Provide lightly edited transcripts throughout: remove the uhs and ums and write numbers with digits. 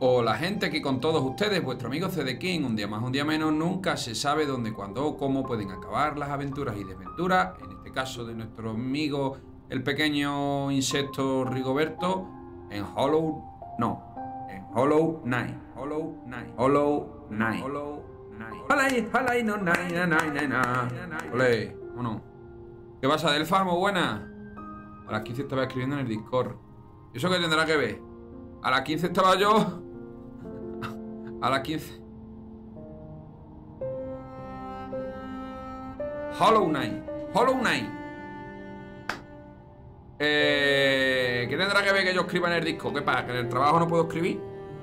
Hola gente, aquí con todos ustedes, vuestro amigo CD King. Un día más, un día menos, nunca se sabe dónde, cuándo o cómo pueden acabar las aventuras y desventuras. En este caso de nuestro amigo, el pequeño insecto Rigoberto, en Hollow Knight. Olé, vámonos. ¿Qué pasa, Delfa? Muy buena. A las 15 estaba escribiendo en el Discord. ¿Y eso qué tendrá que ver? A las 15 estaba yo. A las 15. Hollow Knight. ¿Qué tendrá que ver que yo escriba en el disco? ¿Qué pasa? ¿Que en el trabajo no puedo escribir?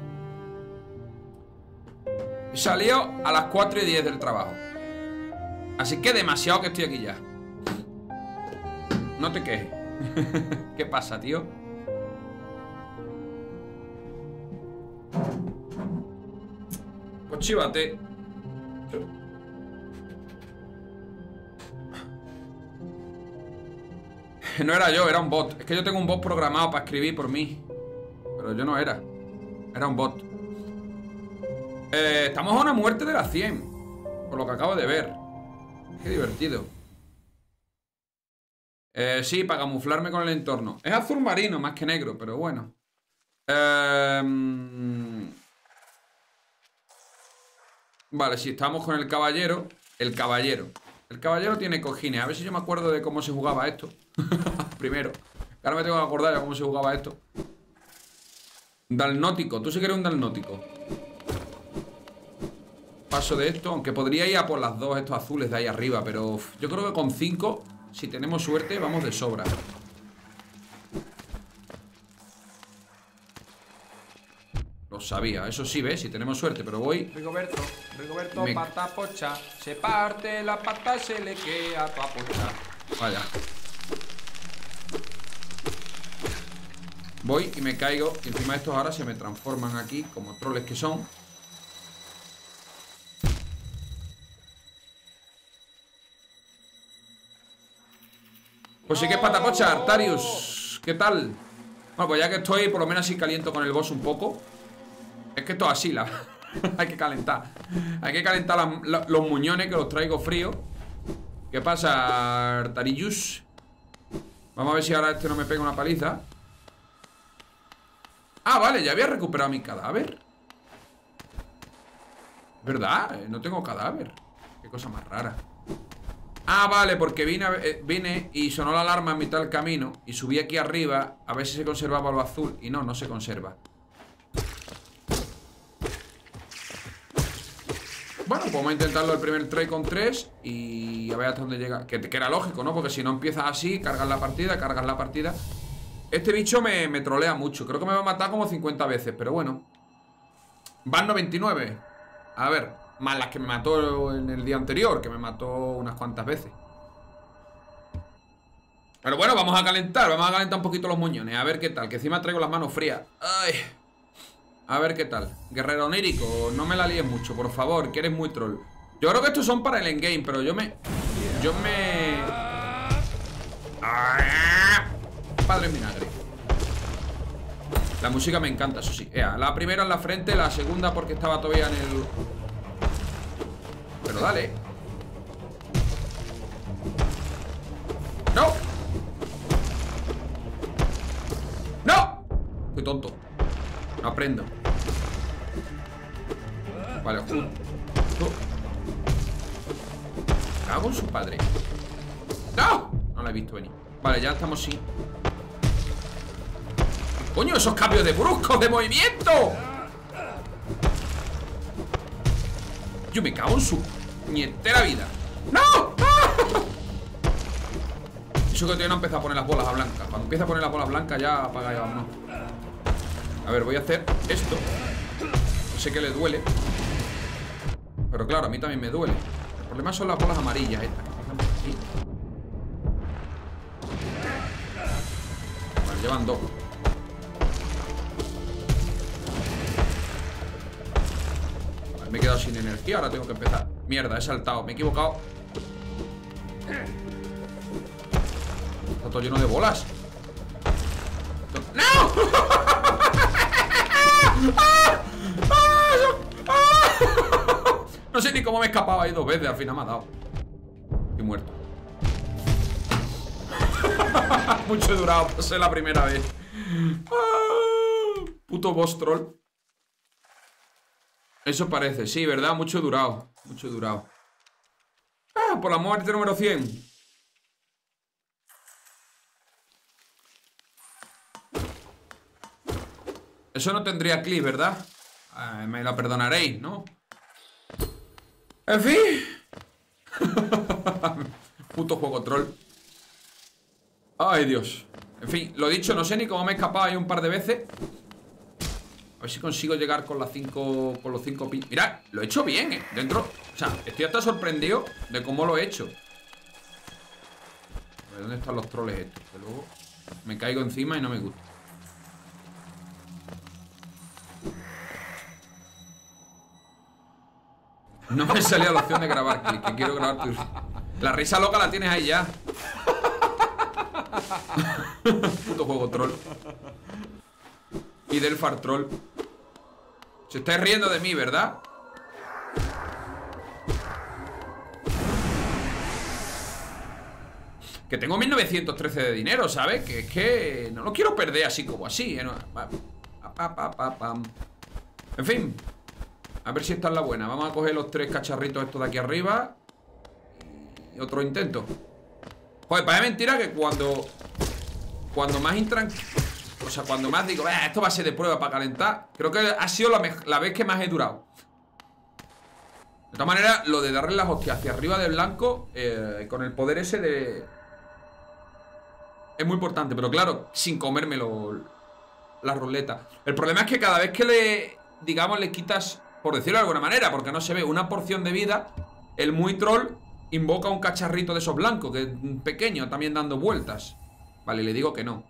Salió a las 4:10 del trabajo. Así que demasiado que estoy aquí ya. No te quejes. ¿Qué pasa, tío? Pues chívate. No era yo, era un bot. Es que yo tengo un bot programado para escribir por mí. Pero yo no era. Era un bot. Estamos a una muerte de las 100. Por lo que acabo de ver. Qué divertido. Sí, para camuflarme con el entorno. Es azul marino más que negro, pero bueno. Vale, si estamos con el caballero. El caballero tiene cojines. A ver si yo me acuerdo de cómo se jugaba esto. Primero. Ahora me tengo que acordar de cómo se jugaba esto. Dalnótico. Tú sí que eres un dalnótico. Paso de esto. Aunque podría ir a por las dos estos azules de ahí arriba. Pero yo creo que con 5, si tenemos suerte, vamos de sobra. Lo sabía, eso sí, ¿ves? Si tenemos suerte, pero voy... Rigoberto, pata pocha. Se parte la pata y se le queda a pocha. Vaya. Voy y me caigo. Y encima estos ahora se me transforman aquí, como troles que son. Pues sí que es patapocha, Artarius. ¿Qué tal? Bueno, pues ya que estoy, por lo menos así caliento con el boss un poco. Es que esto es así, hay que calentar. Hay que calentar los muñones, que los traigo fríos. ¿Qué pasa, Artarius? Vamos a ver si ahora este no me pega una paliza. Ah, vale, ya había recuperado mi cadáver. ¿Verdad? No tengo cadáver. Qué cosa más rara. Ah, vale, porque vine y sonó la alarma en mitad del camino. Y subí aquí arriba a ver si se conservaba lo azul. Y no se conserva. Bueno, pues vamos a intentarlo el primer try con 3 y a ver hasta dónde llega. Que era lógico, ¿no? Porque si no empiezas así, cargas la partida. Este bicho me trolea mucho. Creo que me va a matar como 50 veces, pero bueno. Van 99. A ver, más las que me mató en el día anterior, que me mató unas cuantas veces. Pero bueno, vamos a calentar un poquito los muñones. A ver qué tal, que encima traigo las manos frías. Ay. A ver qué tal. Guerrero onírico, no me la líes mucho, por favor, que eres muy troll. Yo creo que estos son para el endgame, pero yo me... Padre en vinagre. La música me encanta, eso sí. La primera en la frente, la segunda porque estaba todavía en el... Pero dale. ¡No! ¡No! Estoy tonto. No aprendo. Vale, justo. Cago en su padre. ¡No! No la he visto venir. Vale, ya estamos sin... ¡Coño, esos cambios de bruscos de movimiento! Yo me cago en su nietera vida. ¡No! ¡Ah! Eso que todavía no empieza a poner las bolas a blancas. Cuando empieza a poner las bolas blancas ya apaga y vámonos. A ver, voy a hacer esto. Sé que le duele, pero claro, a mí también me duele. El problema son las bolas amarillas estas que pasan por aquí. Vale, llevan 2. Vale, me he quedado sin energía, ahora tengo que empezar. Mierda, he saltado, me he equivocado. Está todo lleno de bolas. ¡No! ¡Ah! ¡Ah! No sé ni cómo me he escapado ahí 2 veces. Al final me ha dado. Y muerto. Mucho he durado. Pues es la primera vez. Puto boss troll. Eso parece, sí, ¿verdad? Mucho he durado. Mucho he durado. Por la muerte número 100. Eso no tendría clip, ¿verdad? Me la perdonaréis, ¿no? En fin. Puto juego troll. Ay, Dios. En fin, lo dicho, no sé ni cómo me he escapado ahí un par de veces. A ver si consigo llegar con las 5. Con los 5 pin. Mira, lo he hecho bien, ¿eh? Dentro. O sea, estoy hasta sorprendido de cómo lo he hecho. A ver, ¿dónde están los troles estos? Que luego me caigo encima y no me gusta. No me salía la opción de grabar clip, que quiero grabar tu... La risa loca la tienes ahí ya. Puto juego troll. Y del far troll. Se estáis riendo de mí, ¿verdad? Que tengo 1913 de dinero, ¿sabes? Que es que no lo quiero perder así como así, ¿eh? En fin. A ver si esta es la buena. Vamos a coger los 3 cacharritos estos de aquí arriba. Y otro intento. Joder, parece mentira que cuando más intranquilo, o sea, cuando más digo, esto va a ser de prueba para calentar, creo que ha sido la vez que más he durado. De todas maneras, lo de darle las hostias hacia arriba del blanco, con el poder ese de... es muy importante, pero claro, sin comérmelo la ruleta. El problema es que cada vez que digamos, le quitas, por decirlo de alguna manera, porque no se ve una porción de vida, el muy troll invoca un cacharrito de esos blancos, que es pequeño, también dando vueltas. Vale, le digo que no.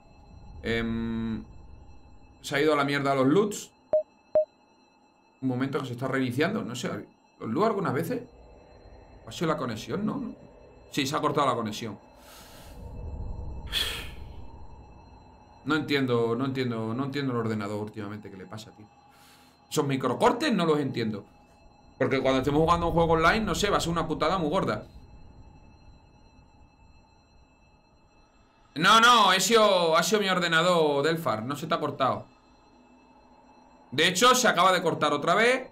Se ha ido a la mierda los loots. Un momento que se está reiniciando. No sé, ¿los loots algunas veces? ¿Ha sido la conexión? ¿No? Sí, se ha cortado la conexión. No entiendo el ordenador últimamente. ¿Qué le pasa, tío? Esos microcortes no los entiendo. Porque cuando estemos jugando un juego online, no sé, va a ser una putada muy gorda. No, ha sido mi ordenador, Delfar. No se te ha cortado. De hecho, se acaba de cortar otra vez.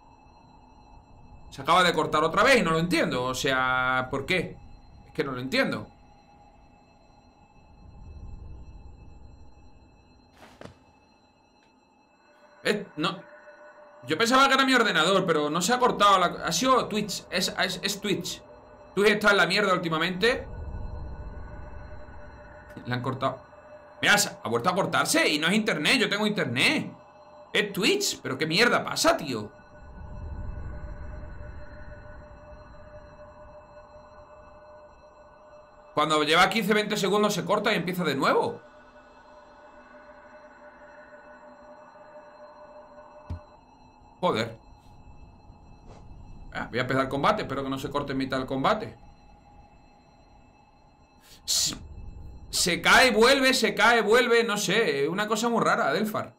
Se acaba de cortar otra vez y no lo entiendo. O sea, ¿por qué? Es que no lo entiendo. No. Yo pensaba que era mi ordenador, pero no se ha cortado. Ha sido Twitch. Es Twitch. Twitch está en la mierda últimamente. Le han cortado. Mira, ha vuelto a cortarse y no es internet. Yo tengo internet. Es Twitch. Pero qué mierda pasa, tío. Cuando lleva 15-20 segundos se corta y empieza de nuevo. Joder. Voy a empezar el combate. Espero que no se corte en mitad del combate. Se cae, vuelve. No sé, una cosa muy rara, Delfar.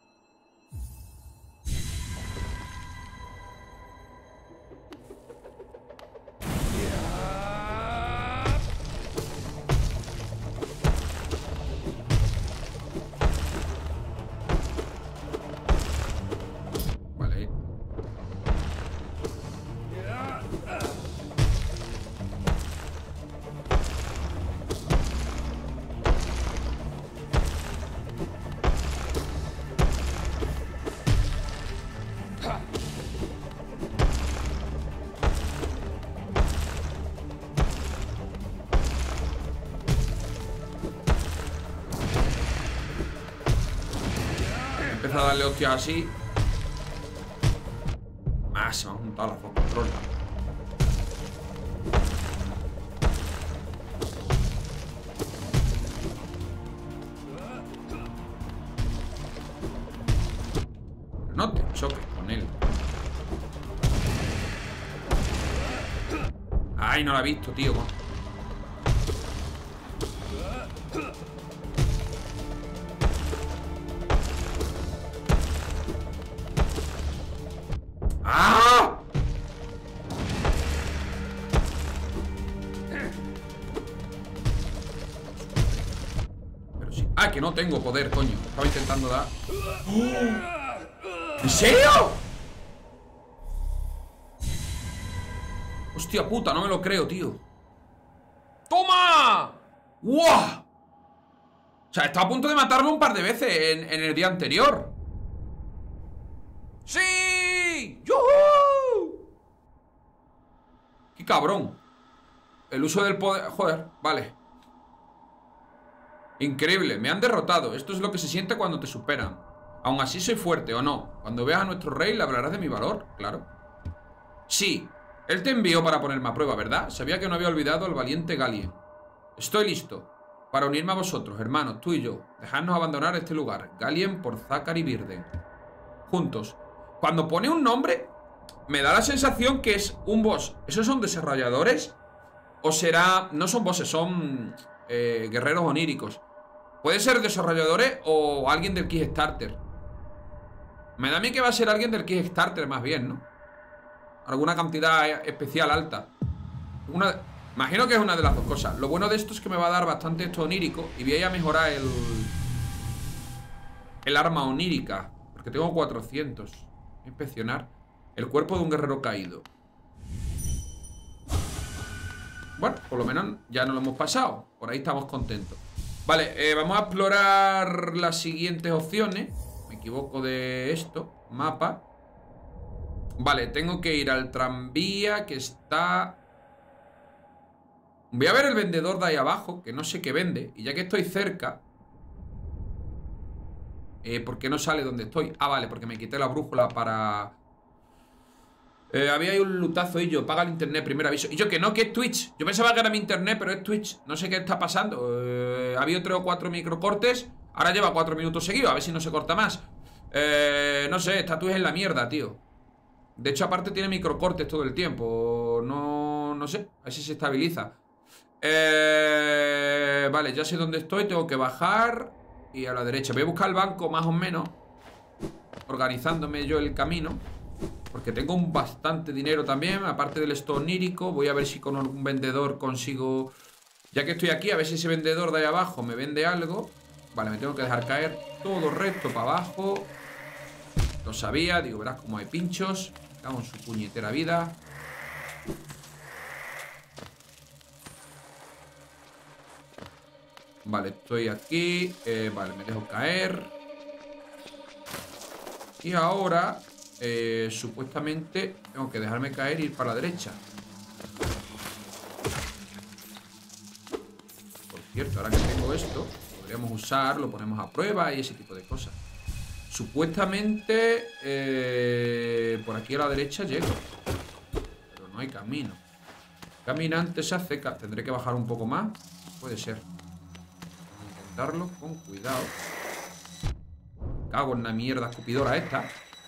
Vale. Empieza a darle hostias así. Se me han juntado las dos controles. No te choques con él. Ay, no la he visto, tío. sí. Ah, que no tengo poder, coño. Estaba intentando dar. ¿En serio? Hostia puta, no me lo creo, tío. ¡Toma! ¡Wow! O sea, estaba a punto de matarme un par de veces en el día anterior. ¡Sí! ¡Yuhu! ¡Qué cabrón! El uso del poder... Joder, vale. Increíble, me han derrotado. Esto es lo que se siente cuando te superan. Aún así soy fuerte, ¿o no? Cuando veas a nuestro rey le hablarás de mi valor, claro. Sí, él te envió para ponerme a prueba, ¿verdad? Sabía que no había olvidado al valiente Galien. Estoy listo para unirme a vosotros, hermanos, tú y yo. Dejadnos abandonar este lugar. Galien por Zachary Birden. Juntos. Cuando pone un nombre, me da la sensación que es un boss. ¿Esos son desarrolladores? ¿O será...? No son bosses, son guerreros oníricos. Puede ser desarrolladores o alguien del Kickstarter. Me da a mí que va a ser alguien del Kickstarter más bien, ¿no? Alguna cantidad especial alta. Imagino que es una de las dos cosas. Lo bueno de esto es que me va a dar bastante esto onírico. Y voy a mejorar el arma onírica, porque tengo 400. Inspeccionar el cuerpo de un guerrero caído. Bueno, por lo menos ya nos lo hemos pasado. Por ahí estamos contentos. Vale, vamos a explorar las siguientes opciones. Me equivoco de esto. Mapa. Vale, tengo que ir al tranvía que está... Voy a ver el vendedor de ahí abajo, que no sé qué vende. Y ya que estoy cerca... ¿por qué no sale donde estoy? Ah, vale, porque me quité la brújula para... había ahí un lutazo y yo, paga el internet, primer aviso. Y yo que no, que es Twitch. Yo pensaba que era mi internet, pero es Twitch. No sé qué está pasando. Ha habido 3 o 4 microcortes. Ahora lleva 4 minutos seguidos, a ver si no se corta más. No sé, esta Twitch es la mierda, tío. De hecho, aparte tiene microcortes todo el tiempo. No sé, a ver si se estabiliza. Vale, ya sé dónde estoy. Tengo que bajar y a la derecha. Voy a buscar el banco más o menos, organizándome yo el camino, porque tengo bastante dinero también, aparte del esto onírico. Voy a ver si con algún vendedor consigo... Ya que estoy aquí, a ver si ese vendedor de ahí abajo me vende algo. Vale, me tengo que dejar caer todo recto para abajo. Lo sabía, digo, verás cómo hay pinchos. Cago en su puñetera vida. Vale, estoy aquí. Vale, me dejo caer. Y ahora... supuestamente tengo que dejarme caer e ir para la derecha. Por cierto, ahora que tengo esto, podríamos usar, lo ponemos a prueba y ese tipo de cosas. Supuestamente por aquí a la derecha llego, pero no hay camino. Caminante se hace... Tendré que bajar un poco más. Puede ser. Vamos a intentarlo con cuidado. Cago en la mierda escupidora esta.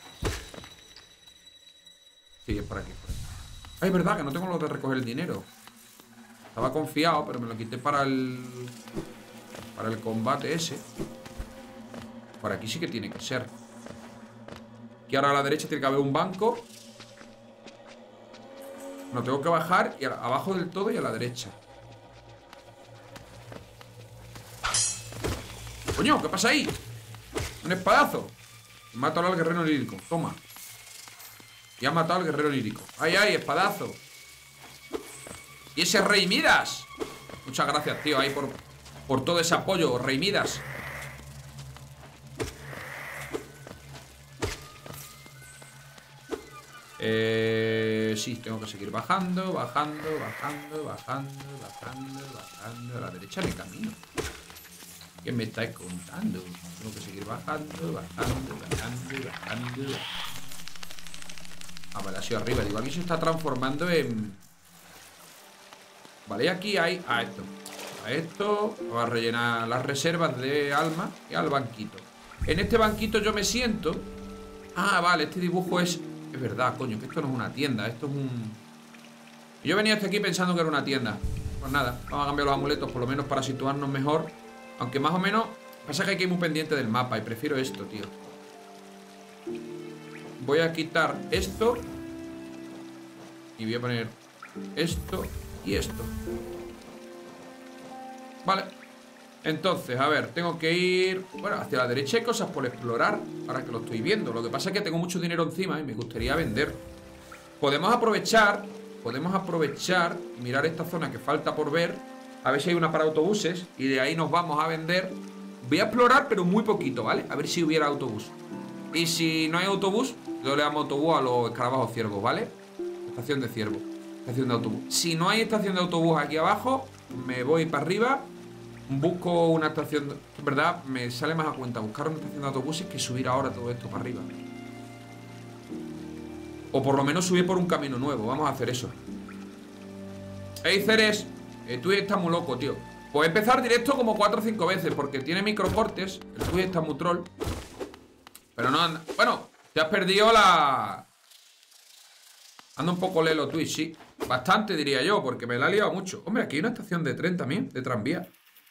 Sí, es por aquí, por aquí. Ay, es verdad que no tengo lo de recoger el dinero. Estaba confiado, pero me lo quité para el combate ese. Por aquí sí que tiene que ser. Aquí ahora a la derecha tiene que haber un banco. No, tengo que bajar y abajo del todo y a la derecha. ¡Coño! ¿Qué pasa ahí? Un espadazo. Mato al guerrero lírico. Toma. Y ha matado al guerrero lírico. ¡Ay, ay! ¡Espadazo! ¡Y ese Rey Midas! Muchas gracias, tío, ahí por todo ese apoyo, Rey Midas. Sí, tengo que seguir bajando, bajando. A la derecha de camino. ¿Qué me estáis contando? Tengo que seguir bajando. Ah, vale, ha sido arriba. Digo, aquí se está transformando en... Vale, y aquí hay... esto. Voy a rellenar las reservas de alma y al banquito. En este banquito yo me siento... Ah, vale, este dibujo es... Es verdad, coño, que esto no es una tienda. Esto es un... Yo venía hasta aquí pensando que era una tienda. Pues nada, vamos a cambiar los amuletos por lo menos para situarnos mejor. Aunque más o menos... Pasa que hay que ir muy pendiente del mapa y prefiero esto, tío. Voy a quitar esto. Y voy a poner esto y esto. Vale. Entonces, a ver, tengo que ir... Bueno, hacia la derecha hay cosas por explorar. Ahora que lo estoy viendo. Lo que pasa es que tengo mucho dinero encima y me gustaría vender. Podemos aprovechar y mirar esta zona que falta por ver. A ver si hay una para autobuses. Y de ahí nos vamos a vender. Voy a explorar, pero muy poquito, ¿vale? A ver si hubiera autobús. Y si no hay autobús, yo le llamo autobús a los escarabajos ciervos, ¿vale? Estación de ciervo, estación de autobús. Si no hay estación de autobús aquí abajo, me voy para arriba. Busco una estación... En verdad, me sale más a cuenta buscar una estación de autobuses que subir ahora todo esto para arriba. O por lo menos subir por un camino nuevo. Vamos a hacer eso. ¡Ey, Ceres! Twitch está muy loco, tío. Pues empezar directo como 4 o 5 veces, porque tiene microcortes. El Twitch está muy troll. Pero no anda... Bueno, te has perdido la... Anda un poco lelo Twitch, sí. Bastante, diría yo, porque me la ha liado mucho. Hombre, aquí hay una estación de tren también, de tranvía.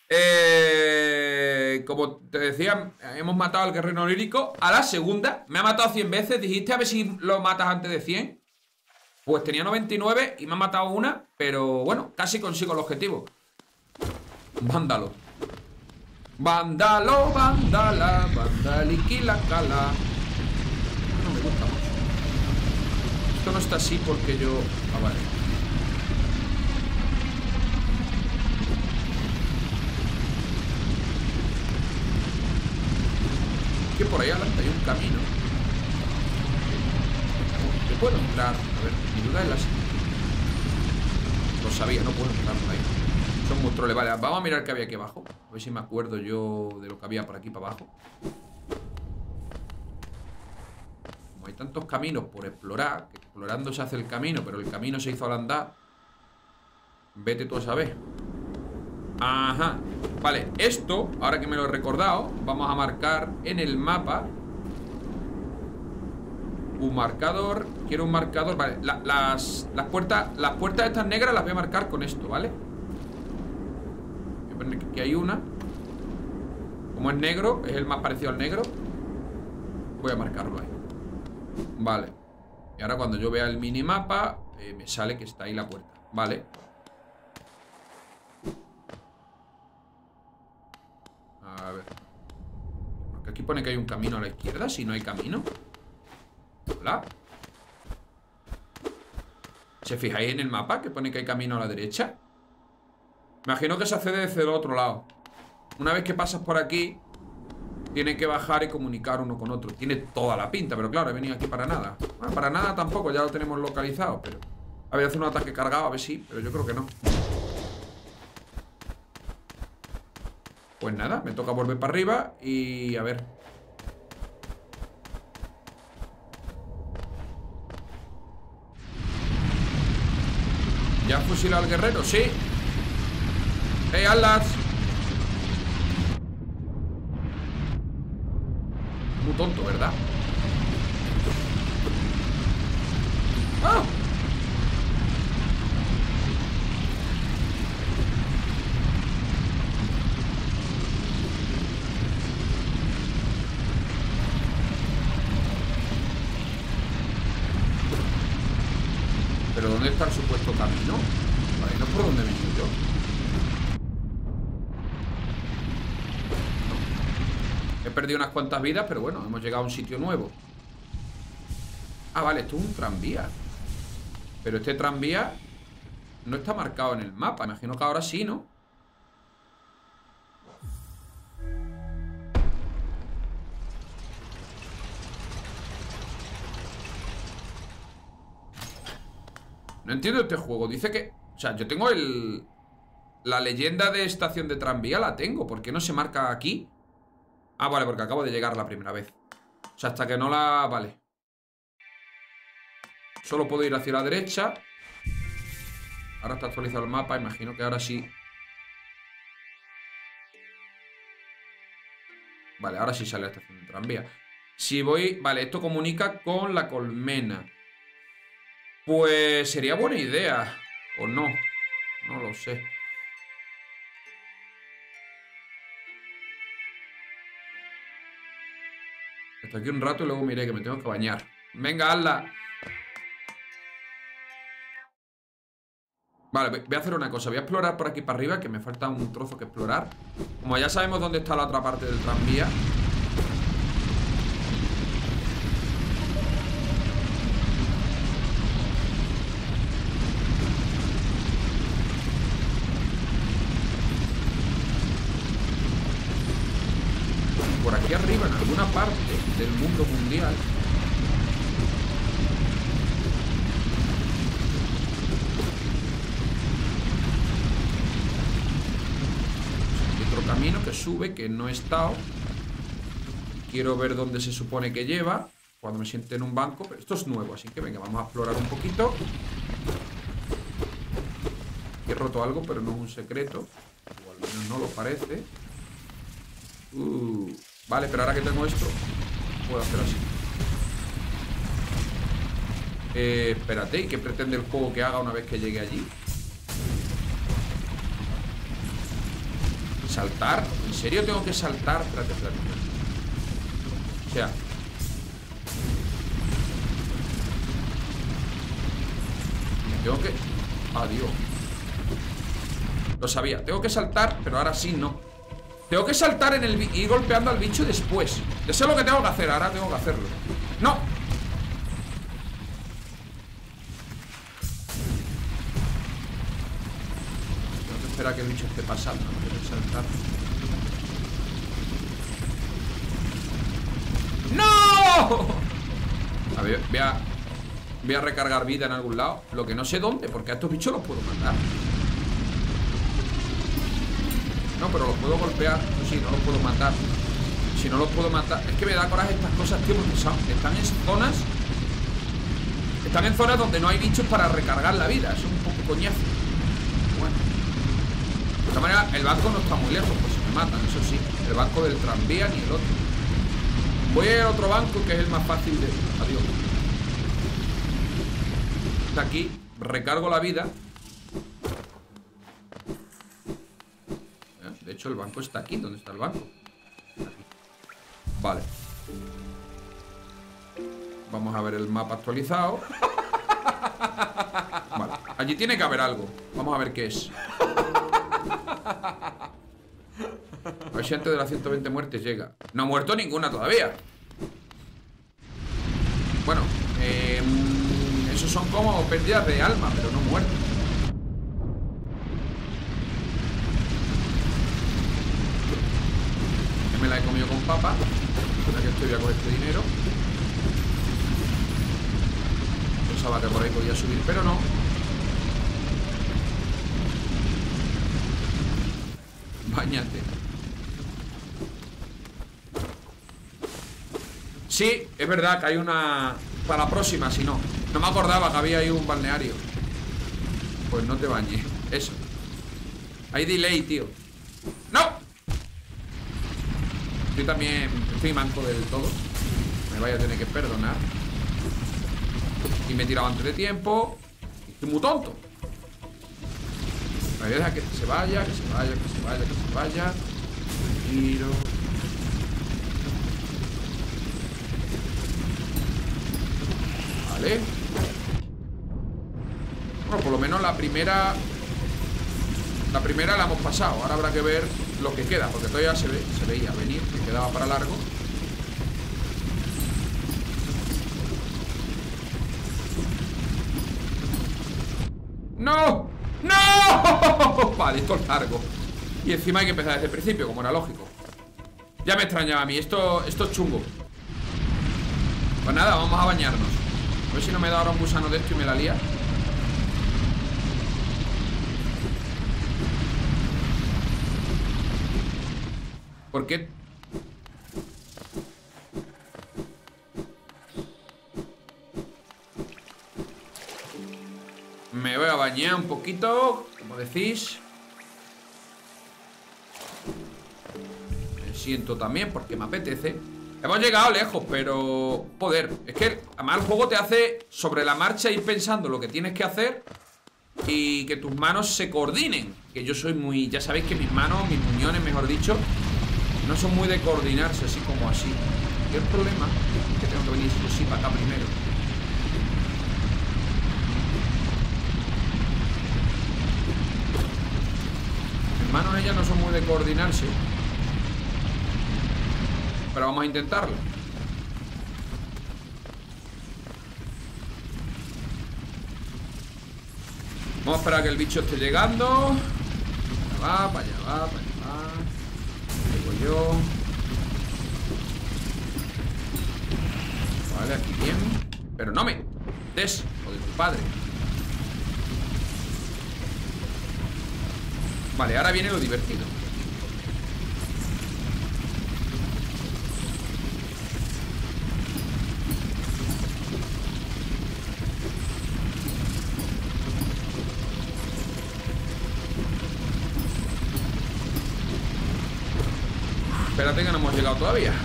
Como te decía, hemos matado al guerrero lírico. A la segunda, me ha matado 100 veces. Dijiste a ver si lo matas antes de 100. Pues tenía 99 y me ha matado una. Pero bueno, casi consigo el objetivo. Vándalo. Vándalo, vándala, vandaliquila cala. No me gusta mucho. Esto no está así porque yo... Ah, vale. Que por ahí adelante hay un camino. Yo puedo entrar. A ver, mi duda es la siguiente. Lo sabía, no puedo entrar por ahí. Son muy troles. Vale, vamos a mirar qué había aquí abajo. A ver si me acuerdo yo de lo que había por aquí para abajo. Como hay tantos caminos por explorar, que explorando se hace el camino, pero el camino se hizo al andar. Vete tú a saber. Ajá. Vale, esto, ahora que me lo he recordado, vamos a marcar en el mapa un marcador. Quiero un marcador. Vale, las puertas estas negras las voy a marcar con esto, ¿vale? Voy a poner que aquí hay una. Como es negro, es el más parecido al negro, voy a marcarlo ahí. Vale. Y ahora cuando yo vea el minimapa me sale que está ahí la puerta. Vale. A ver. Porque aquí pone que hay un camino a la izquierda. Si no hay camino. Hola. ¿Se fijáis en el mapa que pone que hay camino a la derecha? Imagino que se accede desde el otro lado. Una vez que pasas por aquí, tiene que bajar y comunicar uno con otro. Tiene toda la pinta, pero claro, he venido aquí para nada. Bueno, para nada tampoco, ya lo tenemos localizado. Pero a ver, hacer un ataque cargado, a ver si. Pero yo creo que no. Pues nada, me toca volver para arriba y a ver. ¿Ya han fusilado al guerrero? Sí. ¡Hey, Atlas! Muy tonto, ¿verdad? ¡Ah! ¿Pero dónde está el supuesto camino? Vale, no es por dónde he venido yo. No. He perdido unas cuantas vidas, pero bueno, hemos llegado a un sitio nuevo. Ah, vale, esto es un tranvía. Pero este tranvía no está marcado en el mapa. Imagino que ahora sí, ¿no? No entiendo este juego. Dice que... O sea, yo tengo el... La leyenda de estación de tranvía la tengo. ¿Por qué no se marca aquí? Ah, vale, porque acabo de llegar la primera vez. O sea, hasta que no la... Vale. Solo puedo ir hacia la derecha. Ahora está actualizado el mapa. Imagino que ahora sí. Vale, ahora sí sale la estación de tranvía. Si voy... Vale, esto comunica con la colmena. Pues sería buena idea. O no. No lo sé. Hasta aquí un rato y luego miré que me tengo que bañar. Venga, hazla. Vale, voy a hacer una cosa. Voy a explorar por aquí para arriba, que me falta un trozo que explorar. Como ya sabemos dónde está la otra parte del tranvía. Por aquí arriba, en alguna parte del mundo mundial, camino que sube, que no he estado. Quiero ver dónde se supone que lleva cuando me siente en un banco, pero esto es nuevo, así que venga, vamos a explorar un poquito. He roto algo, pero no es un secreto, o al menos no lo parece. Vale, pero ahora que tengo esto, puedo hacer así. Espérate, ¿y qué pretende el juego que haga una vez que llegue allí? ¿Saltar? ¿En serio tengo que saltar? Espérate. O sea, tengo que... Adiós. Lo sabía. Tengo que saltar, pero ahora sí no. Tengo que saltar en el... ir golpeando al bicho después. Ya sé lo que tengo que hacer. Ahora tengo que hacerlo. ¡No! Tengo que esperar a que el bicho esté pasando. Saltar. ¡No! A ver, voy a recargar vida en algún lado. Lo que no sé dónde, porque a estos bichos los puedo matar. No, pero los puedo golpear. Eso sí, no los puedo matar. Si no los puedo matar... Es que me da coraje estas cosas, tío, porque están en zonas... Están en zonas donde no hay bichos para recargar la vida. Eso es un poco coñazo. Bueno. De esta manera, el banco no está muy lejos, pues se me matan, eso sí. El banco del tranvía ni el otro. Voy a ir a otro banco que es el más fácil de... Adiós. Está aquí, recargo la vida. De hecho, el banco está aquí. ¿Dónde está el banco? Aquí. Vale. Vamos a ver el mapa actualizado. Vale, allí tiene que haber algo. Vamos a ver qué es. A ver si antes de las 120 muertes llega. No ha muerto ninguna todavía. Bueno, esos son como pérdidas de alma, pero no muertes. Ya me la he comido con papa. Ahora que estoy, voy a coger este dinero. Pensaba que por ahí podía subir, pero no. Báñate. Sí, es verdad que hay una... Para la próxima, si no. No me acordaba que había ahí un balneario. Pues no te bañes. Eso. Hay delay, tío. ¡No! Yo también estoy manco del todo. Me vaya a tener que perdonar. Y me he tirado antes de tiempo. Estoy muy tonto. Me voy a dejar que se vaya, que se vaya, que se vaya, que se vaya. Tiro. Vale. Bueno, por lo menos la primera la hemos pasado. Ahora habrá que ver lo que queda, porque todavía se veía venir, que quedaba para largo. ¡No! ¡No! Vale, esto es largo. Y encima hay que empezar desde el principio, como era lógico. Ya me extrañaba a mí, esto es chungo. Pues nada, vamos a bañarnos. A ver si no me da ahora un gusano de esto y me la lía. ¿Por qué? Me voy a bañar un poquito, como decís. Me siento también porque me apetece. Hemos llegado lejos, pero... Joder, es que además el juego te hace sobre la marcha ir pensando lo que tienes que hacer y que tus manos se coordinen. Que yo soy muy... Ya sabéis que mis manos, mis muñones, mejor dicho, no son muy de coordinarse así como así. Y el problema es que tengo que venir sí para acá primero. manos ellas no son muy de coordinarse. Pero vamos a intentarlo. Vamos a esperar a que el bicho esté llegando. Para allá va, para allá va, para allá va. Llego yo. Vale, aquí bien. Pero no me des, o de tu padre. Vale, ahora viene lo divertido. Espérate que no hemos llegado todavía.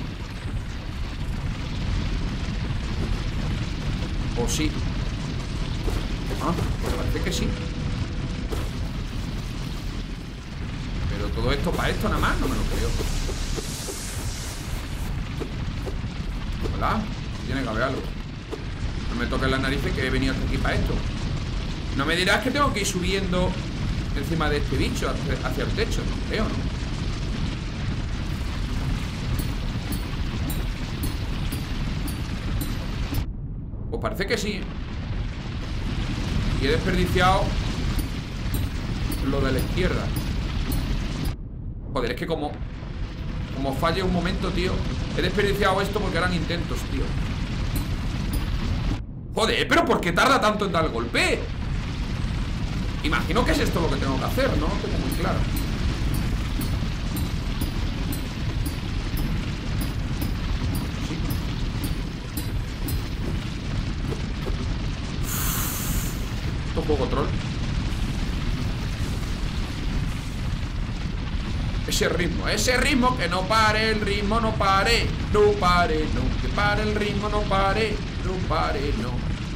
¿O sí? Ah, pues parece que sí. Pero todo esto para esto nada más, no me lo creo. Hola, tiene que haber algo. No me toques las narices que he venido hasta aquí para esto. No me dirás que tengo que ir subiendo encima de este bicho hacia el techo, no creo, ¿no? Pues parece que sí. Y he desperdiciado lo de la izquierda. Joder, es que como falle un momento, tío. He desperdiciado esto porque eran intentos, tío. Joder, pero ¿por qué tarda tanto en dar el golpe? Imagino que es esto lo que tengo que hacer, ¿no? Tengo muy claro. Sí. Esto es poco troll. Ese ritmo, que no pare, el ritmo no pare, no pare, no, que pare el ritmo, no pare, no pare, no.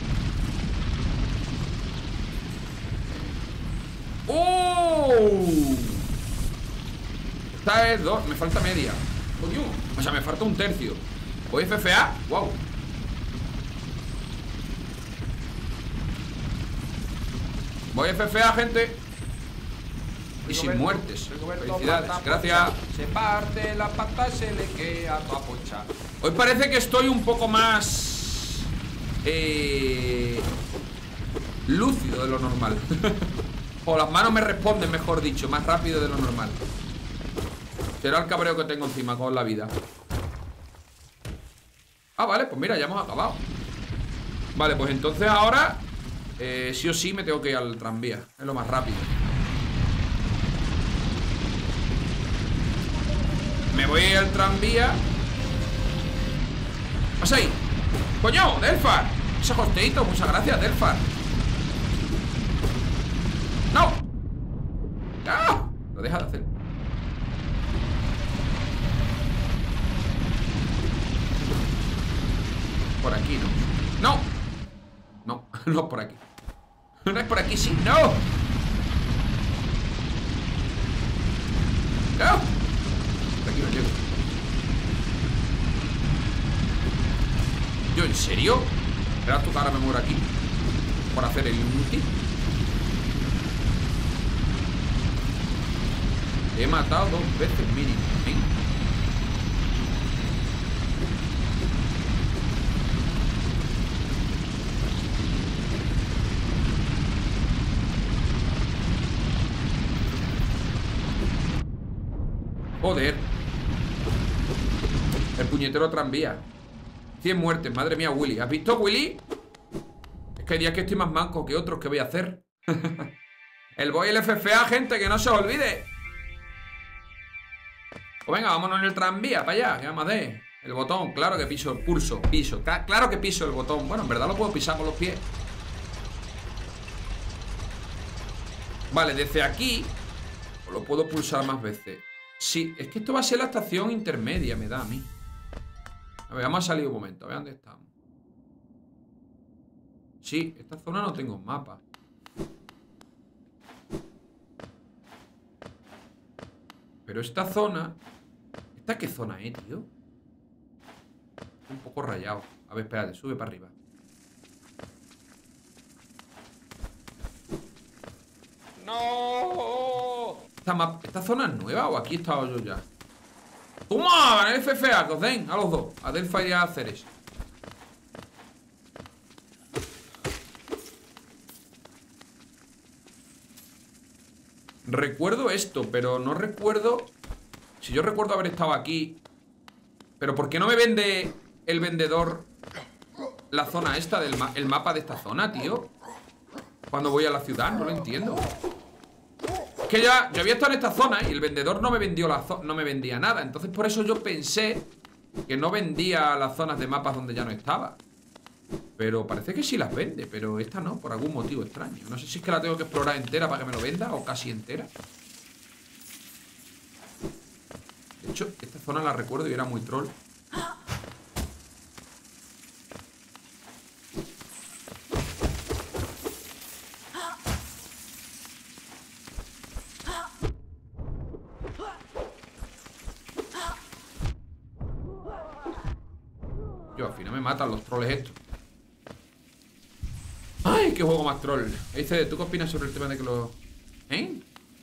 ¡Oh! Esta es 2, me falta media. Coño, o sea, me falta un tercio. ¿Voy FFA? ¡Wow! Voy FFA, gente. Y sin muertes. Felicidades, gracias. Se parte la pata, se le queda toda pocha. Hoy parece que estoy un poco más lúcido de lo normal. O las manos me responden, mejor dicho, más rápido de lo normal. Será el cabreo que tengo encima con la vida. Ah, vale, pues mira, ya hemos acabado. Vale, pues entonces ahora sí o sí me tengo que ir al tranvía. Es lo más rápido. Me voy al tranvía. ¡Pasa ahí! ¡Coño! ¡Delfar! Ese hosteito, muchas gracias, Delfar. ¡No! ¡No! Lo deja de hacer. Por aquí no. ¡No! No, no es por aquí. No es por aquí, sí. ¡No! ¡No! Aquí no llego. ¿Yo en serio? Verás tú que ahora me muero aquí por hacer el inútil. He matado 2 veces mínimo, ¿sí? Joder. El puñetero tranvía. 100 muertes, madre mía, Willy. ¿Has visto, Willy? Es que hay días que estoy más manco que otros. ¿Qué voy a hacer? El voy el FFA, gente, que no se os olvide. Pues venga, vámonos en el tranvía, para allá. ¿Qué vamos a hacer? El botón, claro que piso el pulso. Piso, claro que piso el botón. Bueno, en verdad lo puedo pisar con los pies. Vale, desde aquí lo puedo pulsar más veces. Sí, es que esto va a ser la estación intermedia, me da a mí. A ver, vamos a salir un momento, a ver dónde estamos. Sí, esta zona no tengo mapa. Pero esta zona... ¿Esta qué zona es, tío? Un poco rayado. A ver, espérate, sube para arriba. ¡No! ¿Esta zona es nueva o aquí he estado yo ya? ¡Toma! Gané el FFA, que os den a los dos. A Delphi y a Ceres. Recuerdo esto, pero no recuerdo. Si yo recuerdo haber estado aquí. Pero ¿por qué no me vende el vendedor la zona esta el mapa de esta zona, tío? Cuando voy a la ciudad, no lo entiendo. Es que ya yo había estado en esta zona y el vendedor no me vendió no me vendía nada. Entonces por eso yo pensé que no vendía las zonas de mapas donde ya no estaba. Pero parece que sí las vende, pero esta no, por algún motivo extraño. No sé si es que la tengo que explorar entera para que me lo venda o casi entera. De hecho, esta zona la recuerdo y era muy troll. Yo, al final me matan los trolls estos. ¡Ay, qué juego más troll! Dice, ¿tú qué opinas sobre el tema de que los... ¿Eh?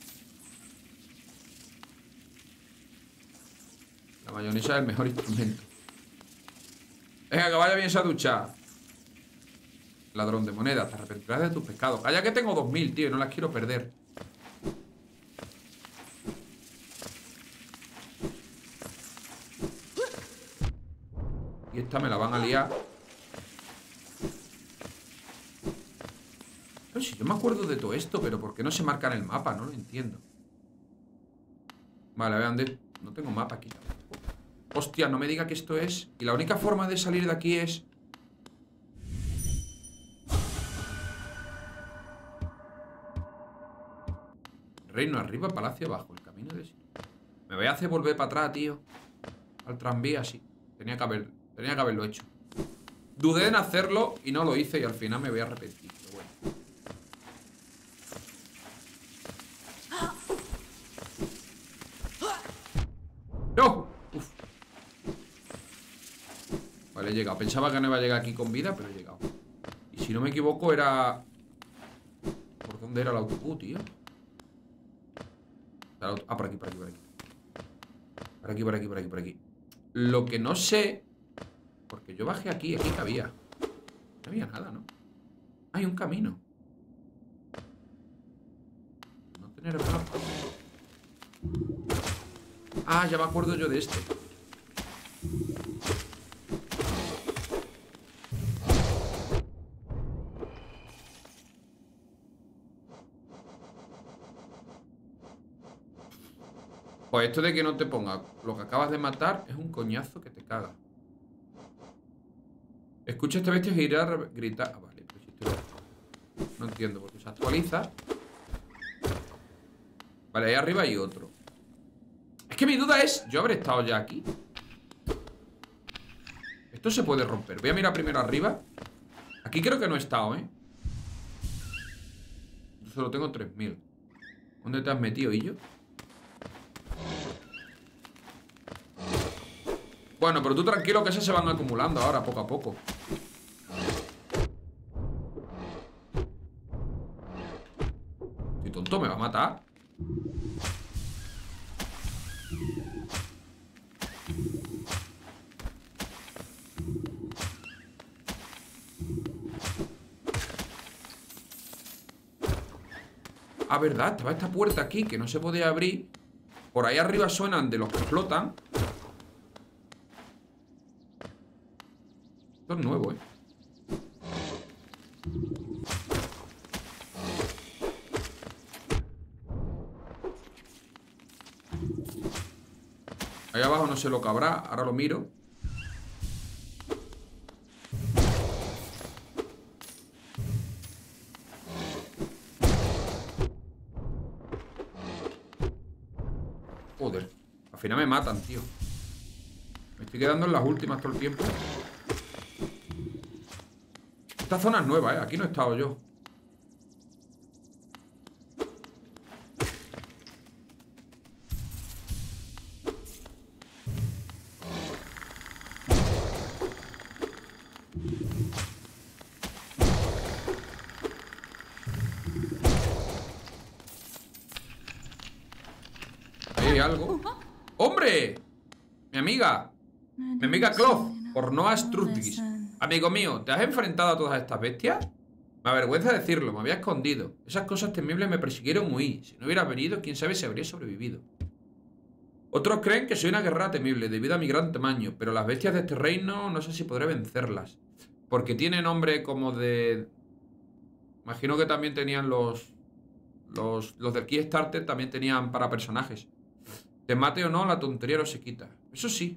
La mayonesa es el mejor instrumento. Venga, que vaya bien esa ducha. Ladrón de monedas, te arrepentirás de tus pecados. Calla que tengo 2000, tío, y no las quiero perder. Y esta me la van a liar. No, si yo me acuerdo de todo esto, pero ¿por qué no se marca en el mapa? No lo entiendo. Vale, a ver dónde... No tengo mapa aquí tampoco. Hostia, no me diga que esto es... Y la única forma de salir de aquí es... Reino arriba, palacio abajo. El camino de... Me voy a hacer volver para atrás, tío. Al tranvía, sí. Tenía que haberlo hecho. Dudé en hacerlo y no lo hice y al final me voy a arrepentir. Pero bueno. ¡No! Uf. Vale, he llegado. Pensaba que no iba a llegar aquí con vida, pero he llegado. Y si no me equivoco era... ¿Por dónde era el autobús, tío? Ah, por aquí, por aquí, por aquí. Por aquí, por aquí, por aquí, por aquí. Lo que no sé... Porque yo bajé aquí, aquí cabía. No había nada, ¿no? Hay un camino. No tener mapa. Ah, ya me acuerdo yo de este. Pues esto de que no te ponga lo que acabas de matar es un coñazo que te caga. Escucha a esta bestia girar, gritar. Ah, vale, pues esto no entiendo porque se actualiza. Vale, ahí arriba hay otro. Es que mi duda es, ¿yo habré estado ya aquí? Esto se puede romper. Voy a mirar primero arriba. Aquí creo que no he estado, ¿eh? Yo solo tengo 3000. ¿Dónde te has metido, Illo? Bueno, pero tú tranquilo que esas se van acumulando ahora, poco a poco. Estoy tonto, me va a matar. Ah, verdad, estaba esta puerta aquí que no se podía abrir. Por ahí arriba suenan de los que flotan. Esto es nuevo, ¿eh? Ahí abajo no sé lo que habrá. Ahora lo miro. Joder. Al final me matan, tío. Me estoy quedando en las últimas todo el tiempo. Esta zona es nueva, ¿eh? Aquí no he estado yo. algo. ¡Hombre! Mi amiga Cloth, por Noah Strudgis. Amigo mío, ¿te has enfrentado a todas estas bestias? Me avergüenza decirlo, me había escondido. Esas cosas temibles me persiguieron muy. Si no hubiera venido, quién sabe si habría sobrevivido. Otros creen que soy una guerrera temible debido a mi gran tamaño, pero las bestias de este reino no sé si podré vencerlas. Porque tiene nombre como de... Imagino que también tenían los del Kickstarter, también tenían para personajes. Te mate o no, la tontería no se quita. Eso sí.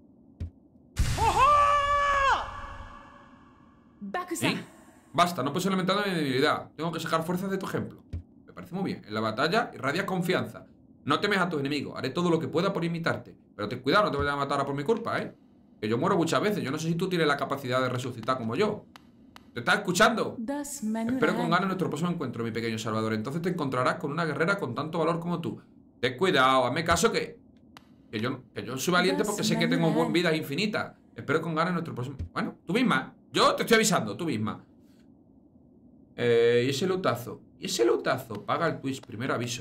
¿Sí? Basta, no puedes alimentar mi debilidad. Tengo que sacar fuerzas de tu ejemplo. Me parece muy bien. En la batalla irradias confianza. No temes a tus enemigos. Haré todo lo que pueda por imitarte. Pero ten cuidado, no te vayas a matar ahora por mi culpa, ¿eh? Que yo muero muchas veces. Yo no sé si tú tienes la capacidad de resucitar como yo. ¿Te estás escuchando? Espero con ganas nuestro próximo encuentro, mi pequeño salvador. Entonces te encontrarás con una guerrera con tanto valor como tú. Ten cuidado, hazme caso que yo soy valiente porque sé que tengo vidas infinitas. Espero con ganas nuestro próximo... Bueno, tú misma. Yo te estoy avisando, tú misma. Y ese lutazo. Y ese lutazo. Paga el Twitch, primer aviso.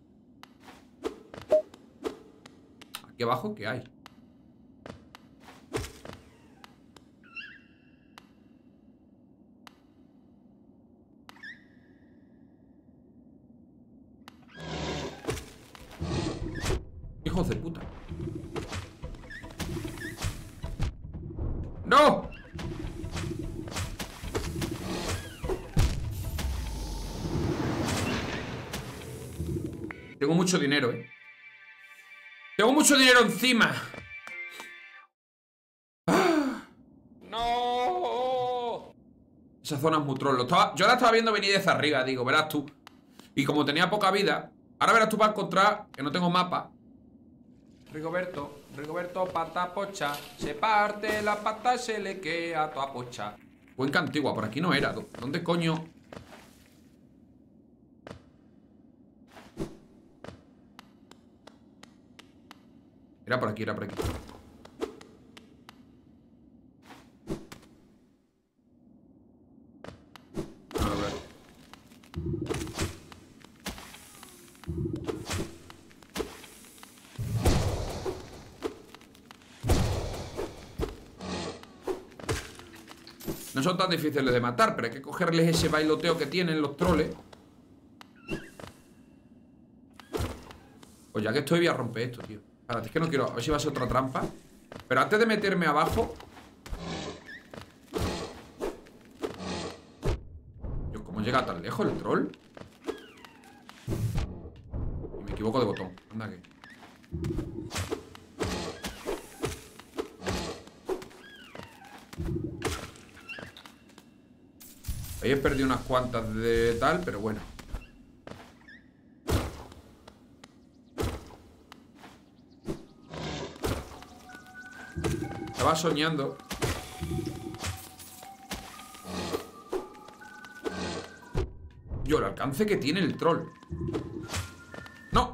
Aquí abajo, ¿qué hay? Hijos de puta. ¡No! Tengo mucho dinero, ¿eh? Tengo mucho dinero encima. ¡Ah! ¡No! Esa zona es muy troll. Yo la estaba viendo venir desde arriba, digo, verás tú. Y como tenía poca vida, ahora verás tú para encontrar que no tengo mapa. Rigoberto, pata pocha. Se parte la pata, se le queda toda pocha. Cuenca Antigua, por aquí no era. ¿Dónde coño? Era por aquí, era por aquí. A ver. No son tan difíciles de matar, pero hay que cogerles ese bailoteo que tienen los troles. Pues ya que estoy voy a romper esto, tío. Espérate, es que no quiero... A ver si va a ser otra trampa. Pero antes de meterme abajo... Dios, ¿cómo llega tan lejos el troll? Y me equivoco de botón. Anda que... Ahí he perdido unas cuantas de tal, pero bueno. Estaba soñando. Yo, el alcance que tiene el troll. ¡No!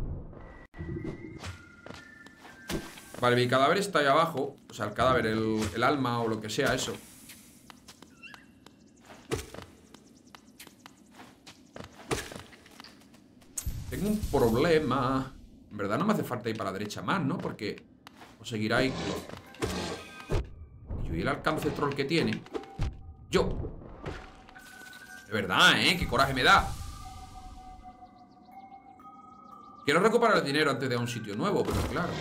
Vale, mi cadáver está ahí abajo. O sea, el cadáver, el alma o lo que sea, eso. Tengo un problema. En verdad no me hace falta ir para la derecha más, ¿no? Porque conseguirá ir... Y el alcance troll que tiene. Yo. De verdad, ¿eh? Qué coraje me da. Quiero recuperar el dinero antes de ir a un sitio nuevo, pero claro.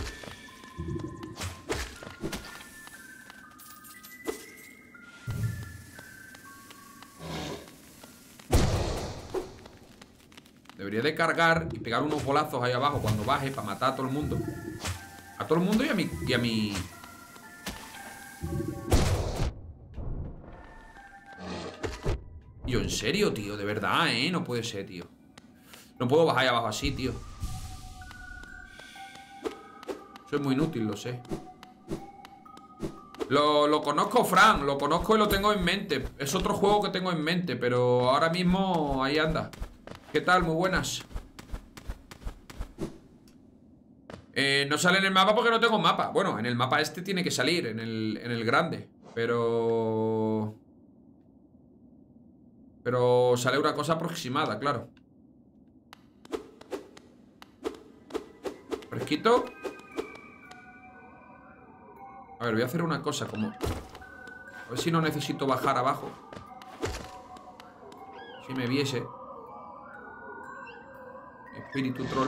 Debería de cargar y pegar unos bolazos ahí abajo cuando baje para matar a todo el mundo. A todo el mundo y a mi... Yo, en serio, tío, de verdad, ¿eh? No puede ser, tío. No puedo bajar ahí abajo así, tío. Soy muy inútil, lo sé. Lo conozco, Fran. Lo conozco y lo tengo en mente. Es otro juego que tengo en mente, pero ahora mismo ahí anda. ¿Qué tal? Muy buenas. No sale en el mapa porque no tengo mapa. Bueno, en el mapa este tiene que salir, en el grande. Pero sale una cosa aproximada, claro. Fresquito. A ver, voy a hacer una cosa como... A ver si no necesito bajar abajo. Si me viese mi espíritu troll.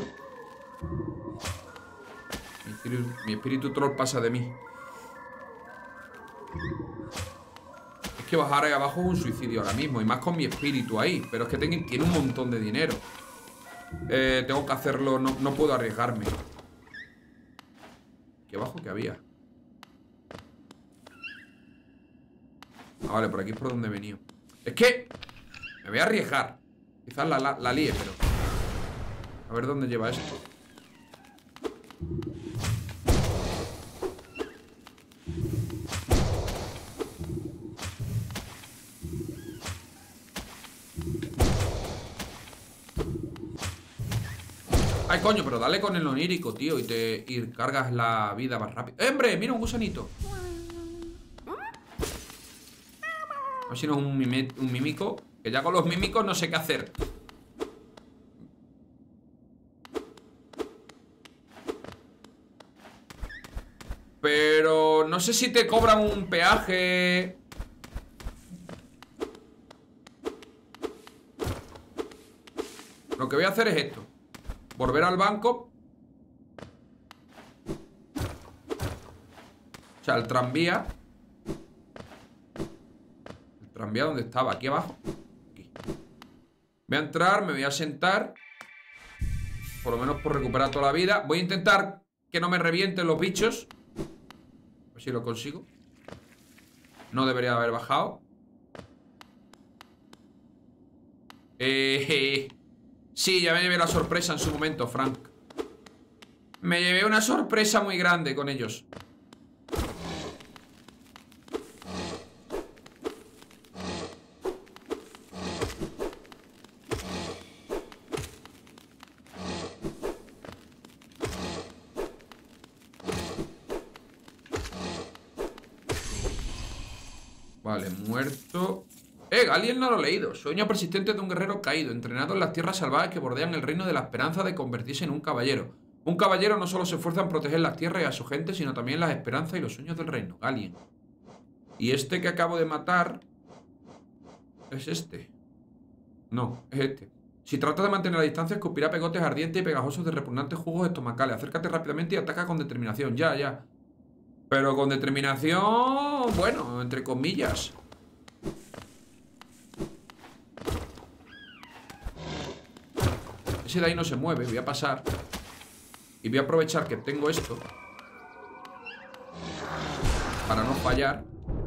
Mi espíritu troll pasa de mí. Es que bajar ahí abajo es un suicidio ahora mismo. Y más con mi espíritu ahí. Pero es que tiene un montón de dinero. Tengo que hacerlo. No puedo arriesgarme. ¿Aquí abajo qué había? Ah, vale, por aquí es por donde he venido. Es que me voy a arriesgar. Quizás la líe, pero... A ver dónde lleva esto. Ay, coño, pero dale con el onírico, tío. Y cargas la vida más rápido. ¡Hombre! Mira un gusanito. A ver si no es un mímico. Que ya con los mímicos no sé qué hacer. Pero no sé si te cobran un peaje. Lo que voy a hacer es esto. Volver al banco. O sea, el tranvía. ¿El tranvía dónde estaba? ¿Aquí abajo? Aquí. Voy a entrar, me voy a sentar. Por lo menos por recuperar toda la vida. Voy a intentar que no me revienten los bichos. A ver si lo consigo. No debería haber bajado. Sí, ya me llevé la sorpresa en su momento, Frank. Me llevé una sorpresa muy grande con ellos. Vale, muerto. Galien no lo he leído. Sueño persistente de un guerrero caído, entrenado en las tierras salvajes que bordean el reino de la esperanza de convertirse en un caballero. Un caballero no solo se esfuerza en proteger las tierras y a su gente, sino también las esperanzas y los sueños del reino. Galien. Y este que acabo de matar... ¿Es este? No, es este. Si trata de mantener la distancia, escupirá pegotes ardientes y pegajosos de repugnantes jugos estomacales. Acércate rápidamente y ataca con determinación. Ya. Pero con determinación... Bueno, entre comillas. Ese de ahí no se mueve. Voy a pasar. Y voy a aprovechar que tengo esto para no fallar.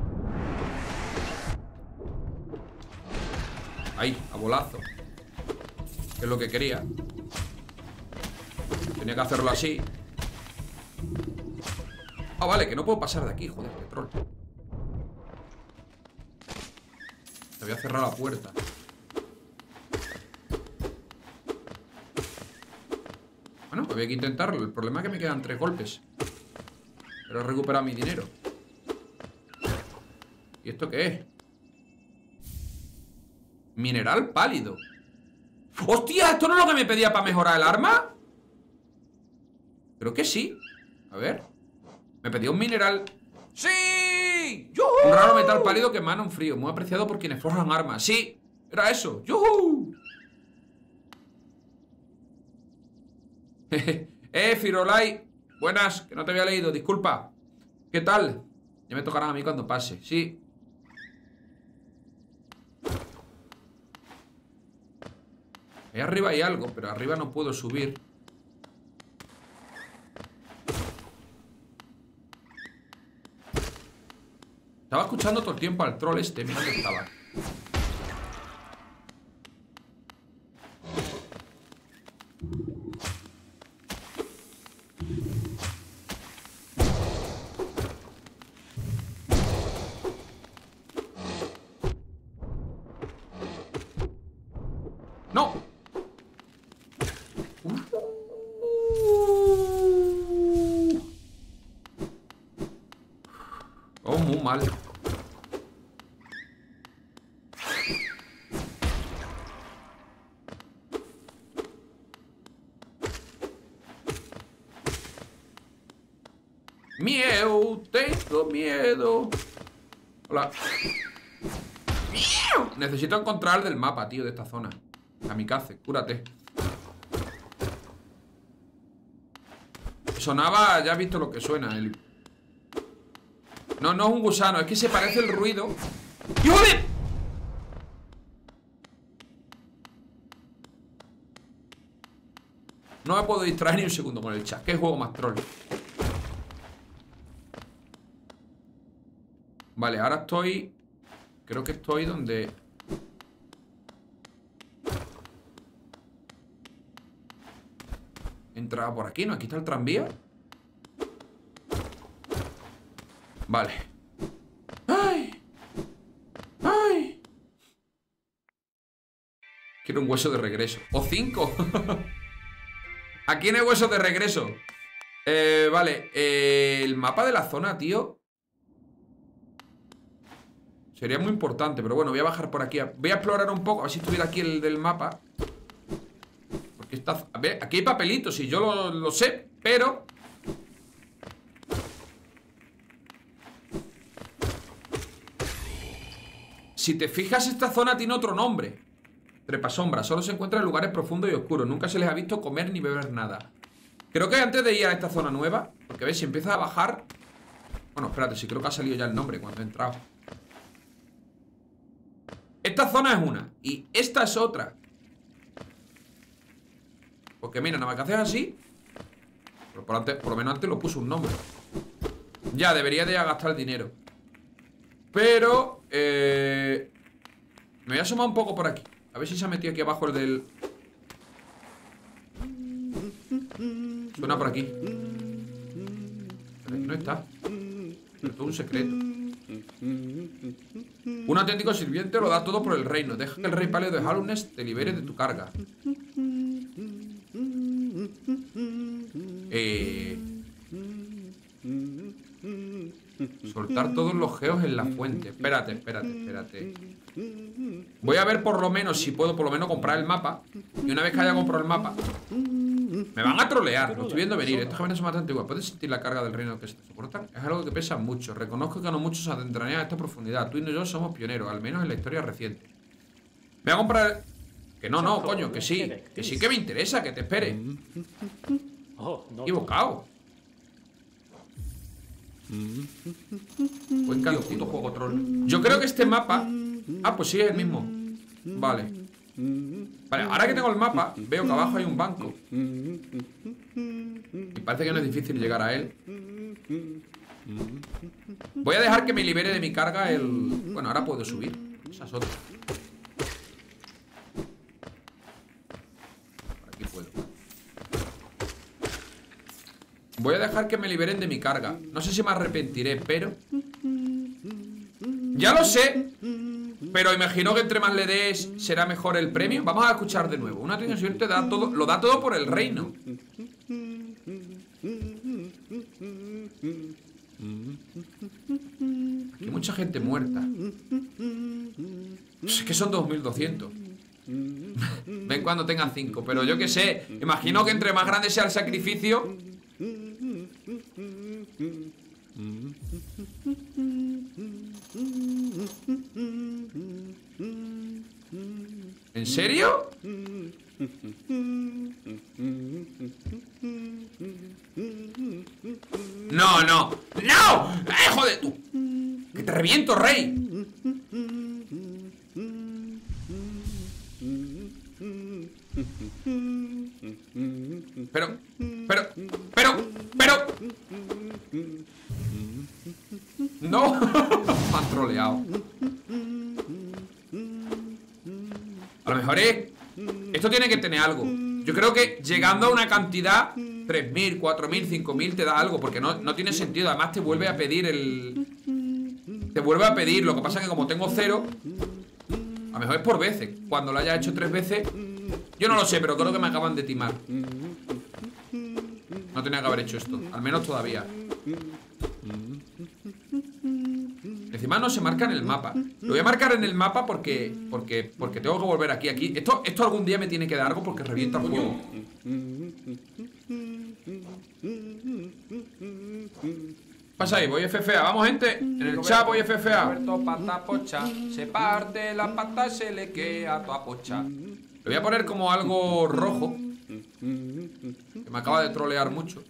Ahí, a bolazo. Que es lo que quería. Tenía que hacerlo así. Ah, vale, que no puedo pasar de aquí, joder, qué troll. Te voy a cerrar la puerta. Bueno, había que intentarlo. El problema es que me quedan 3 golpes. Pero he recuperado mi dinero. ¿Y esto qué es? Mineral pálido. ¡Hostia! ¿Esto no es lo que me pedía para mejorar el arma? Creo que sí. A ver. Me pedía un mineral. ¡Sí! ¡Yuhu! Un raro metal pálido que emana un frío, muy apreciado por quienes forjan armas. Sí, era eso. ¡Yuhu! Firolai. Buenas, que no te había leído, disculpa. ¿Qué tal? Ya me tocarán a mí cuando pase, sí. Ahí arriba hay algo, pero arriba no puedo subir. Estaba escuchando todo el tiempo al troll este. Mira que estaba. ¡No! Oh, muy mal. tengo miedo. Hola. Necesito encontrar el del mapa, tío, de esta zona. Kamikaze, cúrate. Sonaba, ya has visto lo que suena. No, no es un gusano, es que se parece el ruido. ¡Joder! No me puedo distraer ni un segundo con el chat. ¿Qué juego más troll? Vale, ahora estoy... Creo que estoy donde... Entraba por aquí, ¿no? Aquí está el tranvía. Vale. ¡Ay! ¡Ay! Quiero un hueso de regreso. ¡O 5! Aquí no hay huesos de regreso. Vale. El mapa de la zona, tío. Sería muy importante, pero bueno, voy a bajar por aquí. Voy a explorar un poco, a ver si estuviera aquí el del mapa. Porque está... A ver, aquí hay papelitos y yo lo sé, pero... Si te fijas, esta zona tiene otro nombre. Trepasombra. Solo se encuentra en lugares profundos y oscuros. Nunca se les ha visto comer ni beber nada. Creo que antes de ir a esta zona nueva, porque ves, si empieza a bajar... Bueno, espérate, si creo que ha salido ya el nombre cuando he entrado. Esta zona es una y esta es otra. Porque mira, nada más que haces así. Pero por lo menos antes lo puso un nombre. Ya, debería de gastar el dinero. Pero me voy a asomar un poco por aquí. A ver si se ha metido aquí abajo el del... Suena por aquí. Pero aquí no está. Pero todo un secreto. Un auténtico sirviente lo da todo por el reino. Deja que el rey pálido de Hallunes te libere de tu carga. Soltar todos los geos en la fuente. Espérate. Voy a ver por lo menos si puedo por lo menos comprar el mapa. Y una vez que haya comprado el mapa, me van a trolear, lo estoy viendo venir. Estos jóvenes son bastante igual. ¿Puedes sentir la carga del reino que se te soportan? Es algo que pesa mucho. Reconozco que no muchos se adentrarían a esta profundidad. Tú y yo somos pioneros, al menos en la historia reciente. Me voy a comprar... Que no, coño, que sí. Que sí que me interesa, que te espere. Equivocado. Cuenca los puto juego troll. Yo creo que este mapa... Ah, pues sí, es el mismo. Vale. Vale, ahora que tengo el mapa, veo que abajo hay un banco. Y parece que no es difícil llegar a él. Voy a dejar que me libere de mi carga el... Bueno, ahora puedo subir. Esa es otra. Por aquí puedo. Voy a dejar que me liberen de mi carga. No sé si me arrepentiré, pero... Ya lo sé. Pero imagino que entre más le des será mejor el premio. Vamos a escuchar de nuevo. Una atención te da todo, lo da todo por el reino. Aquí hay mucha gente muerta. Es que son 2200. Ven cuando tengan 5. Pero yo qué sé. Imagino que entre más grande sea el sacrificio. ¿En serio? No, no. ¡No! ¡Joder tú! ¡Que te reviento, rey! Pero... No, me han troleado. A lo mejor es... Esto tiene que tener algo. Yo creo que llegando a una cantidad 3000, 4000, 5000 te da algo. Porque no tiene sentido. Además te vuelve a pedir el... Te vuelve a pedir. Lo que pasa es que como tengo 0, a lo mejor es por veces. Cuando lo haya hecho 3 veces, yo no lo sé, pero creo que me acaban de timar. No tenía que haber hecho esto. Al menos todavía. Encima no se marca en el mapa. Lo voy a marcar en el mapa porque tengo que volver aquí. Esto algún día me tiene que dar algo porque revienta el juego. Pasa ahí, voy FFA. Vamos, gente. En el chat voy FFA. Roberto pata pocha, se parte la pata, se le queda toda pocha. Le voy a poner como algo rojo, que me acaba de trolear mucho.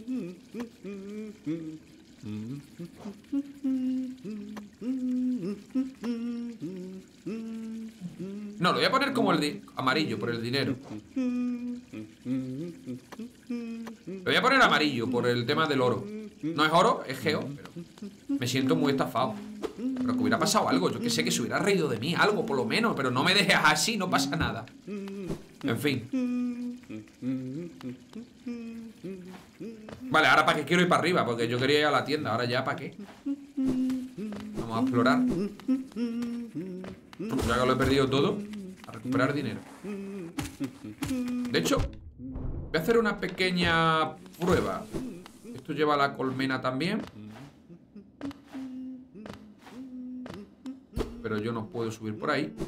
No, lo voy a poner como el amarillo, por el dinero. Lo voy a poner amarillo, por el tema del oro. No es oro, es geo, pero me siento muy estafado. Pero que hubiera pasado algo, yo que sé, que se hubiera reído de mí, algo por lo menos. Pero no me dejes así, no pasa nada. En fin. Vale, ahora para qué quiero ir para arriba, porque yo quería ir a la tienda. Ahora ya para qué. Vamos a explorar. Ya que lo he perdido todo, a recuperar dinero. De hecho, voy a hacer una pequeña prueba. Esto lleva la colmena también. Pero yo no puedo subir por ahí.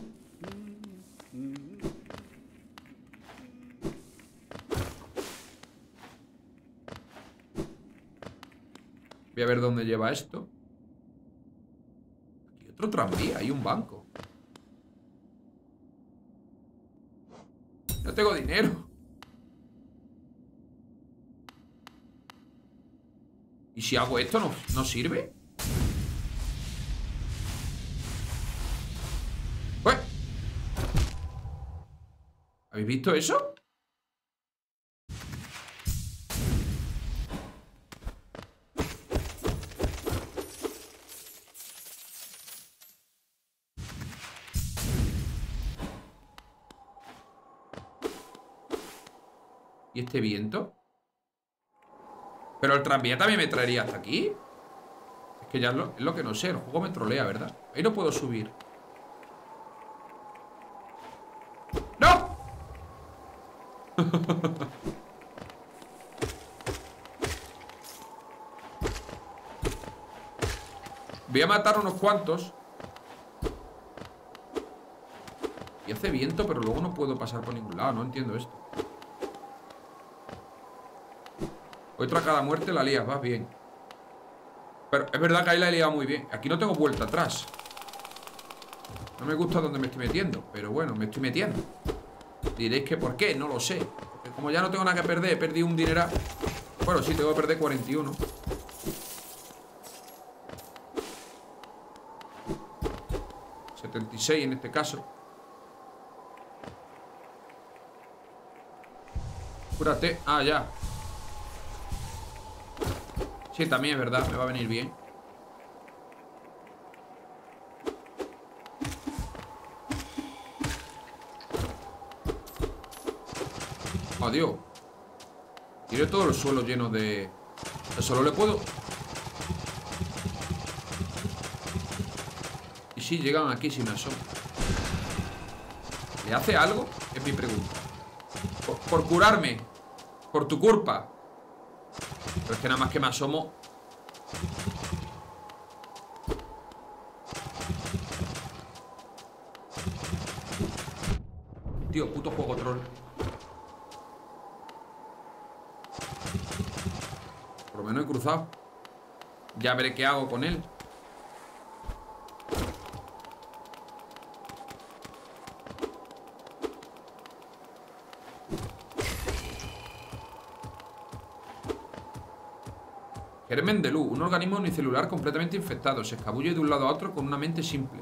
Voy a ver dónde lleva esto. Aquí otro tranvía, hay un banco. No tengo dinero. ¿Y si hago esto no sirve? ¿Pues? ¿Habéis visto eso? ¿Y este viento? Pero el tranvía también me traería hasta aquí. Es que ya es lo que no sé. El juego me trolea, ¿verdad? Ahí no puedo subir. ¡No! Voy a matar unos cuantos. Y hace viento, pero luego no puedo pasar por ningún lado. No entiendo esto. Otra cada muerte la lías, vas bien. Pero es verdad que ahí la he liado muy bien. Aquí no tengo vuelta atrás. No me gusta donde me estoy metiendo, pero bueno, me estoy metiendo. Diréis que ¿por qué? No lo sé. Porque como ya no tengo nada que perder, he perdido un dineral. Bueno, sí, tengo que perder 41. $76 en este caso. Cúrate. Ah, ya. Sí, también es verdad, me va a venir bien. Adiós. Tiene todo el suelo lleno de... Solo le puedo... ¿Y si llegan aquí si me asomo? ¿Le hace algo? Es mi pregunta. Por curarme. Por tu culpa. Pero es que nada más que me asomo. Tío, puto juego troll. Por lo menos he cruzado. Ya veré qué hago con él. Germen de luz, un organismo unicelular completamente infectado. Se escabulle de un lado a otro con una mente simple.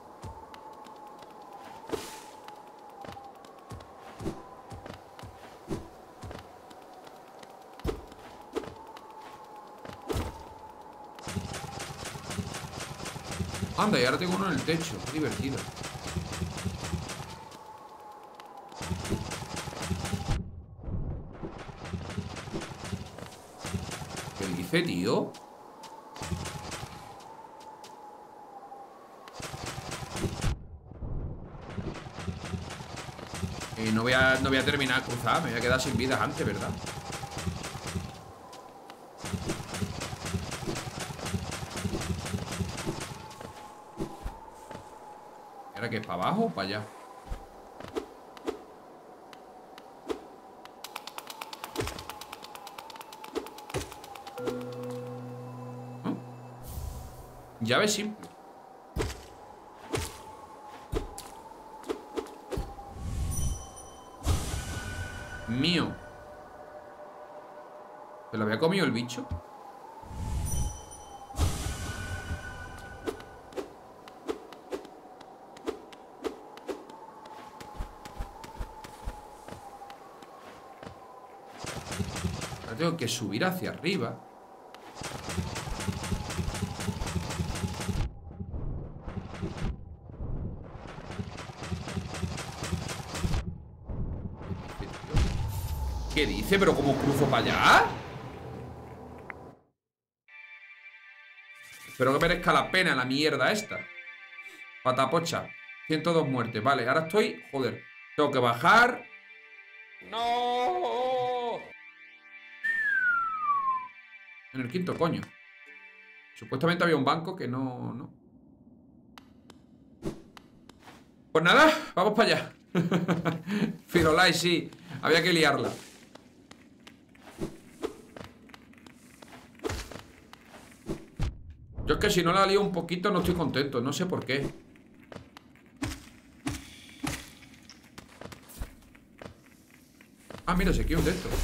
Anda, y ahora tengo uno en el techo. Qué divertido. ¿Qué dice, tío? No voy a terminar de cruzar. Me voy a quedar sin vidas antes, ¿verdad? ¿Y ahora qué es? ¿Para abajo o para allá? ¿Ah? Llave simple. Mío. ¿Se lo había comido el bicho? Ahora tengo que subir hacia arriba. ¿Qué dice? ¿Pero cómo cruzo para allá? Espero que merezca la pena la mierda esta. Patapocha. 102 muertes. Vale, ahora estoy... Joder. Tengo que bajar. ¡No! En el quinto, coño. Supuestamente había un banco que no. Pues nada, vamos para allá. Firolai, sí. Había que liarla. Yo es que si no la lío un poquito no estoy contento. No sé por qué. Ah, mira, se quiere un de estos.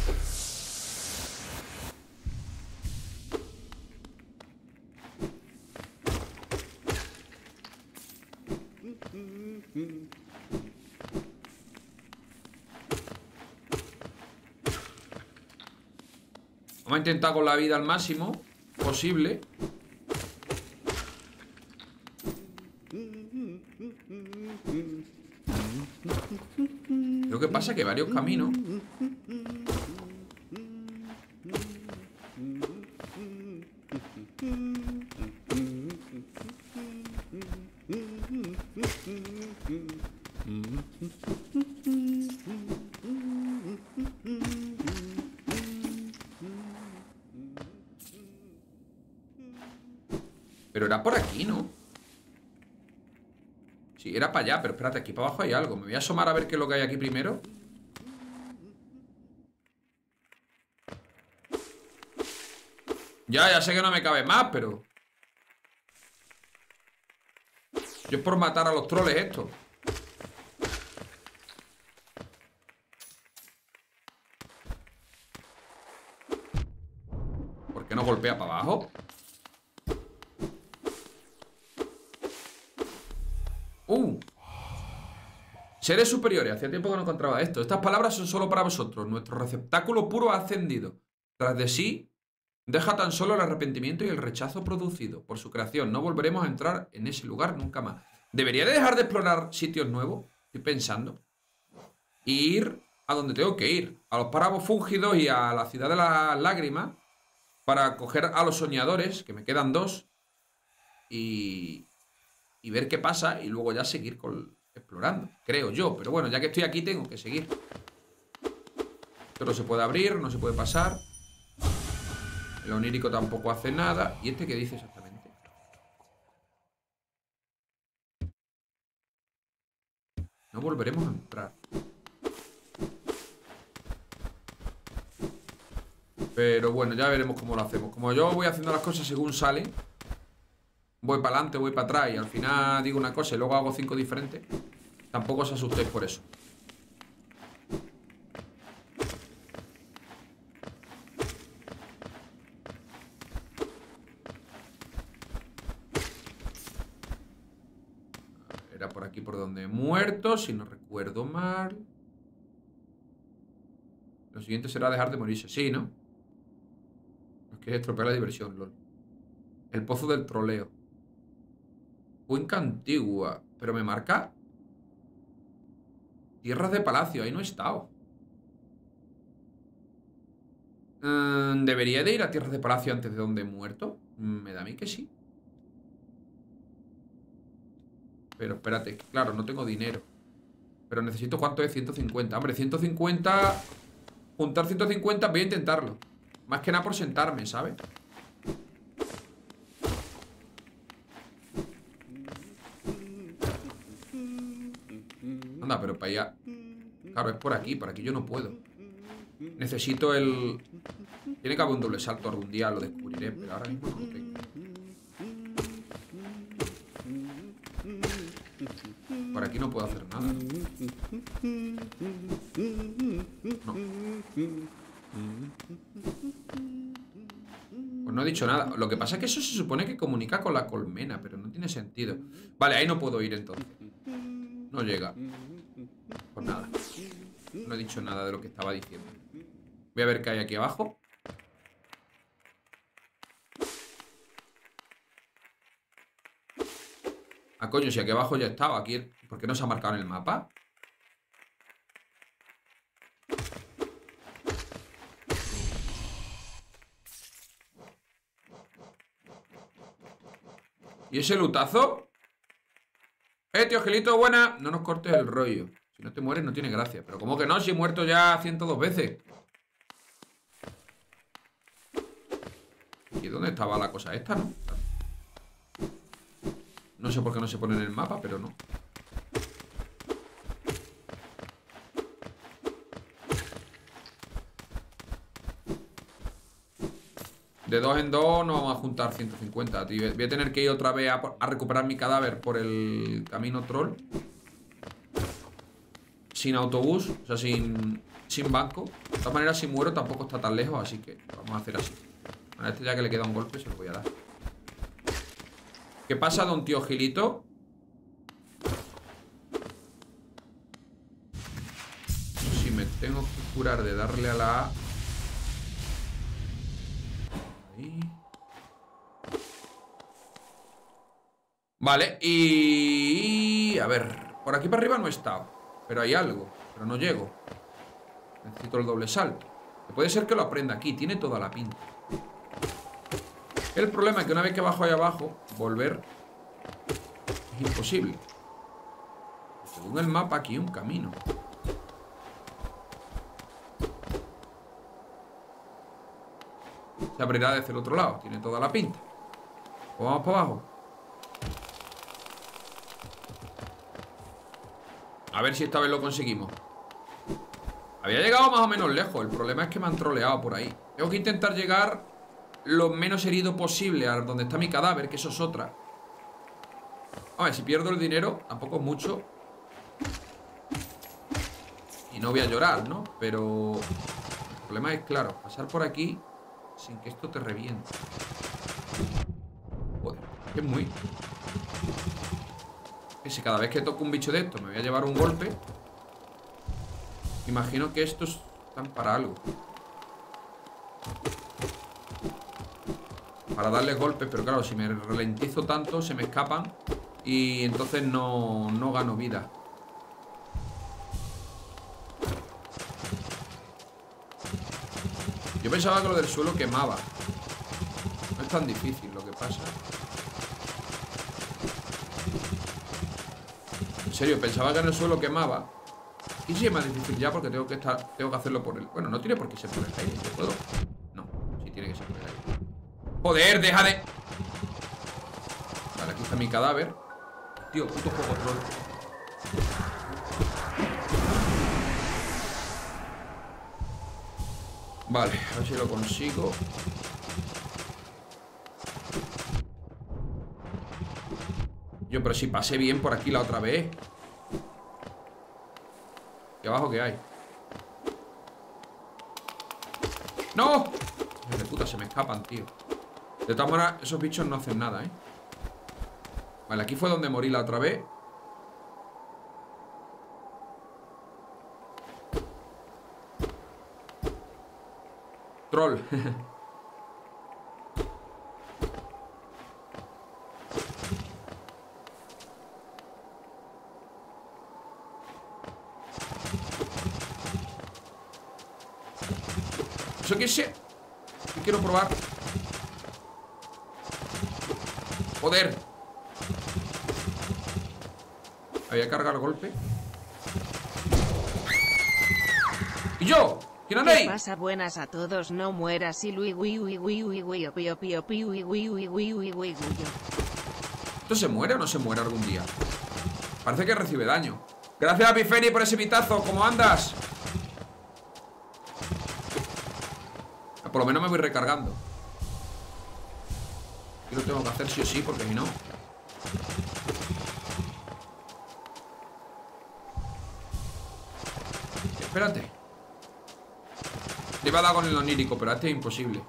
Vamos a intentar con la vida al máximo posible. Lo que pasa es que varios caminos. Pero era por aquí, ¿no? Sí, era para allá, pero espérate, aquí para abajo hay algo. Me voy a asomar a ver qué es lo que hay aquí primero. Ya sé que no me cabe más, pero... Yo es por matar a los troles estos. ¿Por qué no golpea para abajo? Seres superiores, hacía tiempo que no encontraba esto. Estas palabras son solo para vosotros. Nuestro receptáculo puro ha ascendido. Tras de sí, deja tan solo el arrepentimiento y el rechazo producido por su creación. No volveremos a entrar en ese lugar nunca más. ¿Debería de dejar de explorar sitios nuevos? Estoy pensando. Y ir a donde tengo que ir. A los páramos fúngidos y a la ciudad de las lágrimas. Para coger a los soñadores, que me quedan 2. Y ver qué pasa. Y luego ya seguir explorando, creo yo. Pero bueno, ya que estoy aquí tengo que seguir. Esto no se puede abrir, no se puede pasar. El onírico tampoco hace nada. ¿Y este qué dice exactamente? No volveremos a entrar. Pero bueno, ya veremos cómo lo hacemos. Como yo voy haciendo las cosas según salen, voy para adelante, voy para atrás y al final digo una cosa y luego hago 5 diferentes. Tampoco os asustéis por eso. Era por aquí por donde he muerto, si no recuerdo mal. Lo siguiente será dejar de morirse. Sí, ¿no? Es que estropear la diversión, lol. El pozo del troleo. Cuenca antigua. Pero me marca tierras de palacio. Ahí no he estado. ¿Debería de ir a tierras de palacio antes de donde he muerto? Me da a mí que sí. Pero espérate, claro, no tengo dinero. Pero necesito, ¿cuánto es? 150. Hombre, 150. Juntar 150, voy a intentarlo. Más que nada por sentarme, ¿sabes? Anda, pero para allá. Claro, es por aquí yo no puedo. Necesito el... Tiene que haber un doble salto algún día, lo descubriré, pero ahora mismo no lo tengo. aquí no puedo hacer nada. No. Pues no he dicho nada. Lo que pasa es que eso se supone que comunica con la colmena, pero no tiene sentido. Vale, ahí no puedo ir entonces. No llega. Pues nada. No he dicho nada de lo que estaba diciendo. Voy a ver qué hay aquí abajo. Ah, coño, si aquí abajo ya estaba. Aquí, ¿por qué no se ha marcado en el mapa? ¿Y ese lutazo? Tío Angelito, buena. No nos cortes el rollo. Si no te mueres no tiene gracia. Pero ¿cómo que no? Si he muerto ya 102 veces. ¿Y dónde estaba la cosa esta, no? No sé por qué no se pone en el mapa, pero no. De 2 en 2 no vamos a juntar 150, tío. Voy a tener que ir otra vez a recuperar mi cadáver por el camino troll. Sin autobús, o sea, sin banco. De todas maneras, si muero tampoco está tan lejos, así que vamos a hacer así. A este ya que le queda un golpe se lo voy a dar. ¿Qué pasa, don tío Gilito? Si me tengo que curar de darle a la A. Ahí. Vale, y... A ver, por aquí para arriba no he estado. Pero hay algo, pero no llego. Necesito el doble salto. Puede ser que lo aprenda aquí, tiene toda la pinta. El problema es que una vez que bajo ahí abajo, volver es imposible. Según el mapa, aquí hay un camino. Se abrirá desde el otro lado, tiene toda la pinta. Pues vamos para abajo. A ver si esta vez lo conseguimos. Había llegado más o menos lejos. El problema es que me han troleado por ahí. Tengo que intentar llegar lo menos herido posible a donde está mi cadáver, que eso es otra. A ver, si pierdo el dinero, tampoco es mucho. Y no voy a llorar, ¿no? Pero el problema es, claro, pasar por aquí sin que esto te reviente. Joder, es muy... Que si cada vez que toco un bicho de esto me voy a llevar un golpe. Imagino que estos están para algo. Para darles golpes, pero claro, si me ralentizo tanto se me escapan. Y entonces no gano vida. Yo pensaba que lo del suelo quemaba. No es tan difícil lo que pasa. En serio, pensaba que en el suelo quemaba. Y sí es más difícil ya porque tengo que hacerlo por el... Bueno, no tiene por qué ser por el aire. ¿Puedo? No, sí tiene que ser por el aire. ¡Joder, deja de...! Vale, aquí está mi cadáver. Tío, puto juego troll. Vale, a ver si lo consigo. Yo, pero si pasé bien por aquí la otra vez. ¿Y abajo qué hay? ¡No! Hijos de puta, se me escapan, tío. De todas maneras, esos bichos no hacen nada, ¿eh? Vale, aquí fue donde morí la otra vez. Troll. ¿Eso qué es? ¿Qué quiero probar? Joder. Había que cargar el golpe. ¿Y yo? ¿Quién anda ahí? ¿Qué pasa? Buenas a todos, no mueras y ¿Esto se muere o no se muere algún día? Parece que recibe daño. Gracias a Pifeni por ese pitazo. ¿Cómo andas? Por lo menos me voy recargando. Y lo tengo que hacer sí o sí, porque si no... Espérate. Le iba a dar con el onírico, pero a este es imposible.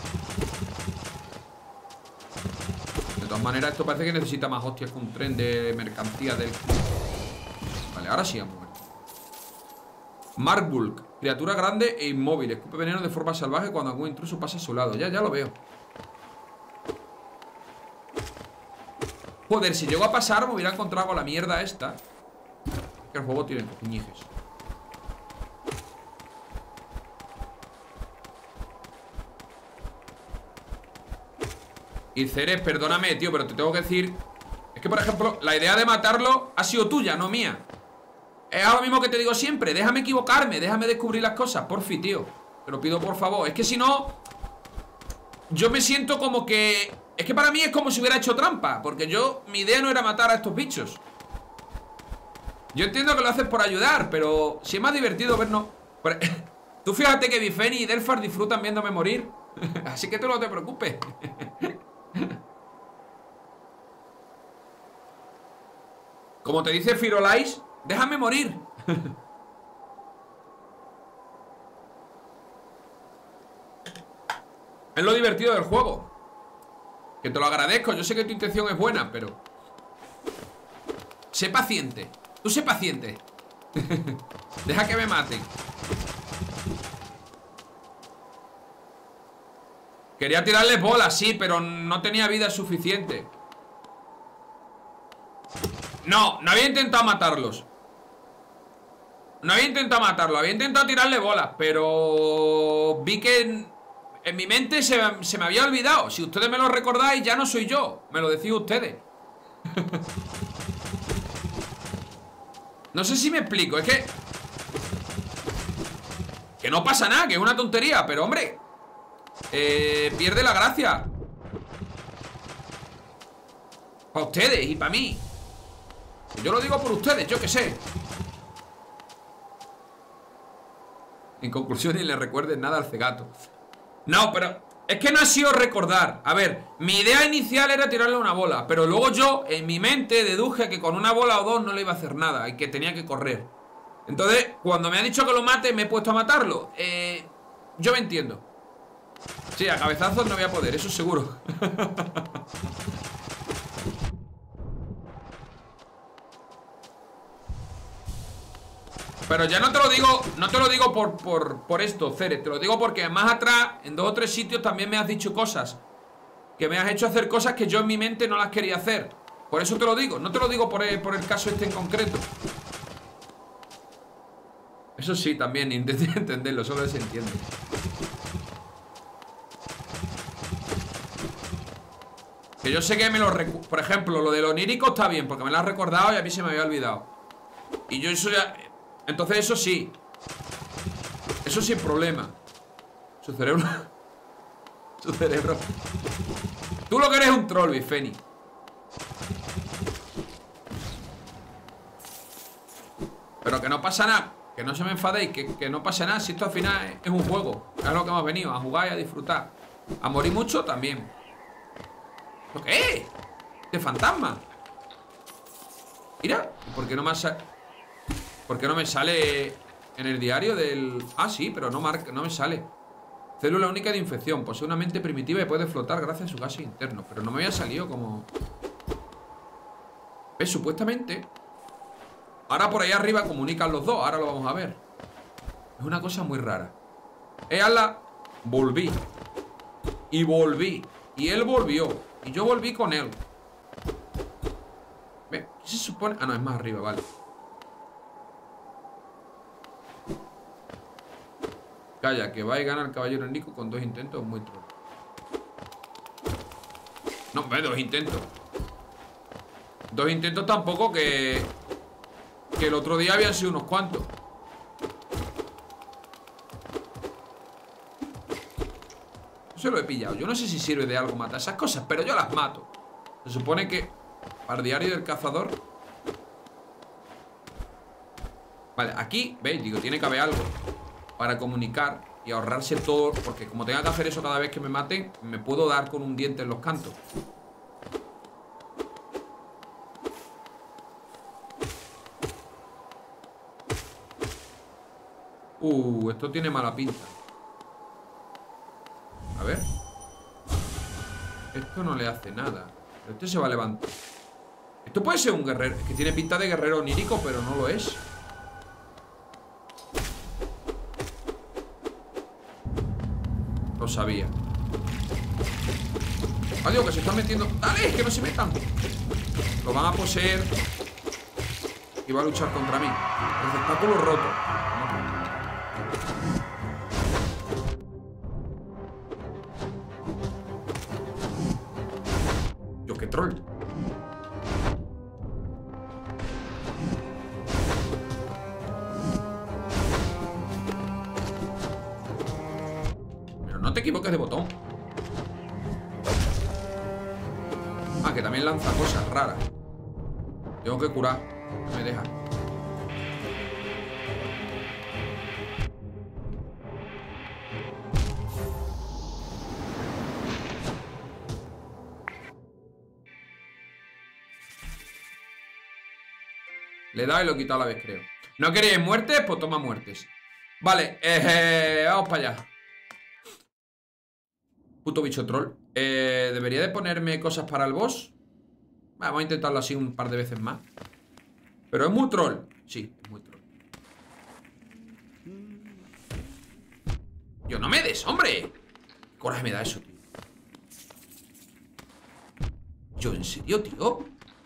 De todas maneras, esto parece que necesita más hostias que un tren de mercancía del... Vale, ahora sí vamos a ver. Markbulk, criatura grande e inmóvil. Escupe veneno de forma salvaje cuando algún intruso pasa a su lado. Ya lo veo. Joder, si llego a pasar me hubiera encontrado con la mierda esta. Que el juego tiene cojiñijes. Y Ceres, perdóname, tío, pero te tengo que decir... Es que, por ejemplo, la idea de matarlo ha sido tuya, no mía. Es lo mismo que te digo siempre. Déjame equivocarme, déjame descubrir las cosas. Porfi, tío. Te lo pido por favor. Es que si no... Yo me siento como que... Es que para mí es como si hubiera hecho trampa. Porque mi idea no era matar a estos bichos. Yo entiendo que lo haces por ayudar, pero si es más divertido vernos... Tú fíjate que Bifeni y Delfar disfrutan viéndome morir. Así que tú no te preocupes. Como te dice Firolais, déjame morir. Es lo divertido del juego. Que te lo agradezco, yo sé que tu intención es buena, pero... Sé paciente. Tú sé paciente. Deja que me maten. Quería tirarles bolas, sí, pero no tenía vida suficiente. No había intentado matarlos. No había intentado matarlos, había intentado tirarle bolas, pero vi que en mi mente se me había olvidado. Si ustedes me lo recordáis, ya no soy yo. Me lo decís ustedes. No sé si me explico, es que no pasa nada, que es una tontería, pero hombre, pierde la gracia. Para ustedes y para mí. Yo lo digo por ustedes, yo qué sé. En conclusión, ni le recuerden nada al cegato. No, pero es que no ha sido recordar. A ver, mi idea inicial era tirarle una bola, pero luego yo, en mi mente, deduje que con una bola o dos no le iba a hacer nada y que tenía que correr. Entonces, cuando me ha dicho que lo mate, me he puesto a matarlo. Yo me entiendo. Sí, a cabezazos no voy a poder, eso seguro. Pero ya no te lo digo por esto, Ceres. Te lo digo porque más atrás, en 2 o 3 sitios, también me has dicho cosas. Que me has hecho hacer cosas que yo en mi mente no las quería hacer. Por eso te lo digo. No te lo digo por el caso este en concreto. Eso sí, también intenté entenderlo, solo se entiende. Que yo sé que me lo recuerdo. Por ejemplo, lo del onírico está bien, porque me lo has recordado y a mí se me había olvidado. Y yo eso ya... Entonces eso sí. Eso sin problema. Su cerebro... Su cerebro... Tú lo que eres un troll, Bifeni. Pero que no pasa nada. Que no se me enfadéis, que no pasa nada. Si esto al final es un juego. Es lo que hemos venido, a jugar y a disfrutar. A morir mucho también. ¿Lo qué es? De fantasma. Mira, ¿por qué no me sale? ¿Por qué no me sale en el diario del...? Ah, sí, pero no me sale. Célula única de infección. Posee una mente primitiva y puede flotar gracias a su gas interno. Pero no me había salido como... ¿Ves? Supuestamente... Ahora por ahí arriba comunican los dos. Ahora lo vamos a ver. Es una cosa muy rara. Ala, volví. Y volví. Y él volvió. Y yo volví con él. ¿Ves? ¿Qué se supone? Ah, no, es más arriba, vale. Calla, que va y gana el caballero Nico con 2 intentos muy troll. No, hombre, 2 intentos. 2 intentos tampoco que el otro día habían sido unos cuantos. Se lo he pillado. Yo no sé si sirve de algo matar esas cosas, pero yo las mato. Se supone que para el diario del cazador. Vale, aquí, ¿veis? Digo, tiene que haber algo para comunicar y ahorrarse todo. Porque como tenga que hacer eso cada vez que me maten, me puedo dar con un diente en los cantos. Esto tiene mala pinta. A ver. Esto no le hace nada. Pero este se va a levantar. Esto puede ser un guerrero. Es que tiene pinta de guerrero onírico, pero no lo es. Lo sabía. Adiós, que se están metiendo. ¡Dale! ¡Que no se metan! Lo van a poseer. Y va a luchar contra mí. Receptáculo roto. Yo, qué troll. Pero no te equivoques de botón. Ah, que también lanza cosas raras. Tengo que curar. No me deja. Le he dado y lo he quitado a la vez, creo. ¿No queréis muertes? Pues toma muertes. Vale, vamos para allá. Puto bicho troll. ¿Debería de ponerme cosas para el boss? Vamos a intentarlo así un par de veces más. Pero es muy troll. Sí, es muy troll. Yo, no me des, hombre. Qué coraje me da eso, tío. Yo, ¿en serio, tío?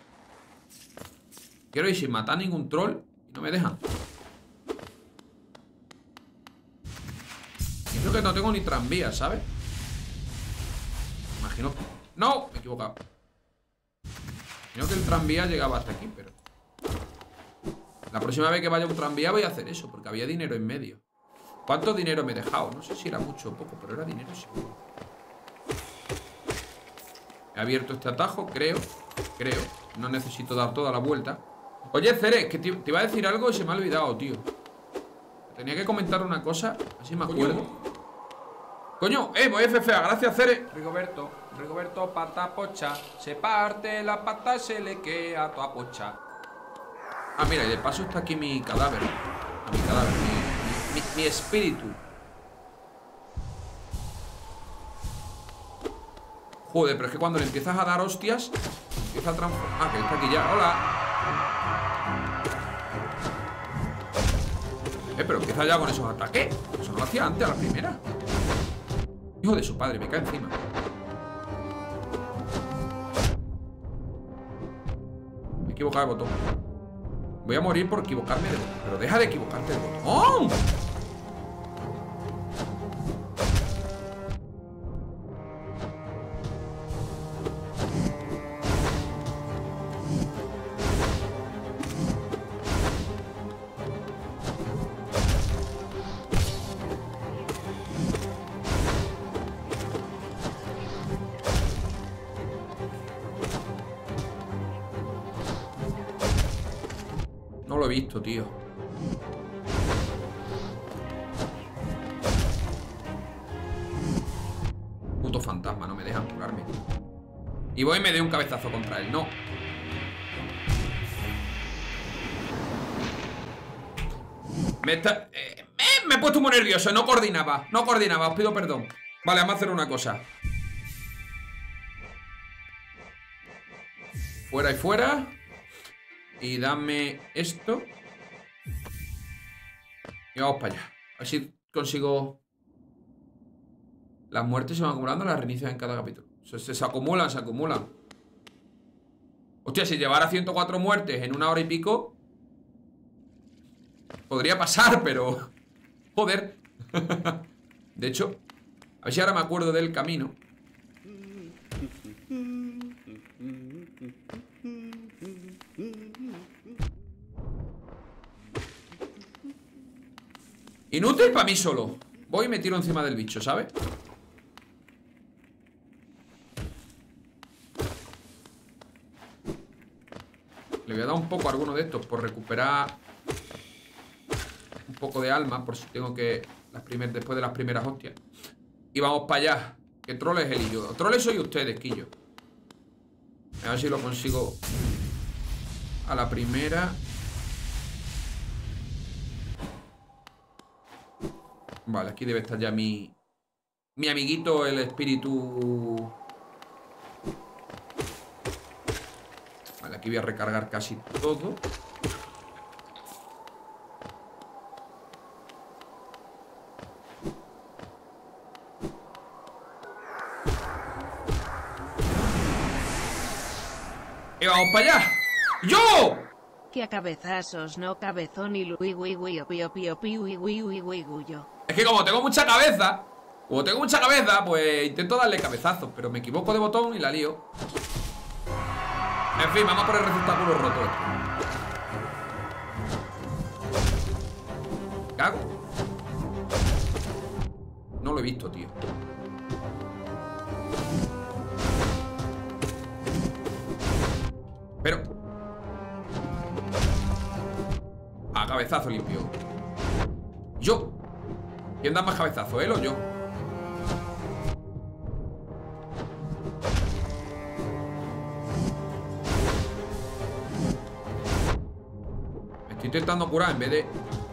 Quiero ir sin matar a ningún troll y no me dejan. Y creo que no tengo ni tranvía, ¿sabes? Imagino que... ¡No! Me he equivocado. Imagino que el tranvía llegaba hasta aquí, pero... La próxima vez que vaya a un tranvía voy a hacer eso, porque había dinero en medio. ¿Cuánto dinero me he dejado? No sé si era mucho o poco, pero era dinero seguro. He abierto este atajo, creo. No necesito dar toda la vuelta. Oye, Ceres, que te iba a decir algo y se me ha olvidado, tío. Tenía que comentar una cosa, así me acuerdo. Coño, voy FFA, gracias, Ceres. Rigoberto, pata pocha. Se parte la pata, se le queda toda pocha. Ah, mira, y de paso está aquí mi cadáver. Mi cadáver, mi espíritu. Joder, pero es que cuando le empiezas a dar hostias, empieza a transformar. Ah, que está aquí ya, hola. Pero empieza ya con esos ataques. Eso no lo hacía antes, a la primera. Hijo de su padre, me cae encima. Me he equivocado de botón. Voy a morir por equivocarme de botón. Pero deja de equivocarte de botón. No lo he visto, tío. Puto fantasma, no me dejan curarme. Y voy y me doy un cabezazo contra él, no. Me he puesto muy nervioso, no coordinaba, os pido perdón. Vale, vamos a hacer una cosa. Fuera y fuera. Y dame esto. Y vamos para allá. A ver si consigo. Las muertes se van acumulando, las reinicias en cada capítulo. Se acumulan, se acumulan. Hostia, si llevara 104 muertes en 1 hora y pico, podría pasar, pero... Joder. De hecho, a ver si ahora me acuerdo del camino. Inútil para mí solo. Voy y me tiro encima del bicho, ¿sabes? Le voy a dar un poco a alguno de estos por recuperar un poco de alma, por si tengo que... después de las primeras hostias. Y vamos para allá. Que troll es él y yo. Troles soy ustedes, Quillo. A ver si lo consigo a la primera. Vale, aquí debe estar ya mi amiguito, el espíritu. Vale, aquí voy a recargar casi todo. Y vamos para allá. ¡Yo! Que a cabezazos, no cabezón y lui wi wi opio pio pi wi wi wi wi guyo. Es que como tengo mucha cabeza, pues intento darle cabezazos, pero me equivoco de botón y la lío. En fin, vamos a por el receptáculo roto este. ¿Cago? No lo he visto, tío. Pero a cabezazo limpio. Yo. ¿Quién da más cabezazo, él o yo? Me estoy intentando curar en vez de...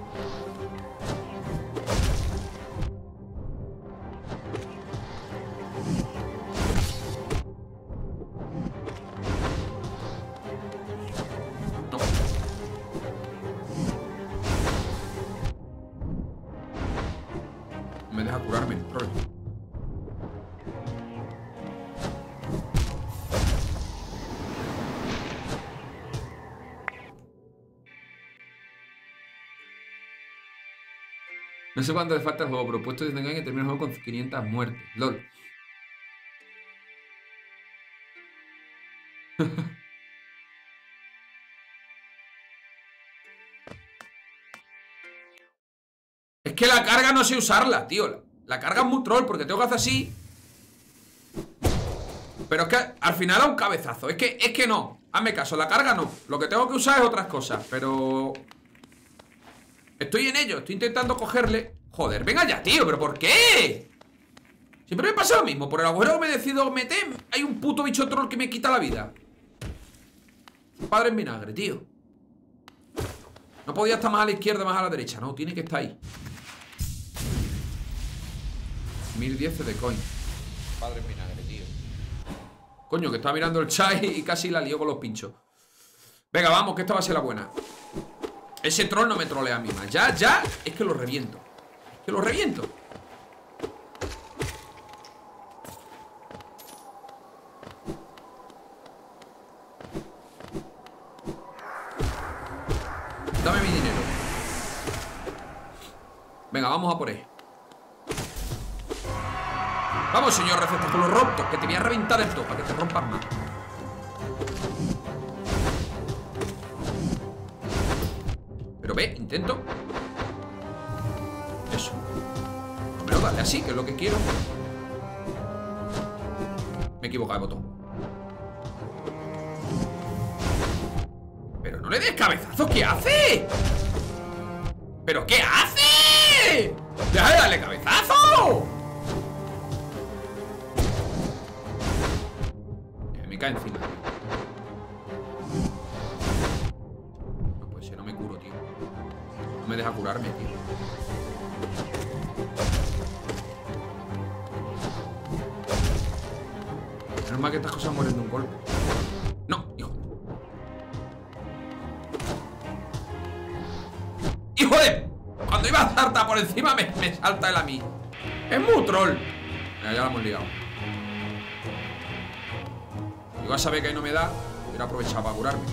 Me deja curarme el troll. No sé cuánto le falta al juego, pero puesto que tengan que terminar el juego con 500 muertes. LOL. Es que la carga no sé usarla, tío. La carga es muy troll porque tengo que hacer así. Pero es que al final a un cabezazo. Es que no. Hazme caso, la carga no. Lo que tengo que usar es otras cosas. Pero... estoy en ello, estoy intentando cogerle. Joder, venga ya, tío, ¿pero por qué? Siempre me pasa lo mismo. Por el agujero que me decido meter, hay un puto bicho troll que me quita la vida. Padre en vinagre, tío. No podía estar más a la izquierda, más a la derecha. No, tiene que estar ahí. 1010 de coin. Padre en vinagre, tío. Coño, que estaba mirando el chat y casi la lío con los pinchos. Venga, vamos, que esta va a ser la buena. Ese troll no me trolea a mí más. Ya, es que lo reviento. Es que lo reviento. Dame mi dinero. Venga, vamos a por él. Vamos, señor receptáculo roto, que te voy a reventar el top para que te rompas más. Pero ve, intento. Eso. Pero dale así, que es lo que quiero. Me he equivocado de botón. Pero no le des cabezazos, ¿qué hace? ¿Pero qué hace? ¡Deja de darle cabezazo! Me cae encima. No puede ser, no me curo, tío. No me deja curarme, tío. Menos mal que estas cosas mueren de un golpe. No, hijo. ¡Hijo de! Cuando iba a saltar por encima me salta él a mí. Es muy troll. Mira, ya lo hemos liado. Igual sabe que ahí no me da. Hubiera aprovechado para curarme.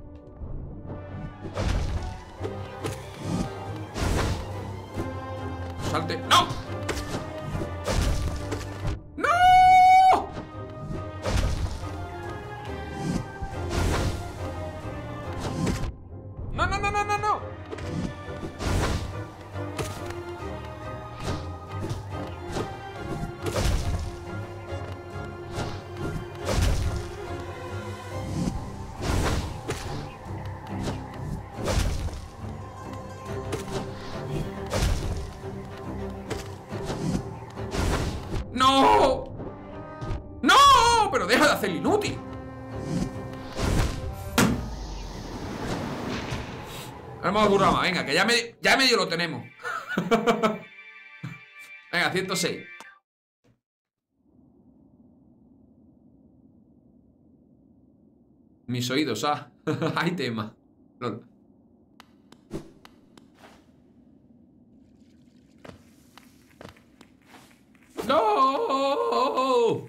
Salte. ¡No! ¡No! ¡No, no, no, no, no, no! ¡No! ¡No! Pero deja de hacerlo inútil. Vamos a currar más, venga, que ya medio lo tenemos. Venga, 106. Mis oídos, hay tema. Lol. ¡No!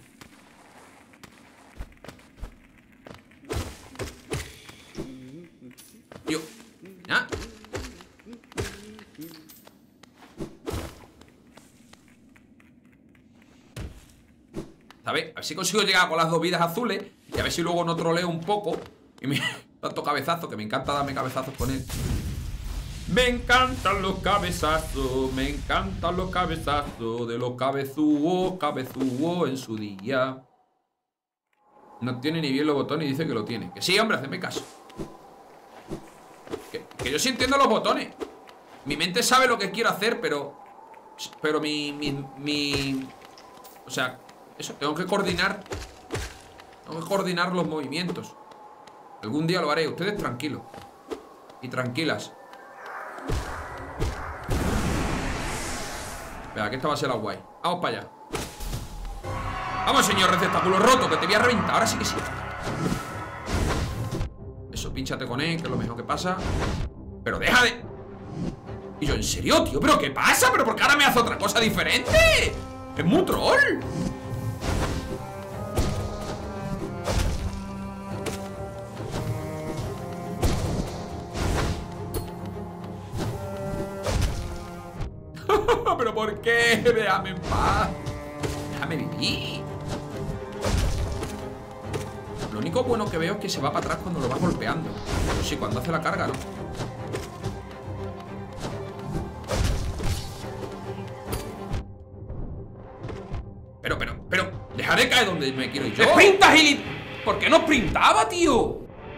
Yo. ¿Ya? A ver si consigo llegar con las 2 vidas azules. Y a ver si luego no troleo un poco. Y me... tanto cabezazo, que me encanta darme cabezazos con él. Me encantan los cabezazos. Me encantan los cabezazos de los cabezúos en su día. No tiene ni bien los botones y dice que lo tiene. Que sí, hombre, hacedme caso. Que yo sí entiendo los botones. Mi mente sabe lo que quiero hacer, pero o sea, eso, tengo que coordinar. Tengo que coordinar los movimientos. Algún día lo haré, ustedes tranquilos. Y tranquilas. Venga, que esta va a ser la guay. Vamos para allá. Vamos, señor receptáculo roto, que te voy a reventar. Ahora sí que sí. Eso, pínchate con él, que es lo mejor que pasa. Pero deja de... Y yo, ¿en serio, tío? ¿Pero qué pasa? ¿Pero por qué ahora me hace otra cosa diferente? Es muy troll. ¿Pero por qué? Déjame en paz. Déjame vivir. Lo único bueno que veo es que se va para atrás cuando lo vas golpeando. Pero sí, cuando hace la carga, ¿no? Pero, dejaré caer donde me quiero ir yo. ¡Sprinta, Gili! ¿Por qué no sprintaba, tío?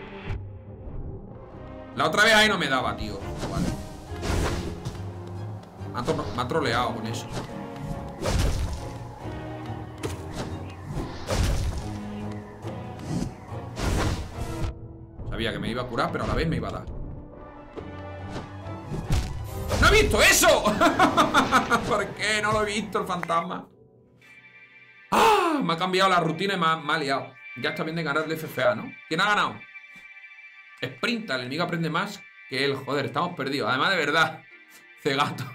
La otra vez ahí no me daba, tío. Vale. Me ha troleado con eso. Sabía que me iba a curar, pero a la vez me iba a dar. ¡No he visto eso! ¿Por qué no lo he visto el fantasma? ¡Ah! Me ha cambiado la rutina y me ha liado. Ya está bien de ganar el FFA, ¿no? ¿Quién ha ganado? Sprinta, el enemigo aprende más que él. Joder, estamos perdidos. Además, de verdad. Cegato.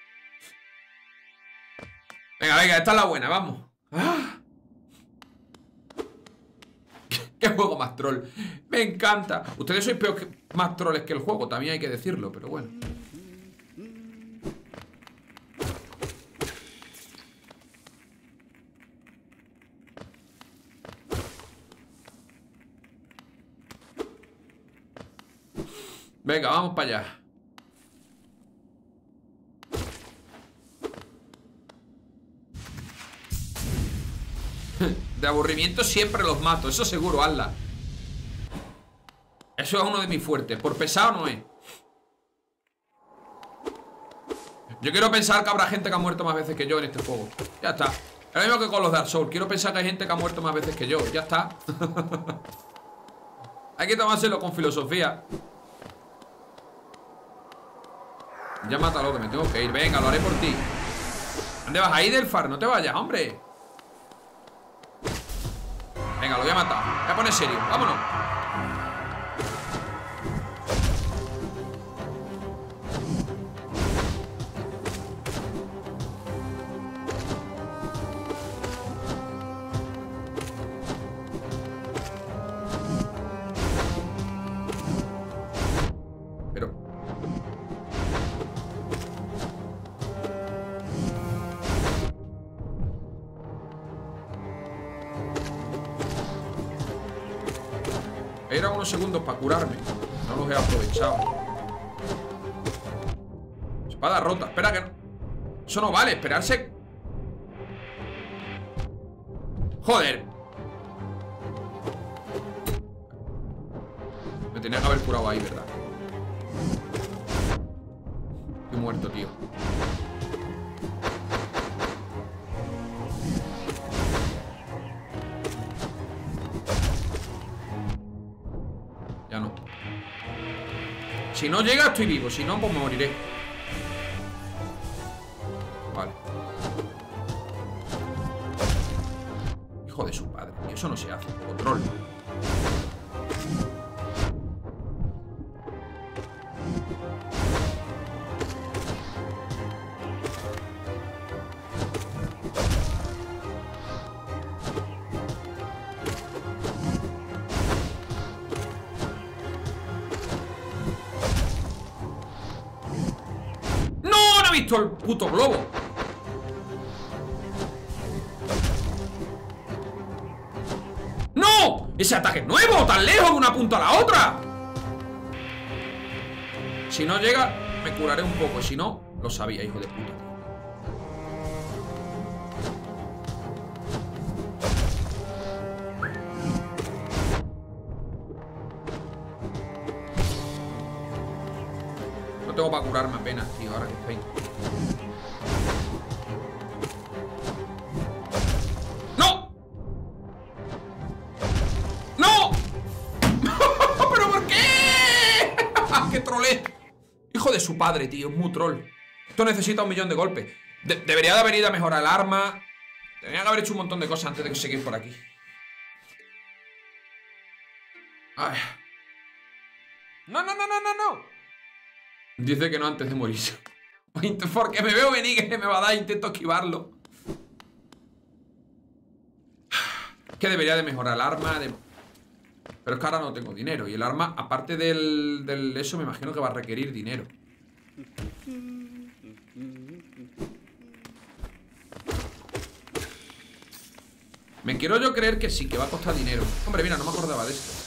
Venga, esta es la buena, vamos. ¡Ah! ¡Qué juego más troll! Me encanta. Ustedes sois más trolls que el juego, también hay que decirlo, pero bueno. Venga, vamos para allá. De aburrimiento siempre los mato, eso seguro, hazla. Eso es uno de mis fuertes. Por pesado no es. Yo quiero pensar que habrá gente que ha muerto más veces que yo en este juego. Ya está. Es lo mismo que con los Dark Souls. Quiero pensar que hay gente que ha muerto más veces que yo. Ya está. Hay que tomárselo con filosofía. Ya mátalo, que me tengo que ir. Venga, lo haré por ti. ¿Dónde vas a ir, Delfar? No te vayas, hombre. Venga, lo voy a matar. Voy a poner serio, vámonos. Pero... Era unos segundos para curarme. No los he aprovechado. Espada rota. Espera que no... Eso no vale, esperarse. Joder. Me tenía que haber curado ahí, ¿verdad? Estoy muerto, tío. Ya no. Si no llega, estoy vivo. Si no, pues me moriré. Vale. ha visto el puto globo. ¡No! ¡Ese ataque es nuevo! ¡Tan lejos de una punta a la otra! Si no llega, me curaré un poco. Si no, lo sabía, hijo de puta. No tengo para curarme apenas, tío, ahora que estoy. ¡No! ¡No! ¿Pero por qué? ¡Qué trolé! Hijo de su padre, tío, es muy troll. Esto necesita 1.000.000 de golpes. Debería de haber ido a mejorar el arma. Tenía que haber hecho un montón de cosas antes de seguir por aquí. Ay. No, no, no, no, no, no. Dice que no antes de morirse. Porque me veo venir que me va a dar, intento esquivarlo. Que debería de mejorar el arma. Pero es que ahora no tengo dinero. Y el arma, aparte del eso, me imagino que va a requerir dinero. Me quiero yo creer que sí, que va a costar dinero. Hombre, mira, no me acordaba de esto.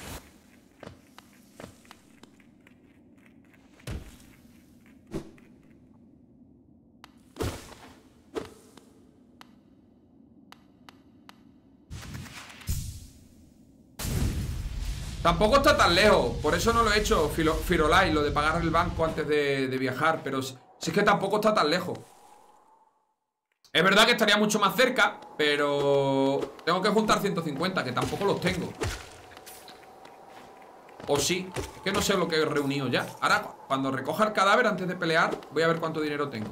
Tampoco está tan lejos. Por eso no lo he hecho, Firolai, lo de pagar el banco antes de viajar. Pero si es que tampoco está tan lejos. Es verdad que estaría mucho más cerca, pero tengo que juntar 150, que tampoco los tengo. O sí, es que no sé lo que he reunido ya. Ahora, cuando recoja el cadáver antes de pelear, voy a ver cuánto dinero tengo.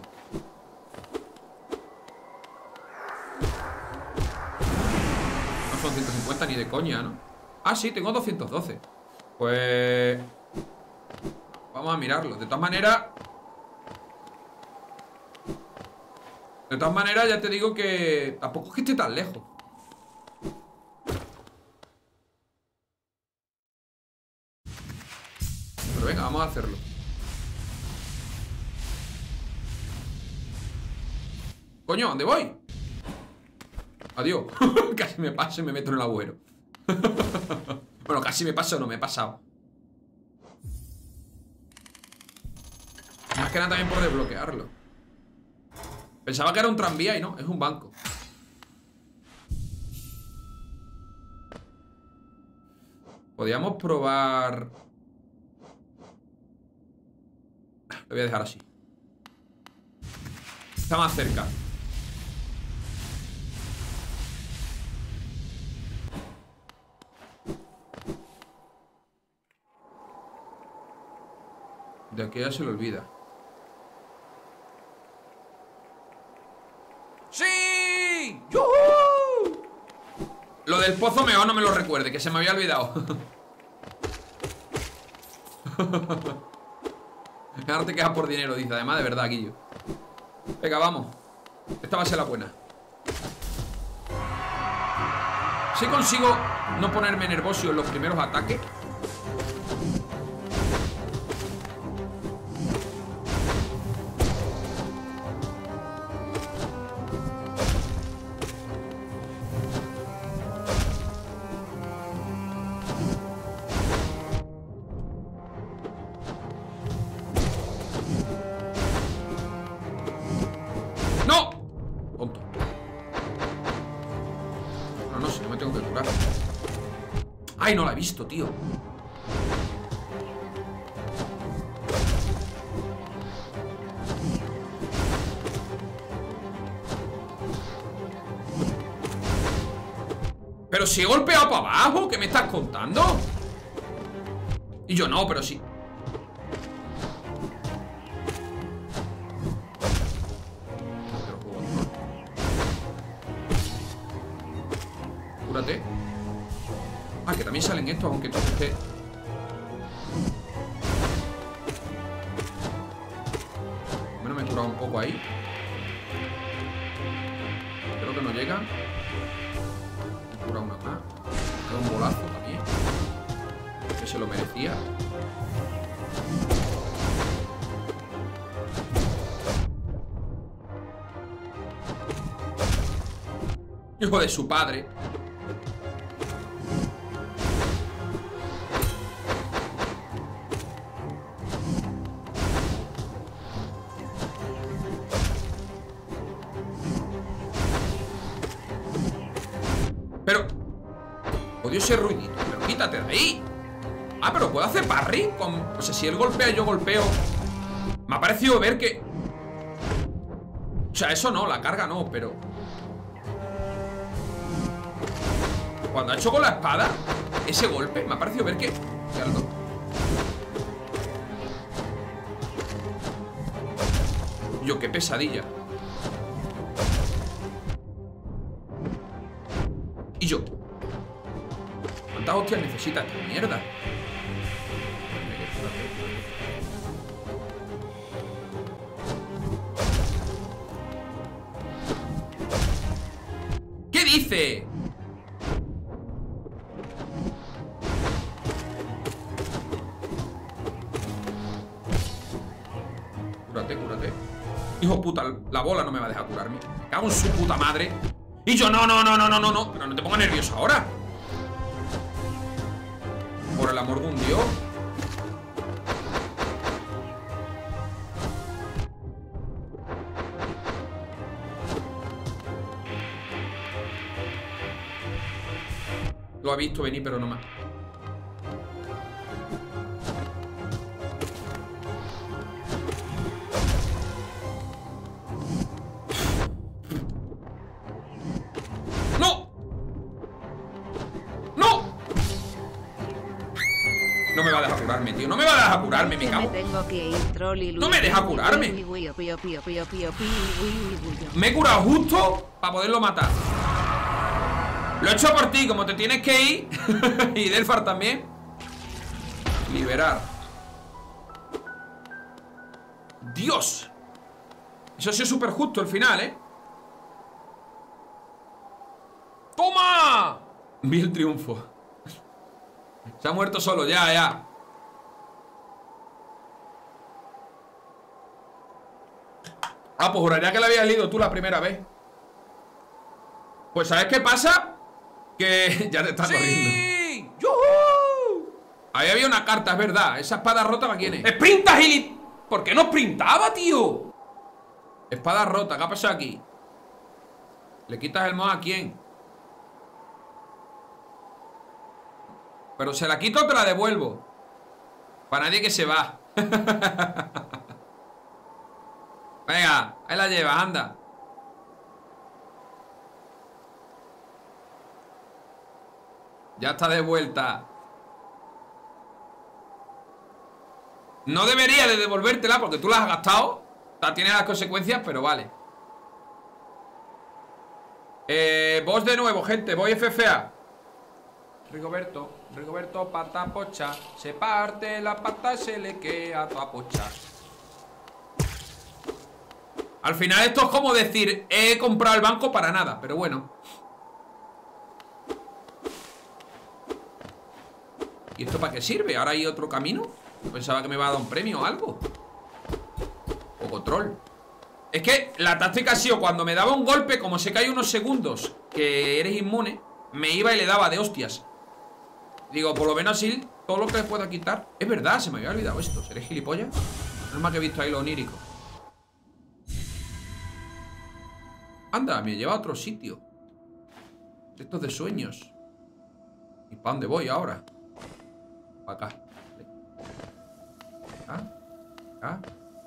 No son 150 ni de coña, ¿no? Ah, sí, tengo 212. Pues... vamos a mirarlo. De todas maneras, ya te digo que tampoco es que esté tan lejos. Pero venga, vamos a hacerlo. Coño, ¿dónde voy? Adiós. Casi me paso y me meto en el agujero. Bueno, casi me paso o no me he pasado. Más que nada también por desbloquearlo. Pensaba que era un tranvía y no, es un banco. Podríamos probar... Lo voy a dejar así. Está más cerca. De aquí ya se lo olvida. ¡Sí! ¡Yuhu! Lo del pozo mejor no me lo recuerde, que se me había olvidado. Ahora te quedas por dinero, dice. Además, de verdad, Guillo. Venga, vamos. Esta va a ser la buena. Si consigo no ponerme nervioso en los primeros ataques. ¡No! Tonto. No, si no me tengo que curar. ¡Ay, no la he visto, tío! Pero si he golpeado para abajo, ¿qué me estás contando? Y yo no, pero sí. Cúrate. Ah, que también salen estos, aunque tú estés... Bueno, me he curado un poco ahí. Creo que no llega. Me he curado una más. Me he dado un bolazo también, que se lo merecía. Hijo de su padre. Pero... odio ese ruidito. Pero quítate de ahí. Ah, pero puedo hacer parry con... o sea, si él golpea, yo golpeo. Me ha parecido ver que... o sea, eso no, la carga no, pero... cuando ha hecho con la espada ese golpe, me ha parecido ver que... algo. Yo, qué pesadilla. Y yo, ¿cuántas hostias necesita esta mierda? ¿Qué dice? Cúrate, cúrate. Hijo puta, la bola no me va a dejar curarme. Me cago en su puta madre. Y yo, no. Pero no te pongas nervioso ahora. Por el amor de un dios. Lo ha visto venir, pero no más. ¡No! ¡No! No me va a dejar curarme, tío. No me va a dejar curarme, me cago. Tengo que ir, troll. No me deja curarme. Me he curado justo para poderlo matar. Lo he hecho por ti, como te tienes que ir. Y Delfar también. Liberar. Dios. Eso ha sido súper justo el final, ¿eh? ¡Toma! Vi el triunfo. Se ha muerto solo, ya. Ah, pues juraría que la habías leído tú la primera vez. Pues ¿sabes qué pasa? Que ya te estás corriendo. ¡Sí! ¡Yuhu! Ahí había una carta, es verdad. Esa espada rota, ¿para quién es? ¡Sprinta, Gili! ¿Por qué no sprintaba, tío? Espada rota, ¿qué ha pasado aquí? ¿Le quitas el mod a quién? Pero se la quito o te la devuelvo. Para nadie que se va. Venga, ahí la llevas, anda. Ya está de vuelta. No debería de devolvértela porque tú la has gastado. Tiene las consecuencias, pero vale. Boss de nuevo, gente. Voy FFA. Rigoberto, pata pocha. Se parte la pata, se le queda toda pocha. Al final esto es como decir, he comprado el banco para nada, pero bueno. ¿Y esto para qué sirve? ¿Ahora hay otro camino? Pensaba que me iba a dar un premio o algo. O control. Es que la táctica ha sido cuando me daba un golpe, como sé que hay unos segundos que eres inmune, me iba y le daba de hostias. Digo, por lo menos así, todo lo que pueda quitar. Es verdad, se me había olvidado esto. ¿Seré gilipollas? No es más que he visto ahí lo onírico. Anda, me lleva a otro sitio. Estos de sueños. ¿Y para dónde voy ahora? Para acá. Acá.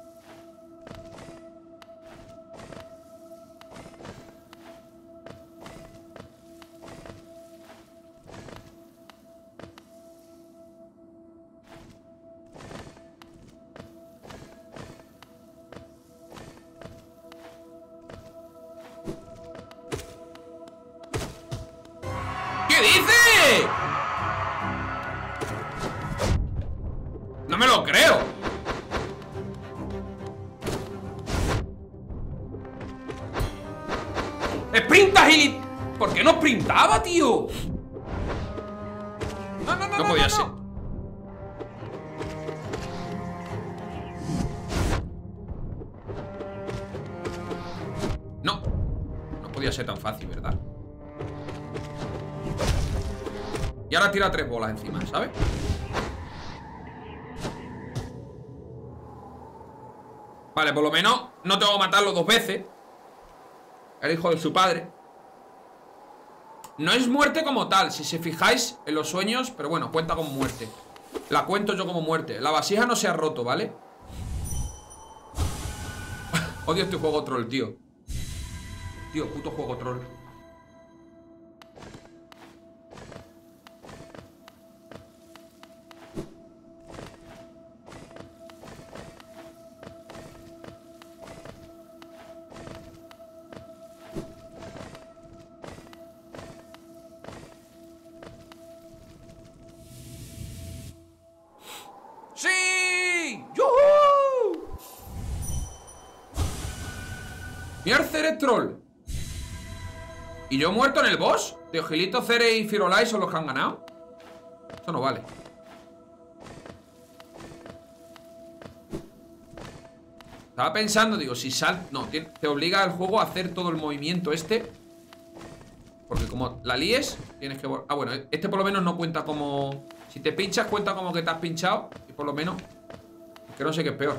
¿Qué dice? No me lo creo. ¡Sprinta, Gili! ¿Por qué no sprintaba, tío? No podía ser. No podía ser tan fácil, ¿verdad? Y ahora tira 3 bolas encima, ¿sabes? Vale, por lo menos no tengo que matarlo 2 veces. El hijo de su padre. No es muerte como tal, si se fijáis en los sueños, pero bueno, cuenta como muerte. La cuento yo como muerte. La vasija no se ha roto, ¿vale? Odio este juego troll, tío. Tío, puto juego troll. ¡Sí! ¡Yuhu! ¡Mierda, eres troll! ¿Y yo he muerto en el boss? ¿De Ojilito, Cere y Firolai son los que han ganado? Eso no vale. Estaba pensando, digo, si no, te obliga el juego a hacer todo el movimiento este. Porque como la líes, tienes que... Ah, bueno, este por lo menos no cuenta como... Si te pinchas, cuenta como que te has pinchado. Y por lo menos... Es que no sé qué es peor.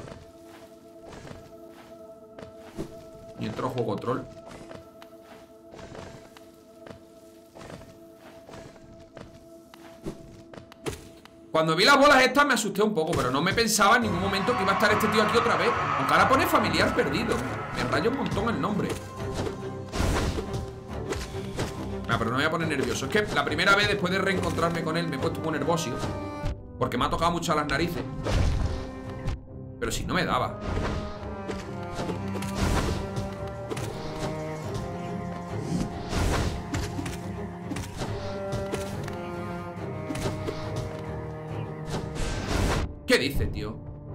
Y otro juego troll. Cuando vi las bolas estas me asusté un poco, pero no me pensaba en ningún momento que iba a estar este tío aquí otra vez. Aunque ahora pone familiar perdido. Me raya un montón el nombre. Ah, pero no me voy a poner nervioso. Es que la primera vez después de reencontrarme con él me he puesto muy nervioso. Porque me ha tocado mucho a las narices. Pero si no me daba. ¿Qué dice, tío?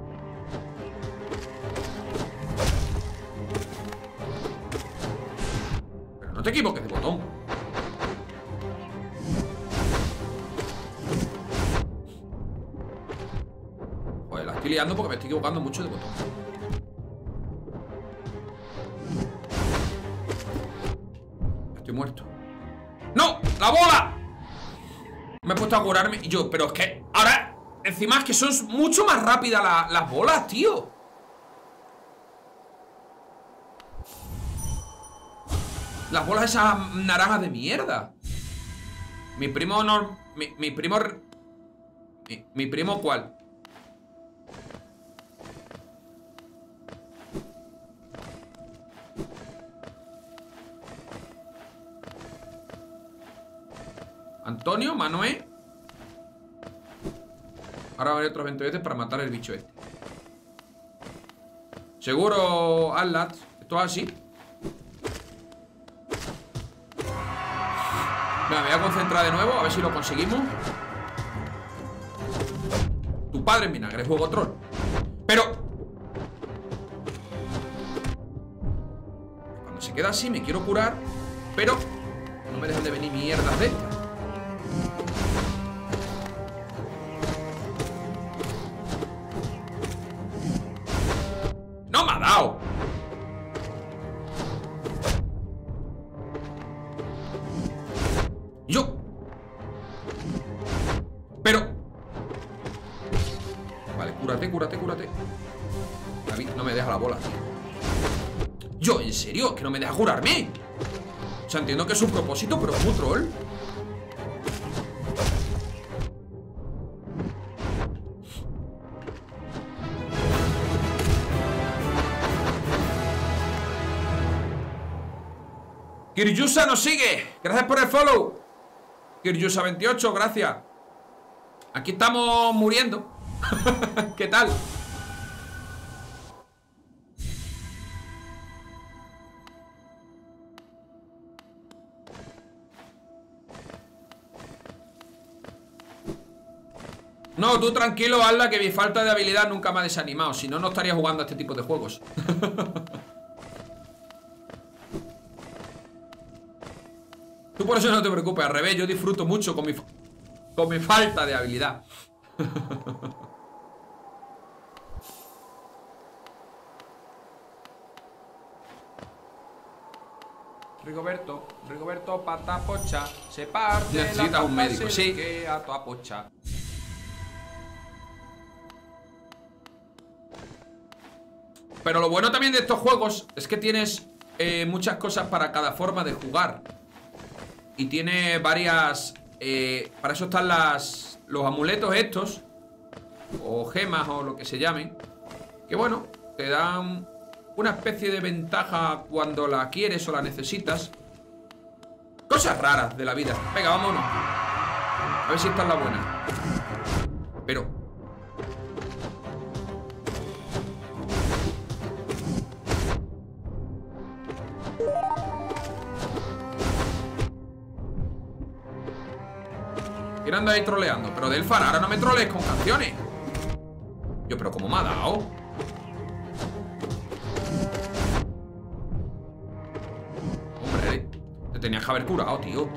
Pero no te equivoques de botón. Joder, la estoy liando porque me estoy equivocando mucho de botón. Estoy muerto. ¡No! ¡La bola! Me he puesto a curarme y yo, pero es que ahora... Encima es que son mucho más rápidas las bolas, tío. Las bolas esas naranjas de mierda. Mi primo no... Mi primo... ¿Mi primo cuál? Antonio, Manuel. Ahora va a venir otras 20 veces para matar el bicho este. Seguro, Atlas. Esto es así. Venga, me voy a concentrar de nuevo. A ver si lo conseguimos. Tu padre en vinagre, juego troll. Pero... Cuando se queda así me quiero curar. Pero... No me dejan de venir mierdas de estas. ¡No me ha dado! Yo. Pero... Vale, cúrate, cúrate, cúrate. David, no me deja la bola, tío. Yo, ¿en serio? ¿Que no me deja curarme? O sea, entiendo que es un propósito, pero es un troll. Kiryusa nos sigue. Gracias por el follow. Kiryusa28, gracias. Aquí estamos muriendo. ¿Qué tal? No, tú tranquilo, hazla, que mi falta de habilidad nunca me ha desanimado. Si no, no estaría jugando a este tipo de juegos. Tú por eso no te preocupes, al revés, yo disfruto mucho con mi falta de habilidad. Rigoberto, Rigoberto pata pocha, se parte Necesitas la un pata, médico, se sí. le queda toda pocha. Pero lo bueno también de estos juegos es que tienes muchas cosas para cada forma de jugar. Y tiene varias... para eso están los amuletos estos, o gemas, o lo que se llamen, que bueno, te dan una especie de ventaja cuando la quieres o la necesitas. Cosas raras de la vida. Venga, vámonos. A ver si esta es la buena. Pero... ¿quién anda ahí troleando? Pero Delfar, ahora no me trolees con canciones. Yo, pero ¿cómo me ha dado? Hombre, te tenías que haber curado, tío.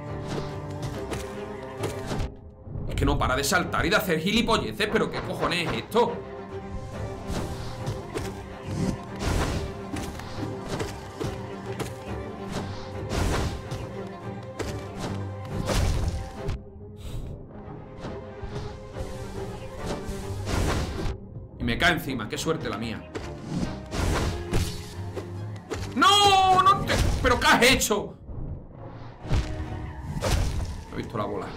Es que no para de saltar y de hacer gilipolleces. ¿Pero qué cojones es esto? Y me cae encima, qué suerte la mía. ¡No! ¡No te... ¿Pero qué has hecho? No he visto la bola.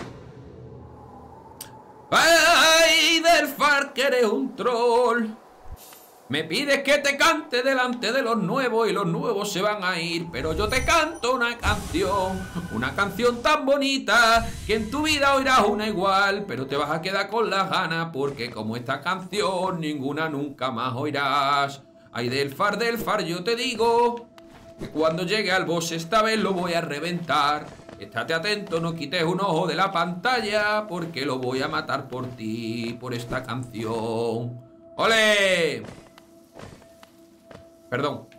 ¡Ay, Delfar, que eres un troll! Me pides que te cante delante de los nuevos y los nuevos se van a ir, pero yo te canto una canción tan bonita que en tu vida oirás una igual, pero te vas a quedar con las ganas porque como esta canción ninguna nunca más oirás. Ay, Delfar, Delfar, yo te digo que cuando llegue al boss esta vez lo voy a reventar. Estate atento, no quites un ojo de la pantalla porque lo voy a matar por ti, por esta canción. ¡Ole! Perdón.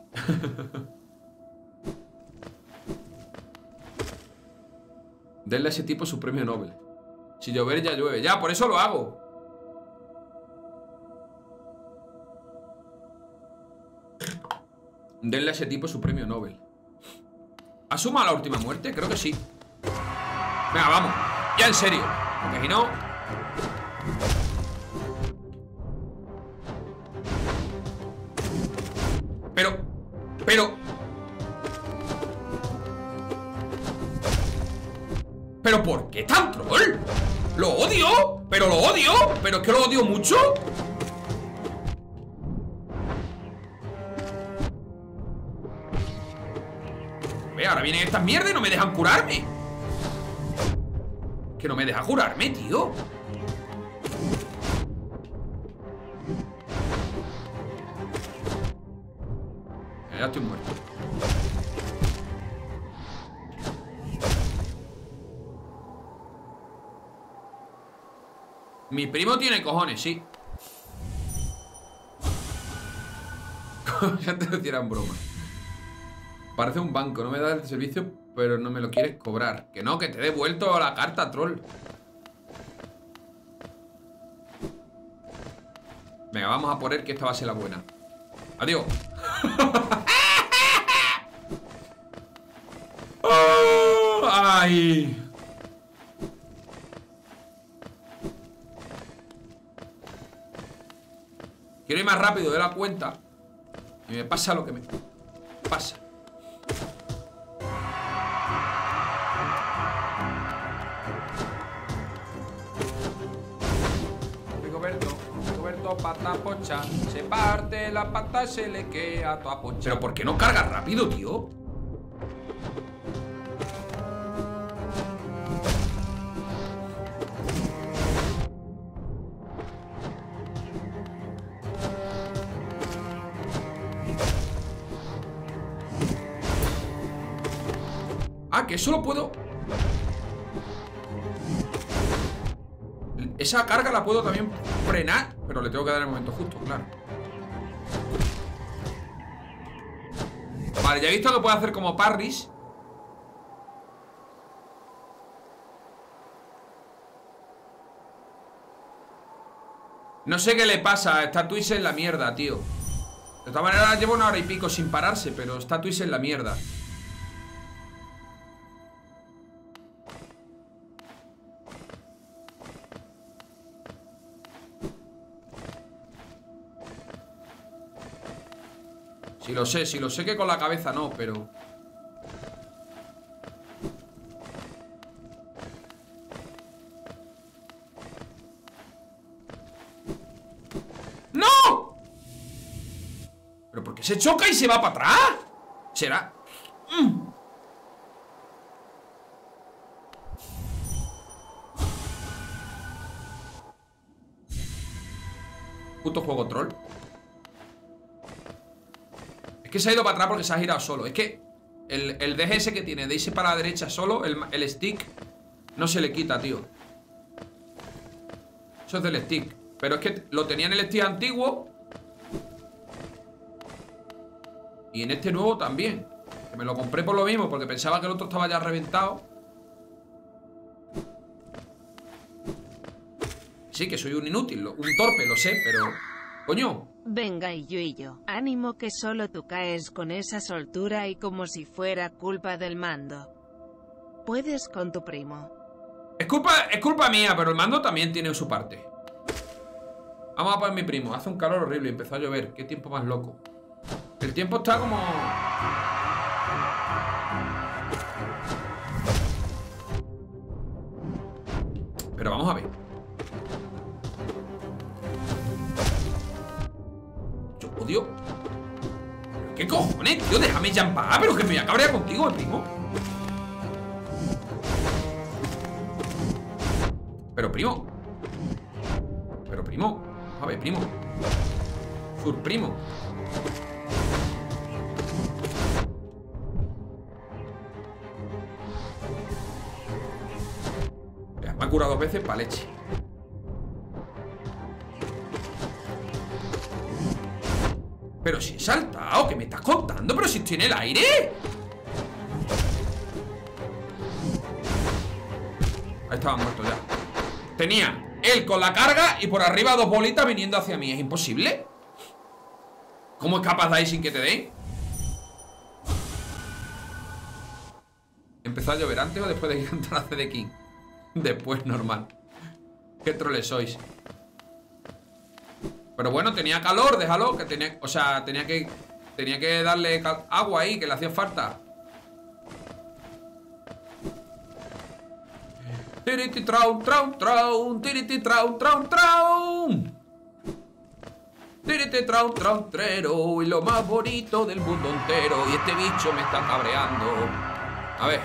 Denle a ese tipo su premio Nobel. Si llover ya llueve. Ya, por eso lo hago. Denle a ese tipo su premio Nobel. ¿Asuma la última muerte? Creo que sí. Venga, vamos. Ya en serio. Porque si no... ¿Pero por qué tan troll? ¡Lo odio! ¡Pero lo odio! ¿Pero es que lo odio mucho? Ve, ahora vienen estas mierdas y no me dejan curarme. Que no me deja curarme, tío. Ya estoy muerto. Mi primo tiene cojones, sí. Ya te decía en broma. Parece un banco, no me da el servicio, pero no me lo quieres cobrar. Que no, que te he devuelto la carta, troll. Venga, vamos a poner que esta va a ser la buena. Adiós. Oh, ay. Quiero ir más rápido de la cuenta. Y me pasa lo que me pasa. Rigoberto pata pocha, se parte la pata, se le queda toda pocha. Pero ¿por qué no carga rápido, tío? Ah, que eso lo puedo... Esa carga la puedo también frenar, pero le tengo que dar en el momento justo, claro. Vale, ya he visto que puedo hacer como parries. No sé qué le pasa, está Twitch en la mierda, tío. De todas maneras llevo 1 hora y pico sin pararse, pero está Twitch en la mierda. Si lo sé que con la cabeza no, pero... ¡No! ¿Pero por qué se choca y se va para atrás? ¿Será? Puto juego troll. Es que se ha ido para atrás porque se ha girado solo. Es que el DGS que tiene de irse para la derecha solo, el stick, no se le quita, tío. Eso es del stick. Pero es que lo tenía en el stick antiguo y en este nuevo también. Que me lo compré por lo mismo, porque pensaba que el otro estaba ya reventado. Sí, que soy un inútil, un torpe, lo sé, pero... ¡Coño! Venga y yo. Ánimo que solo tú caes con esa soltura y como si fuera culpa del mando. Puedes con tu primo. Es culpa mía, pero el mando también tiene su parte. Vamos a poner mi primo. Hace un calor horrible y empezó a llover. Qué tiempo más loco. El tiempo está como... Pero vamos a ver. Yo odio... ¿Qué cojones, tío? Déjame ya en paz. Pero que me voy a cabrear contigo, primo. Pero primo. A ver, primo. Surprimo. Me ha curado 2 veces para leche. Pero si he saltado, ¿qué me estás contando? Pero si estoy en el aire. Ahí estaba muerto ya. Tenía él con la carga y por arriba 2 bolitas viniendo hacia mí. ¿Es imposible? ¿Cómo escapas de ahí sin que te den? ¿Empezó a llover antes o después de que cantara CD King? Después, normal. Qué troles sois. Pero bueno, tenía calor, déjalo. Que tenía, o sea, tenía que darle agua ahí, que le hacía falta. Tiriti traum, traum, traum, tiriti traum, traum, traum. Tiriti traum, traum, trero. Y lo más bonito del mundo entero. Y este bicho me está cabreando. A ver.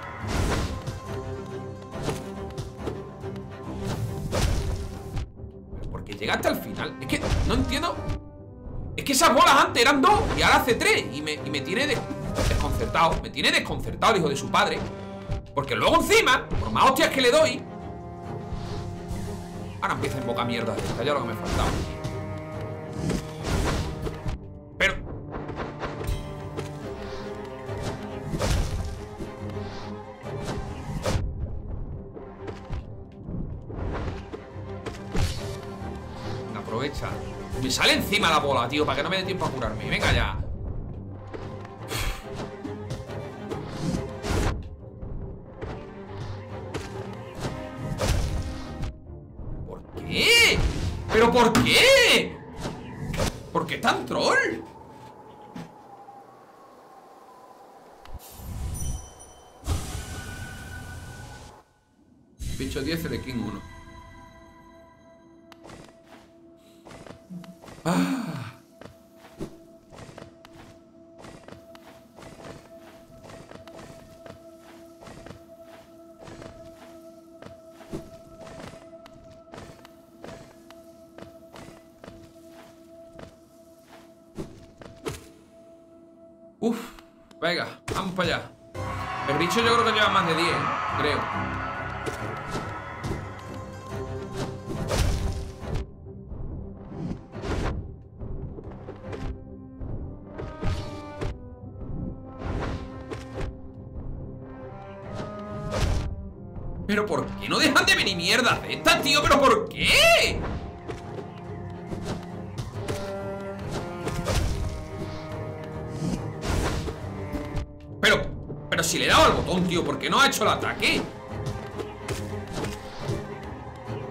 ¿Pero por qué llega hasta el final? Es que no entiendo. Es que esas bolas antes eran 2 y ahora hace 3. Y me tiene desconcertado. Me tiene desconcertado el hijo de su padre. Porque luego encima, por más hostias que le doy, ahora empieza en poca mierda. Está ya lo que me faltaba. Pero... aprovecha. Me sale encima la bola, tío, para que no me dé tiempo a curarme. Venga ya. ¿Pero por qué? ¿Por qué tan troll? Bicho 10 de King 1. Ah. Uf, venga, vamos para allá. El bicho yo creo que lleva más de 10, creo. ¿Pero por qué no dejan de venir mierdas de estas, tío? ¿Pero por qué? Pero si le he dado al botón, tío, ¿por qué no ha hecho el ataque?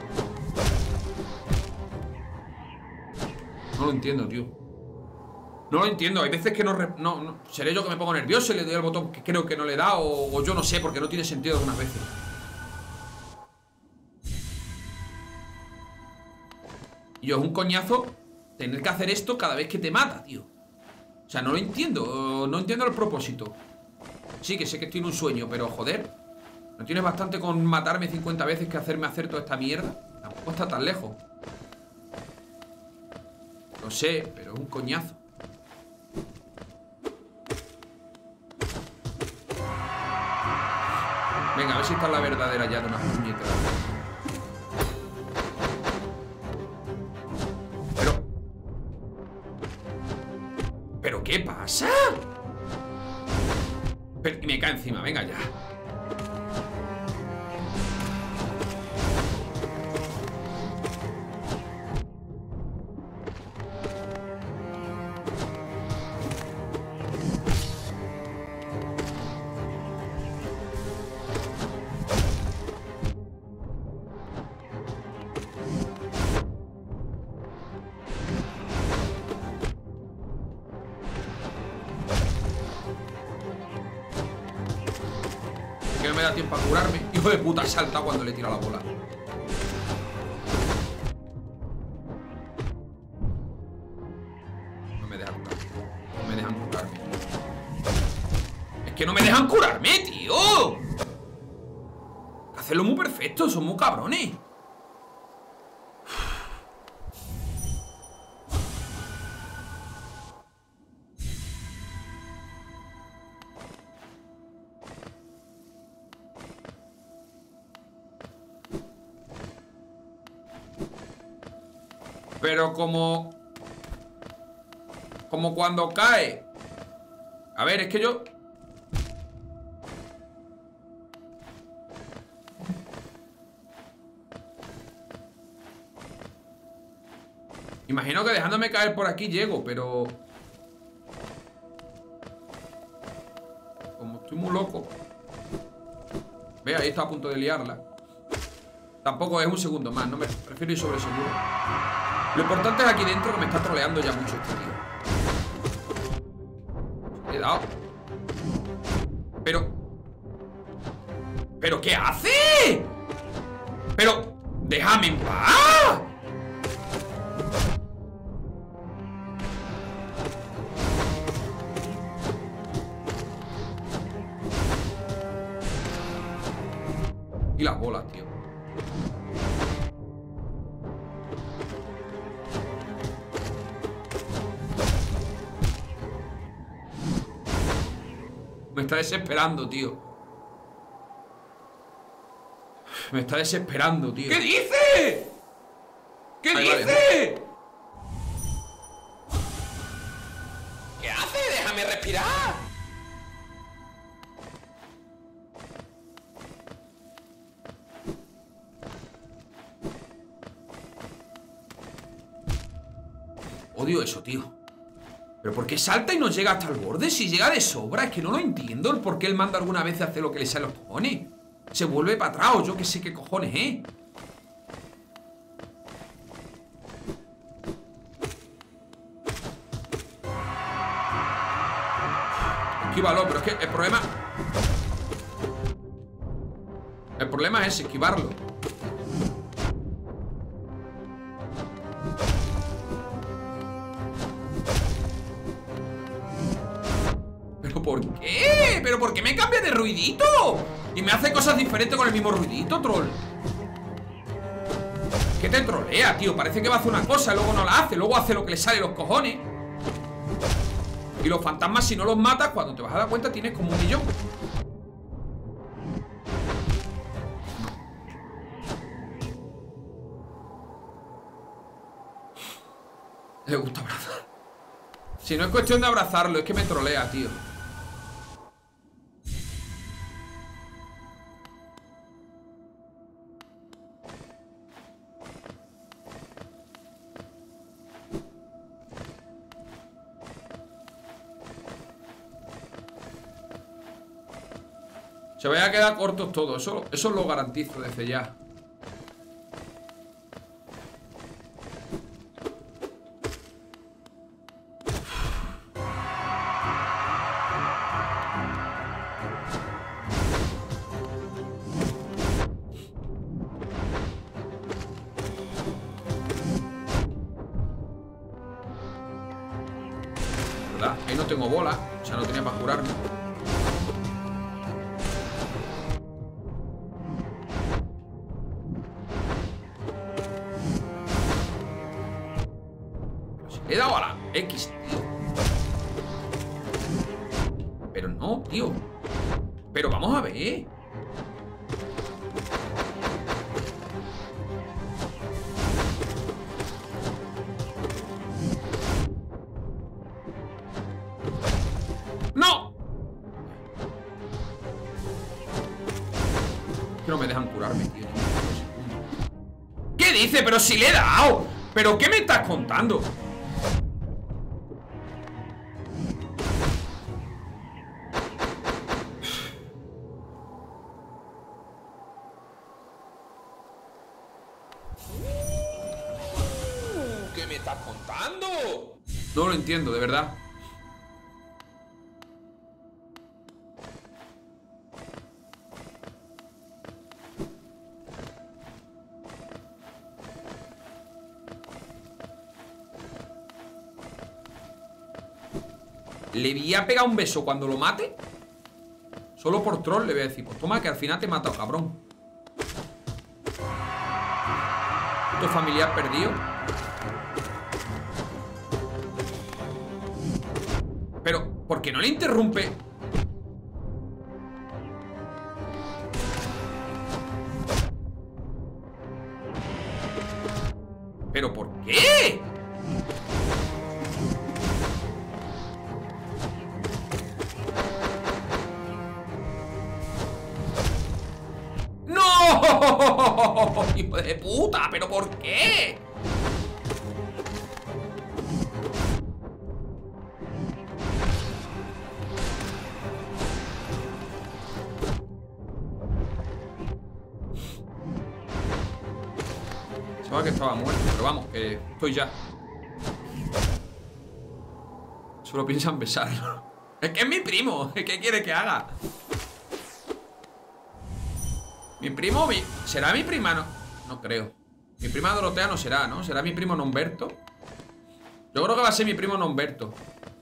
No lo entiendo, tío. No lo entiendo, hay veces que no seré yo que me pongo nervioso y le doy el botón que creo que no le da, o yo no sé, porque no tiene sentido algunas veces. Y yo, es un coñazo tener que hacer esto cada vez que te mata, tío. O sea, no lo entiendo, no entiendo el propósito. Sí, que sé que estoy en un sueño, pero joder, ¿no tienes bastante con matarme 50 veces que hacerme hacer toda esta mierda? Tampoco está tan lejos. Lo sé, pero es un coñazo. Venga, a ver si esta es la verdadera ya de unas puñetas. ¿Pero qué pasa? Y me cae encima, venga ya. Que no me da tiempo a curarme. Hijo de puta, salta cuando le tira la bola. No me dejan curarme. No me dejan curarme. Es que no me dejan curarme, tío. Hacerlo muy perfecto, son muy cabrones. Pero como cuando cae. A ver, es que yo... Imagino que dejándome caer por aquí llego, pero... Como estoy muy loco. Ve, ahí está a punto de liarla. Tampoco es un segundo más, no me prefiero ir sobre seguro. Lo importante es aquí dentro, que me está troleando ya mucho este tío. Cuidado. ¿Pero qué hace? Pero... ¡Déjame en paz! Y las bolas, tío. Me está desesperando, tío. Me está desesperando, tío. ¿Qué dice? ¿Qué Ahí dice? vale. ¿Qué hace? Déjame respirar. Odio eso, tío. ¿Pero por qué salta y no llega hasta el borde? Si llega de sobra, es que no lo entiendo. El por qué él manda alguna vez a hacer lo que le sale a los cojones. Se vuelve para atrás, o yo que sé qué cojones, ¿eh? Esquívalo, pero es que el problema... El problema es esquivarlo. ¿Pero por qué? ¿Pero por qué me cambia de ruidito? Y me hace cosas diferentes con el mismo ruidito, troll. ¿Qué te trolea, tío? Parece que va a hacer una cosa, luego no la hace. Luego hace lo que le sale a los cojones. Y los fantasmas, si no los matas, cuando te vas a dar cuenta, tienes como 1 millón. Le gusta abrazar. Si no es cuestión de abrazarlo, es que me trolea, tío. Se vaya a quedar cortos todos, eso lo garantizo desde ya. ¿verdad? Ahí no tengo bola. O sea, no tenía para curarme. Le he dado a la X, tío. Pero no, tío. Pero vamos a ver. ¡No! Que no me dejan curarme, tío. ¿Qué dice? Pero si le he dado. ¿Pero qué me estás contando? ¿Qué me estás contando? No lo entiendo, de verdad. Le voy a pegar un beso cuando lo mate. Solo por troll le voy a decir: pues toma, que al final te he matado, cabrón. Tu familiar perdido. Pero, ¿por qué no le interrumpe? ¿Pero por qué? ¡No! ¡Hijo de puta! ¿Pero por qué? Pensaba que estaba muerto, pero vamos, que estoy ya. Solo piensan besarlo. Es que es mi primo. ¿Qué quiere que haga? Mi primo... ¿Será mi prima? No creo. Mi prima Dorotea no será, ¿no? ¿Será mi primo Nomberto? Yo creo que va a ser mi primo Nomberto.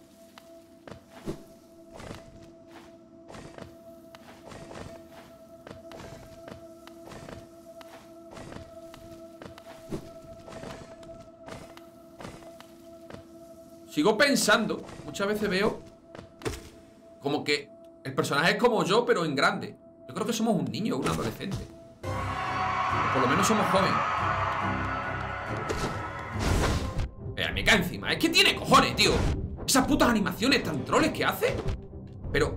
Sigo pensando. Muchas veces veo como que el personaje es como yo, pero en grande. Yo creo que somos un niño o un adolescente. O por lo menos somos jóvenes. Me cae encima. Es que tiene cojones, tío. Esas putas animaciones tan troles que hace. Pero...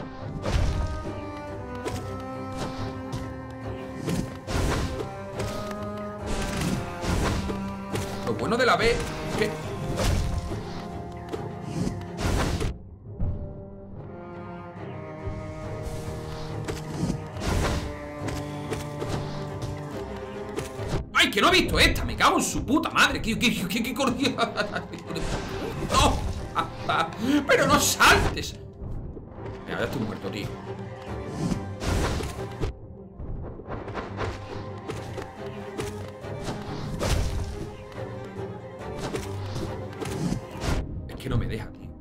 lo bueno de la B es que... ¡ay, que no he visto esta! ¡Me cago en su puta madre! ¡Qué cordial! ¡No! ¡Pero no saltes! Mira, ya estoy muerto, tío. Es que no me deja, tío.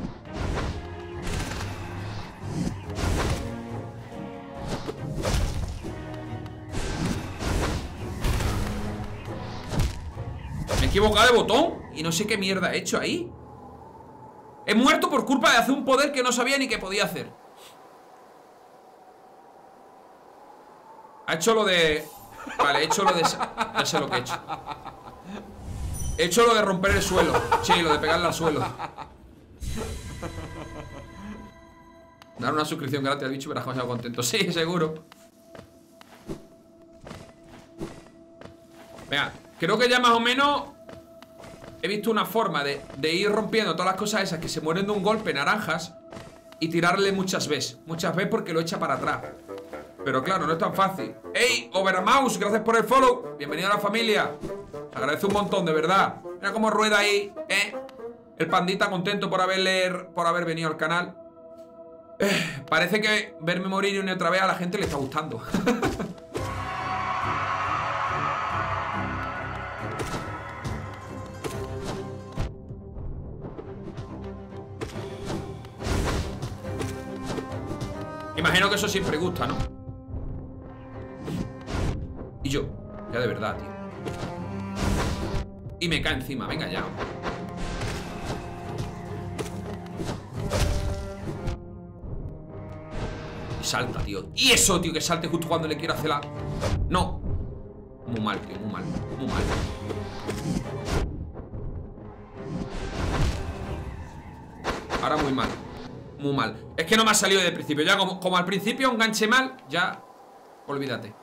Me he equivocado de botón y no sé qué mierda he hecho ahí. He muerto por culpa de hacer un poder que no sabía ni que podía hacer. Ha hecho lo de... vale, he hecho lo de... ya sé lo que he hecho. He hecho lo de romper el suelo. Sí, lo de pegarle al suelo. Dar una suscripción gratis al bicho y verás cómo se va contento. Sí, seguro. Venga, creo que ya más o menos he visto una forma de ir rompiendo todas las cosas esas que se mueren de un golpe naranjas y tirarle muchas veces. Muchas veces porque lo echa para atrás. Pero claro, no es tan fácil. ¡Ey, Overmouse! Gracias por el follow. Bienvenido a la familia. Os agradezco un montón, de verdad. Mira cómo rueda ahí, el pandita contento por haber venido al canal. Parece que verme morir una y otra vez a la gente le está gustando. Imagino que eso siempre gusta, ¿no? Y yo, ya de verdad, tío. Y me cae encima, venga ya. Y salta, tío. Y eso, tío, que salte justo cuando le quiero hacer la... No. Muy mal, tío, muy mal. Muy mal. Ahora muy mal. Muy mal. Es que no me ha salido de principio. Ya como al principio enganché mal, ya... Olvídate.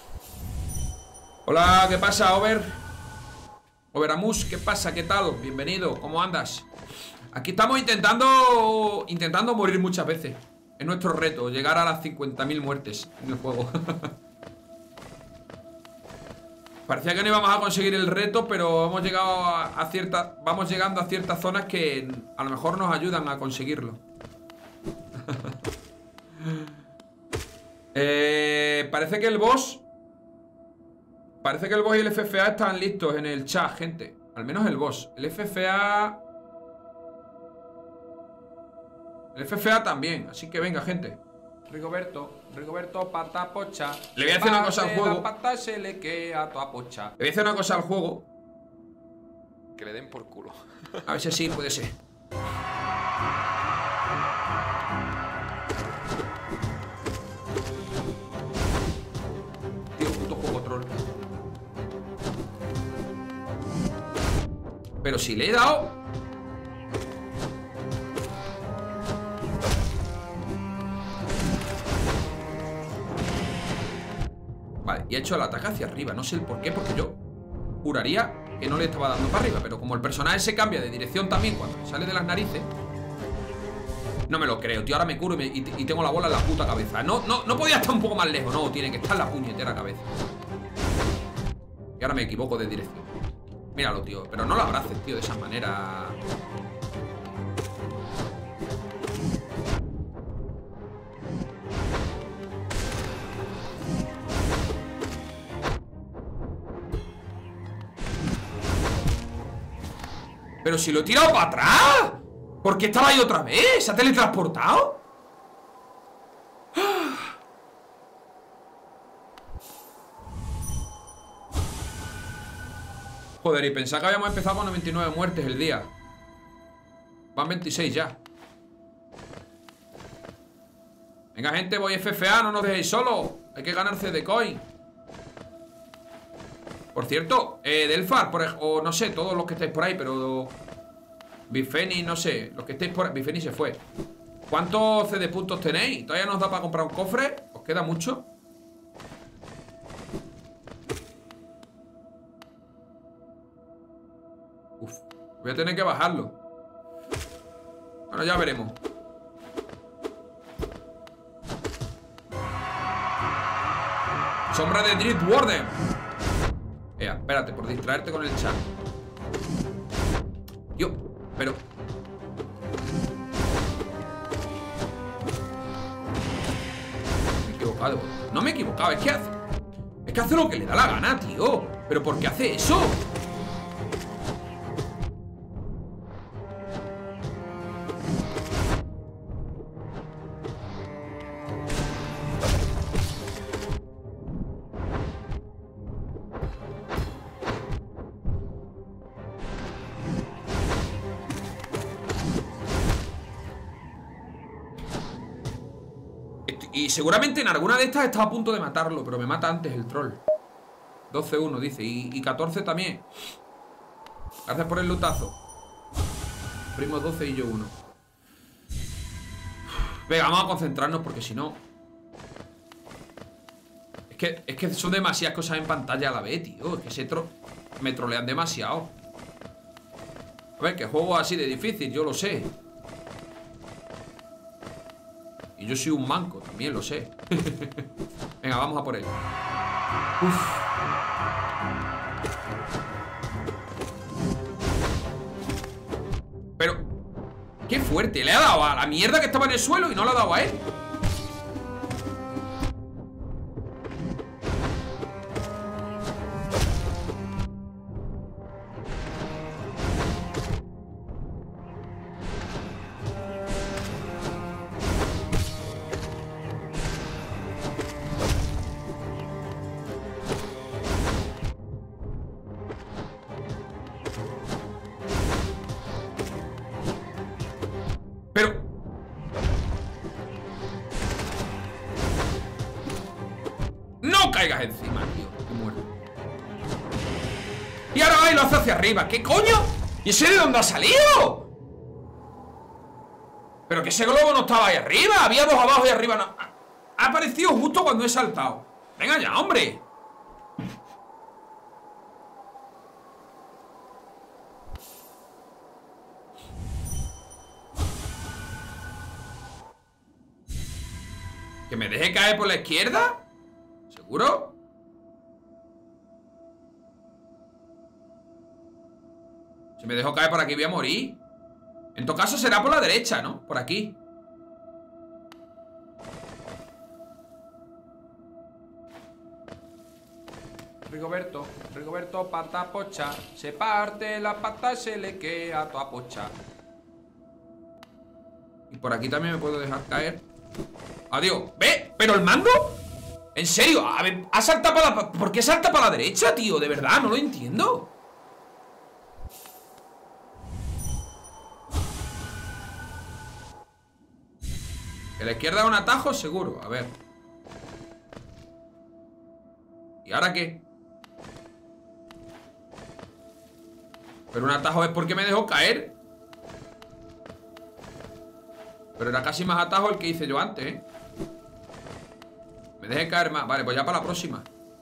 Hola, ¿qué pasa, Over? Overamus, ¿qué pasa? ¿Qué tal? Bienvenido, ¿cómo andas? Aquí estamos intentando morir muchas veces. Es nuestro reto, llegar a las 50.000 muertes en el juego. Parecía que no íbamos a conseguir el reto, pero hemos llegado a ciertas... Vamos llegando a ciertas zonas que a lo mejor nos ayudan a conseguirlo. Parece que el boss... Parece que el boss y el FFA están listos en el chat, gente. Al menos el boss. El FFA... El FFA también, así que venga, gente. Rigoberto, pata pocha. Le voy a hacer una cosa al juego. La pata se le queda a toda pocha. Le voy a hacer una cosa al juego. Que le den por culo. A ver si sí, puede ser. Tío, puto juego troll. Pero si le he dado... Vale, y ha hecho el ataque hacia arriba. No sé el por qué, porque yo juraría que no le estaba dando para arriba. Pero como el personaje se cambia de dirección también cuando sale de las narices, no me lo creo, tío. Ahora me curo y tengo la bola en la puta cabeza. No podía estar un poco más lejos. No, tiene que estar en la puñetera cabeza. Y ahora me equivoco de dirección. Míralo, tío. Pero no lo abraces, tío, de esa manera. Pero si lo he tirado para atrás. ¿Por qué estaba ahí otra vez? ¿Se ha teletransportado? Joder, y pensaba que habíamos empezado con 99 muertes el día. Van 26 ya. Venga, gente, voy FFA, no nos dejéis solos. Hay que ganar CD Coin. Por cierto, Delfar, o no sé, todos los que estáis por ahí, pero... Bifeni, no sé, los que estáis por ahí. Bifeni se fue. ¿Cuántos CD puntos tenéis? ¿Todavía nos da para comprar un cofre? ¿Os queda mucho? Uf, voy a tener que bajarlo. Bueno, ya veremos. Sombra de Drift Warden. Espérate, por distraerte con el chat. Yo, pero... Me he equivocado. No me he equivocado, es que hace lo que le da la gana, tío. ¿Pero por qué hace eso? Y seguramente en alguna de estas estaba a punto de matarlo, pero me mata antes el troll. 12-1 dice, y 14 también. Gracias por el lutazo. Primo 12 y yo 1. Venga, vamos a concentrarnos porque si no... Es que son demasiadas cosas en pantalla a la vez, tío. Es que me trolean demasiado. A ver, que juego así de difícil, yo lo sé. Y yo soy un manco, también lo sé. Venga, vamos a por él. Uf. Pero... ¡Qué fuerte! Le ha dado a la mierda que estaba en el suelo y no le ha dado a él. y lo hace hacia arriba. ¿Qué coño? ¿Y ese de dónde ha salido? Pero que ese globo no estaba ahí arriba. Había dos abajo y arriba no. Ha aparecido justo cuando he saltado. Venga ya, hombre. ¿Que me deje caer por la izquierda? ¿Seguro? Si me dejo caer por aquí voy a morir. En todo caso será por la derecha, ¿no? Por aquí. Rigoberto pata pocha, se parte la pata y se le queda toda pocha. Y por aquí también me puedo dejar caer. Adiós. ¿Ve? ¿Pero el mando? ¿En serio? A ver, ¿ha saltado para la... ¿Por qué salta para la derecha, tío? De verdad, no lo entiendo. Que la izquierda es un atajo, seguro. A ver. ¿Y ahora qué? Pero un atajo es porque me dejó caer. Pero era casi más atajo el que hice yo antes, ¿eh? Me dejé caer más. Vale, pues ya para la próxima.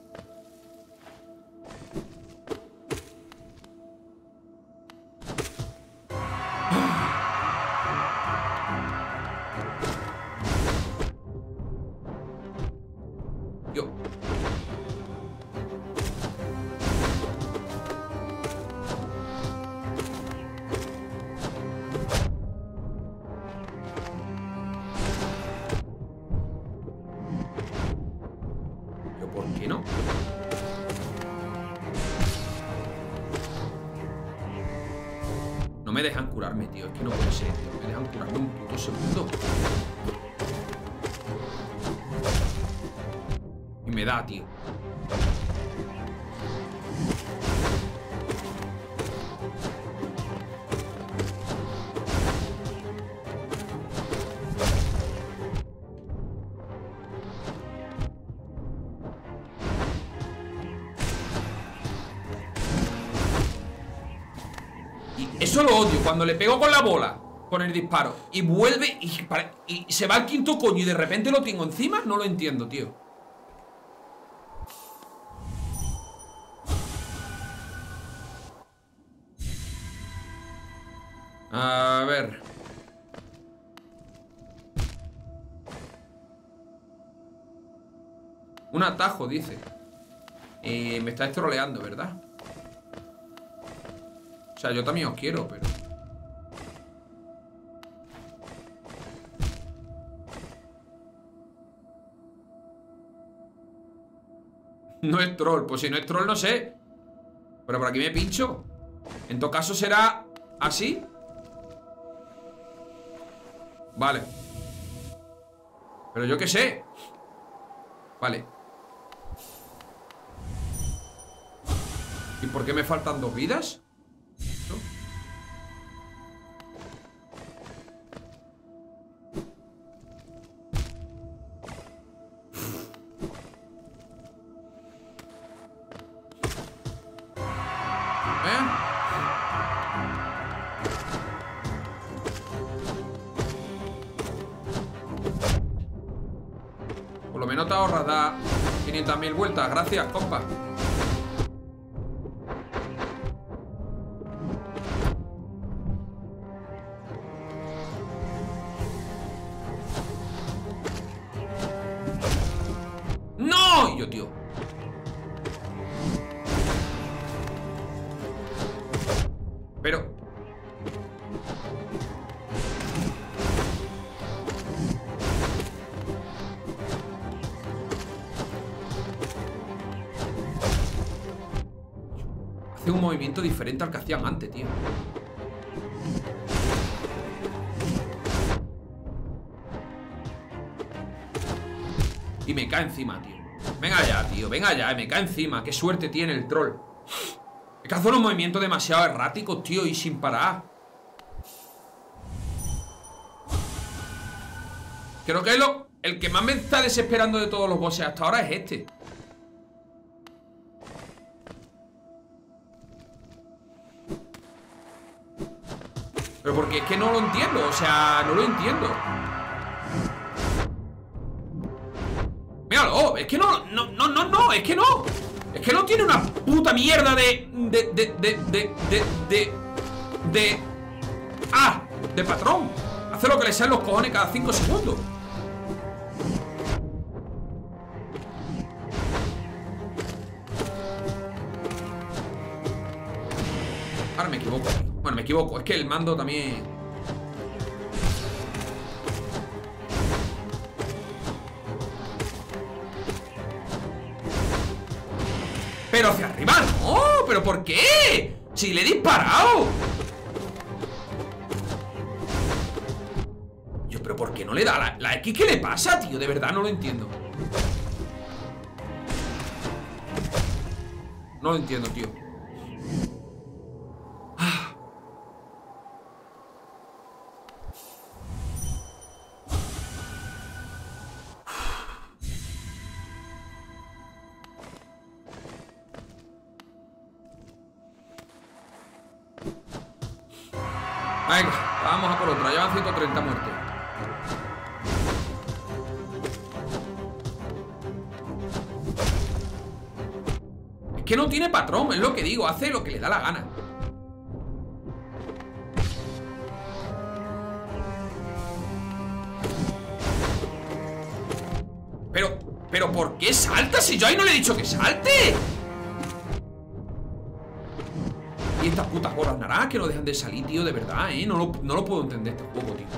Yo. ¿Por qué no? No me dejan curarme, tío. Es que no puede ser, tío. Me dejan curarme un puto segundo. Y me da, tío. Eso lo odio, cuando le pego con la bola, con el disparo, y vuelve y se va al quinto coño y de repente lo tengo encima. No lo entiendo, tío. A ver. Un atajo, dice. Me estáis troleando, ¿verdad? O sea, yo también os quiero, pero... No es troll. Pues si no es troll, no sé. Pero por aquí me pincho. En todo caso será así. Vale. Pero yo qué sé. Vale. ¿Y por qué me faltan 2 vidas? ¿No? Por lo menos te ahorras dar 500.000 vueltas. Gracias, compa. ¡No! Y yo, tío. Pero... hace un movimiento diferente al que hacían antes, tío. Y me cae encima, tío. Venga ya, tío, venga ya, me cae encima. Qué suerte tiene el troll. Es que hace unos movimientos demasiado erráticos, tío, y sin parar. Creo que el que más me está desesperando de todos los bosses hasta ahora es este. Pero porque es que no lo entiendo. O sea, no lo entiendo. Míralo, es que no, es que no. Es que no tiene una puta mierda de patrón. Hace lo que le salen los cojones cada 5 segundos. Ahora me equivoco. Bueno, me equivoco, es que el mando también... Pero hacia arriba no, ¿pero por qué? Si le he disparado. Yo, pero ¿por qué no le da la X? ¿Qué le pasa, tío? De verdad no lo entiendo. No lo entiendo, tío. Venga, vamos a por otra. Llevan 130 muertes. Es que no tiene patrón, es lo que digo. Hace lo que le da la gana. Pero ¿por qué salta? Si yo ahí no le he dicho que salte. Y estas putas bolas naranjas que no dejan de salir, tío, de verdad, ¿eh? No lo puedo entender este juego, tío.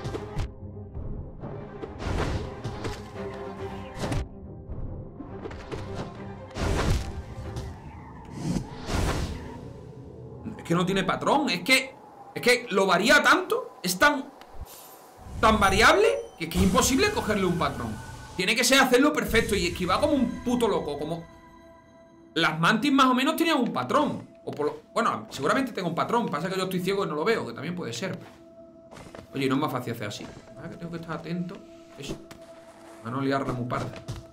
Es que no tiene patrón, es que lo varía tanto, es tan variable que es imposible cogerle un patrón. Tiene que ser hacerlo perfecto y esquivar como un puto loco, como... Las mantis más o menos tenían un patrón. Bueno, seguramente tengo un patrón. Pasa que yo estoy ciego y no lo veo, que también puede ser. Oye, no es más fácil hacer así. Ah, que tengo que estar atento. Eso. A no liarla muy parda.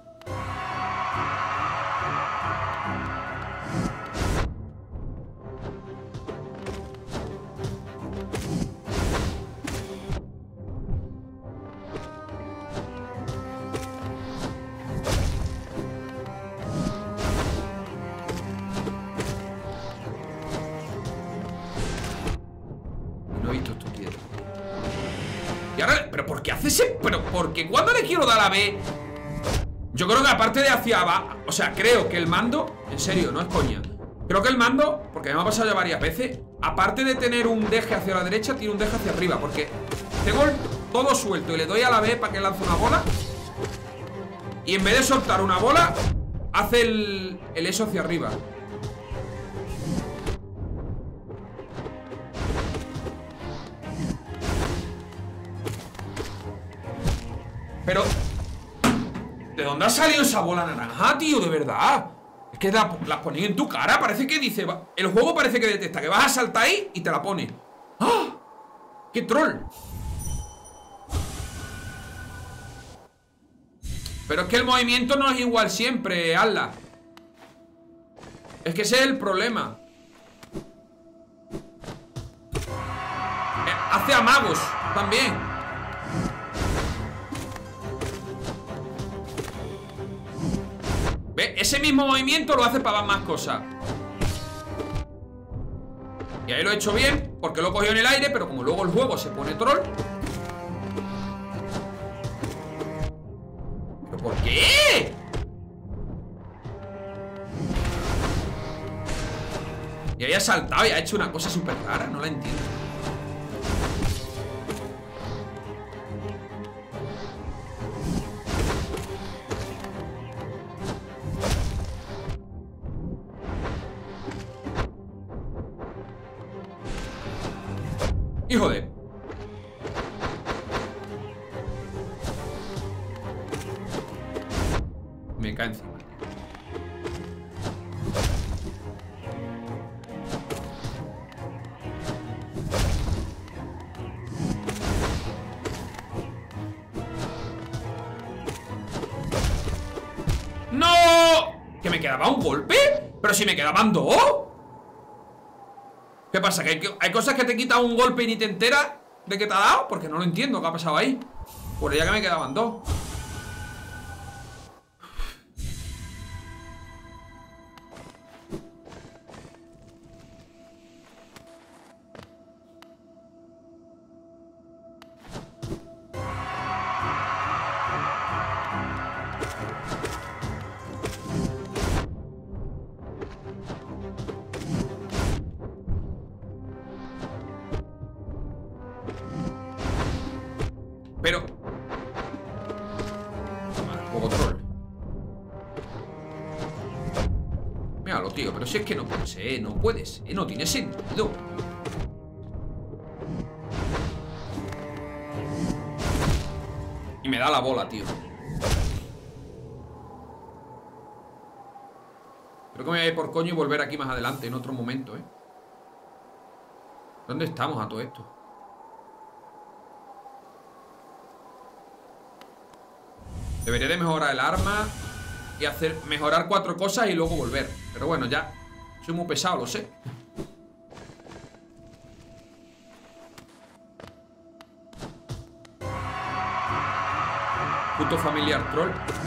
¿Pero por qué hace ese...? ¿Pero por qué cuando le quiero dar a B? Yo creo que aparte de hacia abajo... O sea, creo que el mando... En serio, no es coña. Creo que el mando, porque me ha pasado ya varias veces, aparte de tener un deje hacia la derecha, tiene un deje hacia arriba. Porque tengo todo suelto y le doy a la B para que lance una bola. Y en vez de soltar una bola, hace el eso hacia arriba. Pero... ¿de dónde ha salido esa bola naranja, tío? De verdad. Es que las ponen en tu cara. Parece que dice... El juego parece que detecta que vas a saltar ahí y te la pone. ¡Ah! ¡Qué troll! Pero es que el movimiento no es igual siempre, hazla. Es que ese es el problema. Hace amagos también. ¿Ve? Ese mismo movimiento lo hace para más cosas. Y ahí lo he hecho bien, porque lo he cogido en el aire, pero como luego el juego se pone troll. ¿Pero por qué? Y había saltado y ha hecho una cosa súper rara, no la entiendo. Hijo de... Me cae encima. ¡No! ¿Que me quedaba un golpe? ¿Pero si me quedaban dos? ¿Qué pasa? ¿Que hay cosas que te quitan un golpe y ni te enteras de que te ha dado? Porque no lo entiendo, ¿qué ha pasado ahí? Por ya que me quedaban dos. Pero... Juego troll. Míralo, tío, pero si es que no puede ser, no puede ser, no tiene sentido. Y me da la bola, tío. Creo que me voy a ir por coño y volver aquí más adelante, en otro momento, ¿eh? ¿Dónde estamos a todo esto? Debería de mejorar el arma y mejorar 4 cosas y luego volver. Pero bueno, ya soy muy pesado, lo sé. Puto familiar troll.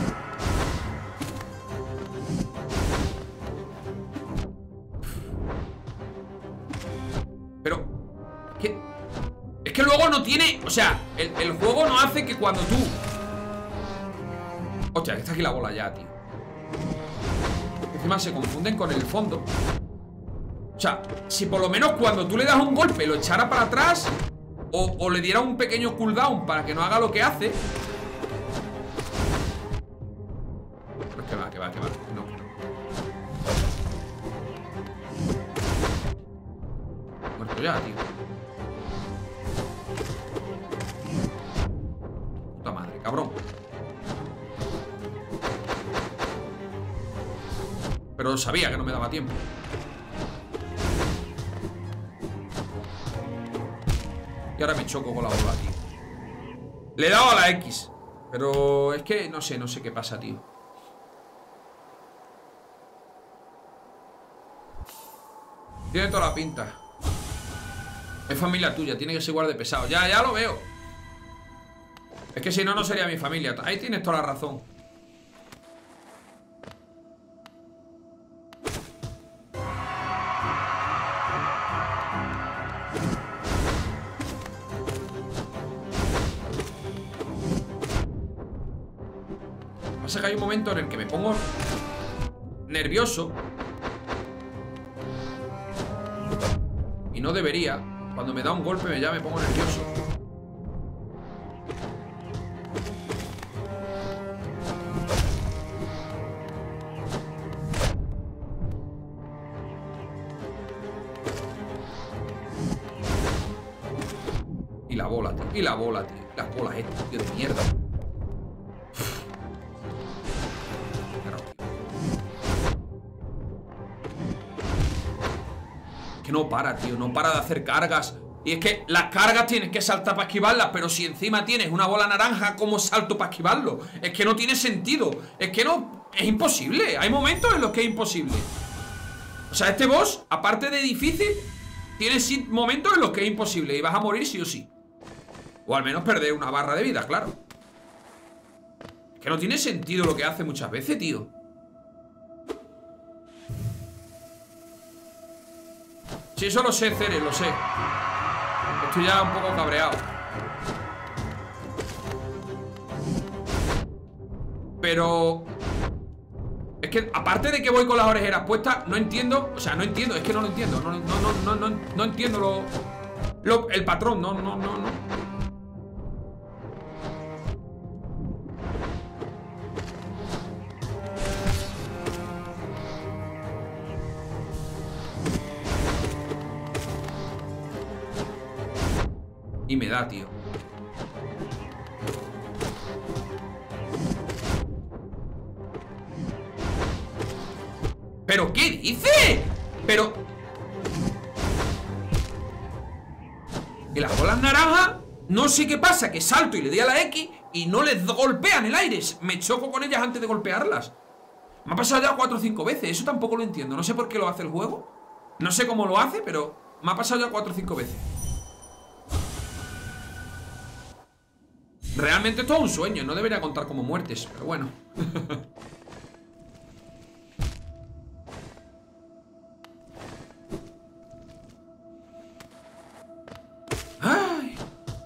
Pero es que luego no tiene... O sea, el juego no hace que cuando tú... Hostia, que está aquí la bola ya, tío. Encima se confunden con el fondo. O sea, si por lo menos cuando tú le das un golpe lo echara para atrás o le diera un pequeño cooldown para que no haga lo que hace. Pero que va. No. Muerto ya, tío. Puta madre, cabrón. Pero sabía que no me daba tiempo. Y ahora me choco con la bola, tío. Le he dado a la X. Pero es que no sé qué pasa, tío. Tiene toda la pinta. Es familia tuya, tiene que ser igual de pesado. Ya lo veo. Es que si no, no sería mi familia. Ahí tienes toda la razón. Pasa que hay un momento en el que me pongo nervioso. Y no debería. Cuando me da un golpe ya me pongo nervioso. Y la bola, tío. Y la bola, tío. Las bolas estas, tío, de mierda. Que no para, tío, no para de hacer cargas. Y es que las cargas tienes que saltar para esquivarlas. Pero si encima tienes una bola naranja, ¿cómo salto para esquivarlo? Es que no tiene sentido. Es que no, es imposible. Hay momentos en los que es imposible. O sea, este boss, aparte de difícil, tiene momentos en los que es imposible. Y vas a morir sí o sí. O al menos perder una barra de vida, claro. Es que no tiene sentido lo que hace muchas veces, tío. Sí, eso lo sé, Ceres, lo sé. Estoy ya un poco cabreado. Pero... es que aparte de que voy con las orejeras puestas, no entiendo. O sea, no entiendo, es que no lo entiendo. No entiendo el patrón, no. Y me da, tío. ¿Pero qué dice? Pero... ¿y las bolas naranjas? No sé qué pasa, que salto y le doy a la X y no les golpean el aire. Me choco con ellas antes de golpearlas. Me ha pasado ya 4 o 5 veces. Eso tampoco lo entiendo. No sé por qué lo hace el juego. No sé cómo lo hace, pero Me ha pasado ya 4 o 5 veces. Realmente todo un sueño. No debería contar como muertes, pero bueno. ¡Ay!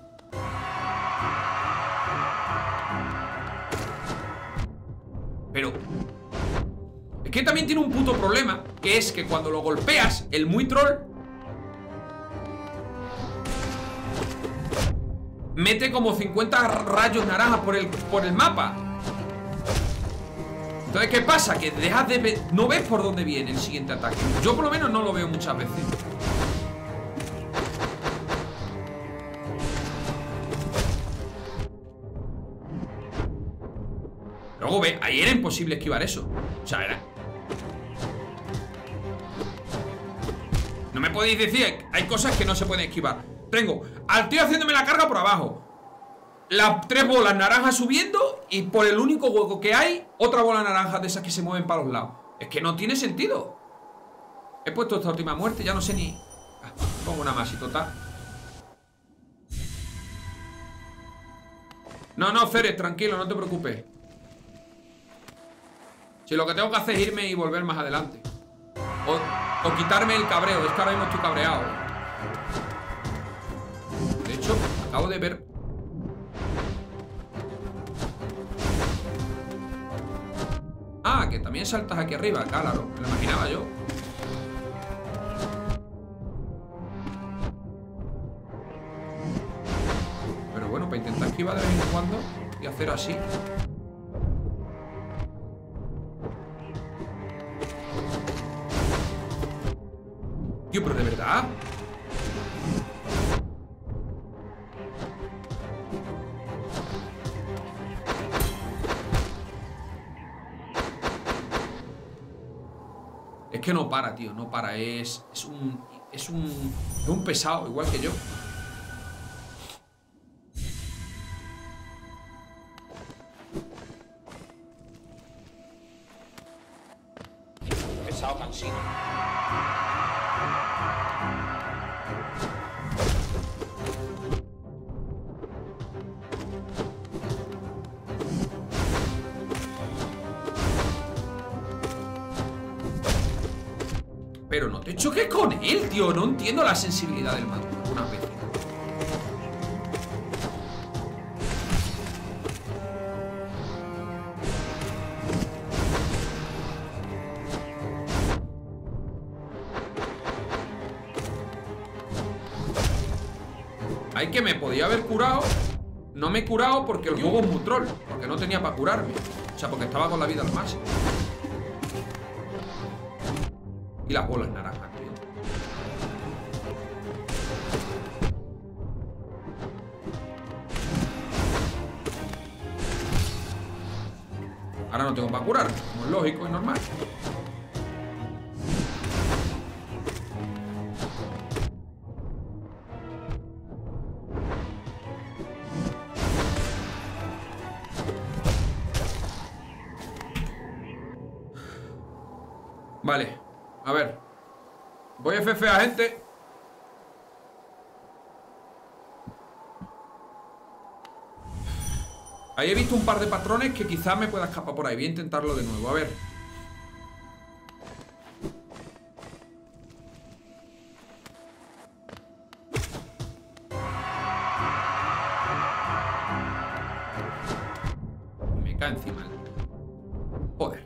Pero es que también tiene un puto problema, que es que cuando lo golpeas, el muy troll mete como 50 rayos naranjas por el mapa. Entonces, ¿qué pasa? Que dejas de ver, no ves por dónde viene el siguiente ataque. Yo por lo menos no lo veo muchas veces. Luego ve, ahí era imposible esquivar eso. O sea, era... No me podéis decir, hay cosas que no se pueden esquivar. Tengo al tío haciéndome la carga por abajo, las 3 bolas naranjas subiendo, y por el único hueco que hay, otra bola naranja de esas que se mueven para los lados. Es que no tiene sentido. He puesto esta última muerte, ya no sé ni... pongo una más y total. No, Ceres, tranquilo, no te preocupes. Si lo que tengo que hacer es irme y volver más adelante. O quitarme el cabreo. Es que ahora mismo estoy cabreado. De hecho, acabo de ver... Ah, que también saltas aquí arriba. Claro, me lo imaginaba yo. Pero bueno, para intentar esquivar de vez en cuando y hacer así. Tío, pero de verdad. Es que no para, tío, no para. Es un pesado, igual que yo. Pesado cansino. Pero no te choques con él, tío. No entiendo la sensibilidad del mando algunas veces. Ay, que me podía haber curado. No me he curado porque el juego es muy troll. Porque no tenía para curarme. O sea, porque estaba con la vida al máximo. Y las bolas naranjas, tío. Ahora no tengo para curarme, como es lógico y normal. Vale. A ver. Voy a FF a gente. Ahí he visto un par de patrones que quizás me pueda escapar por ahí. Voy a intentarlo de nuevo, a ver. Me cae encima. Joder.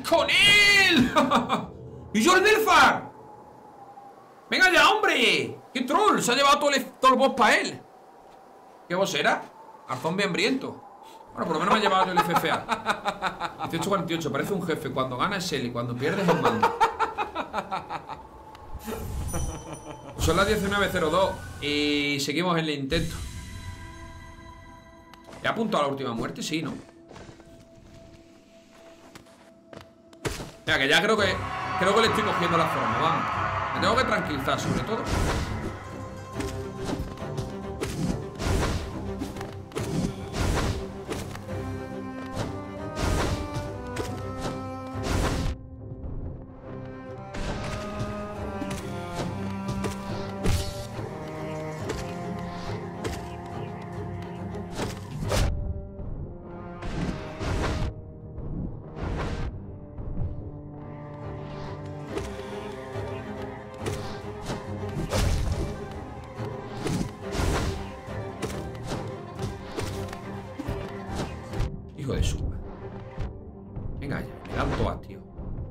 con él! ¡Y yo el del far! ¡Venga ya, hombre! ¡Qué troll! Se ha llevado todo el boss para él. ¿Qué boss era? Al zombie hambriento. Bueno, por lo menos me ha llevado yo el FFA. 1848, parece un jefe. Cuando gana es él y cuando pierde es el mando. Son las 19:02 y seguimos en el intento. ¿He apuntado a la última muerte? Sí, ¿no? Mira, que ya creo que le estoy cogiendo la forma, vamos. Me tengo que tranquilizar, sobre todo. Hijo de su madre. Venga ya, me dan todas, tío.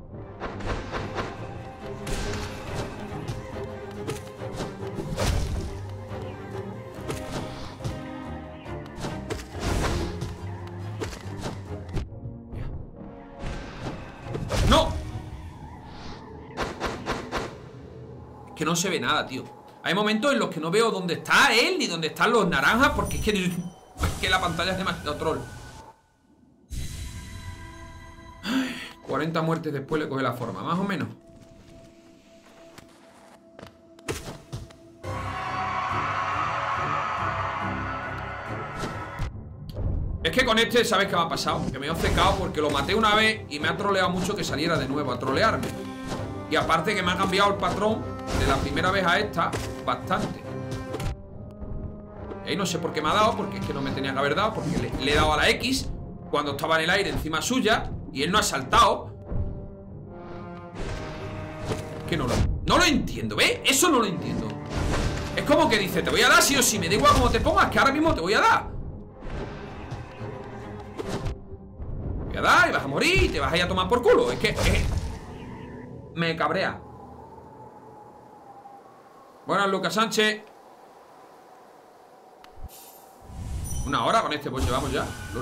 ¡No! Es que no se ve nada, tío. Hay momentos en los que no veo dónde está él ni dónde están los naranjas, porque es que la pantalla es demasiado troll. 40 muertes después le coge la forma, más o menos. Es que con este, ¿sabes qué me ha pasado? Que me he obcecado porque lo maté una vez y me ha troleado mucho que saliera de nuevo a trolearme. Y aparte que me ha cambiado el patrón de la primera vez a esta bastante. Y ahí no sé por qué me ha dado, porque es que no me tenía que haber dado, porque le he dado a la X cuando estaba en el aire encima suya y él no ha saltado. Que no lo entiendo, ¿ves? Eso no lo entiendo. Es como que dice, te voy a dar sí o sí, me da igual cómo te pongas, que ahora mismo te voy a dar. Te voy a dar y vas a morir y te vas a ir a tomar por culo. Es que me cabrea. Buenas, Lucas Sánchez. Una hora con este, pues llevamos ya. LOL.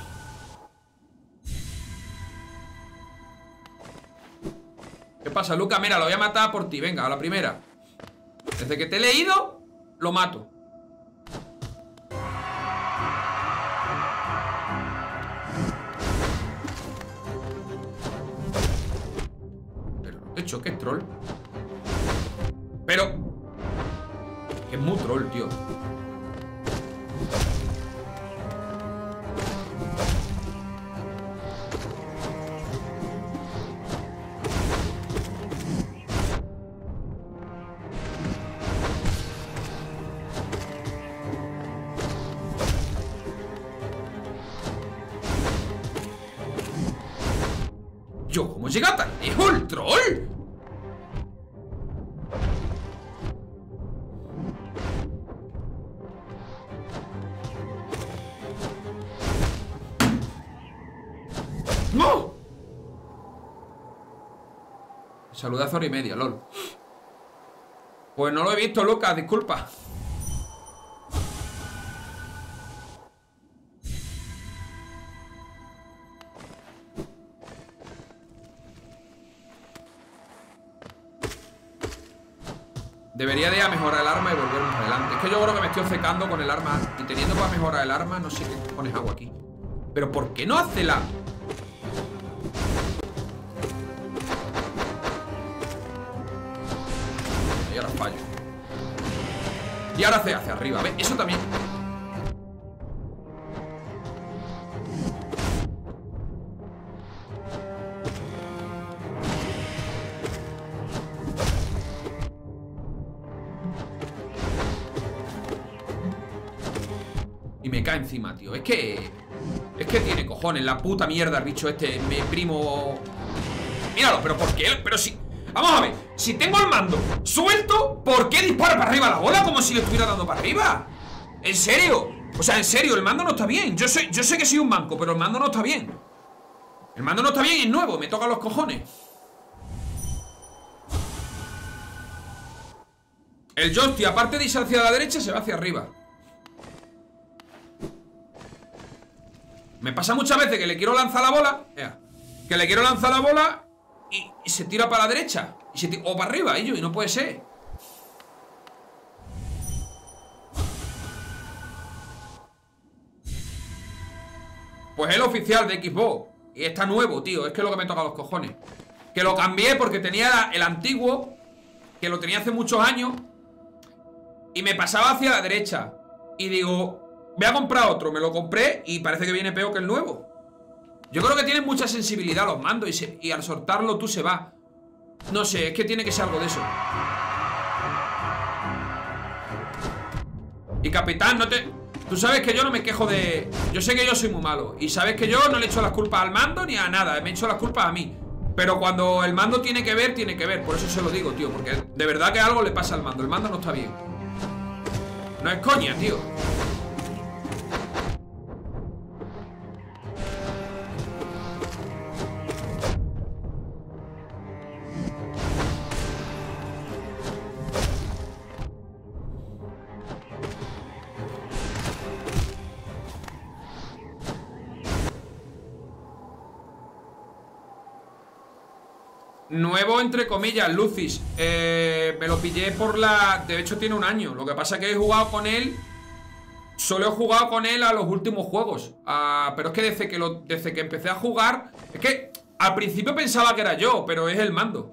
¿Qué pasa, Lucas? Mira, lo voy a matar por ti. Venga, a la primera. Desde que te he leído, lo mato. Pero no te he hecho, que es troll. Pero que es muy troll, tío. Yo, ¿cómo llega tan lejos el troll? ¡No! Saludazo hora y media, lol. Pues no lo he visto, Lucas, disculpa. Debería de ir a mejorar el arma y volver más adelante. Es que yo creo que me estoy obcecando con el arma. Y teniendo para mejorar el arma, no sé qué pones agua aquí. Pero ¿por qué no hace la...? Y ahora fallo. Y ahora hace hacia arriba. ¿Ves? Eso también. Y me cae encima, tío. Es que tiene cojones la puta mierda el bicho este. Mi primo... Míralo, pero ¿por qué? Pero si... Vamos a ver. Si tengo el mando suelto, ¿por qué dispara para arriba la bola? Como si le estuviera dando para arriba. ¿En serio? O sea, en serio, el mando no está bien. Yo sé que soy un manco, pero el mando no está bien. El mando no está bien, es nuevo, me toca los cojones. El joystick, aparte de irse hacia la derecha, se va hacia arriba. Me pasa muchas veces que le quiero lanzar la bola. Que le quiero lanzar la bola y se tira para la derecha o para arriba, y no puede ser. Pues es el oficial de Xbox. Y está nuevo, tío. Es que es lo que me toca los cojones. Que lo cambié porque tenía el antiguo, que lo tenía hace muchos años, y me pasaba hacia la derecha. Y digo, voy a comprar otro. Me lo compré y parece que viene peor que el nuevo. Yo creo que tienen mucha sensibilidad los mandos y al soltarlo tú se va. No sé, es que tiene que ser algo de eso. Y capitán, no te... Tú sabes que yo no me quejo de... Yo sé que yo soy muy malo. Y sabes que yo no le echo las culpas al mando ni a nada. Me echo las culpas a mí. Pero cuando el mando tiene que ver, tiene que ver. Por eso se lo digo, tío. Porque de verdad que algo le pasa al mando. El mando no está bien. No es coña, tío. Nuevo entre comillas, Lucis. Me lo pillé por la... De hecho tiene un año. Lo que pasa es que he jugado con él. Solo he jugado con él a los últimos juegos. Pero es que desde que empecé a jugar... Es que al principio pensaba que era yo, pero es el mando.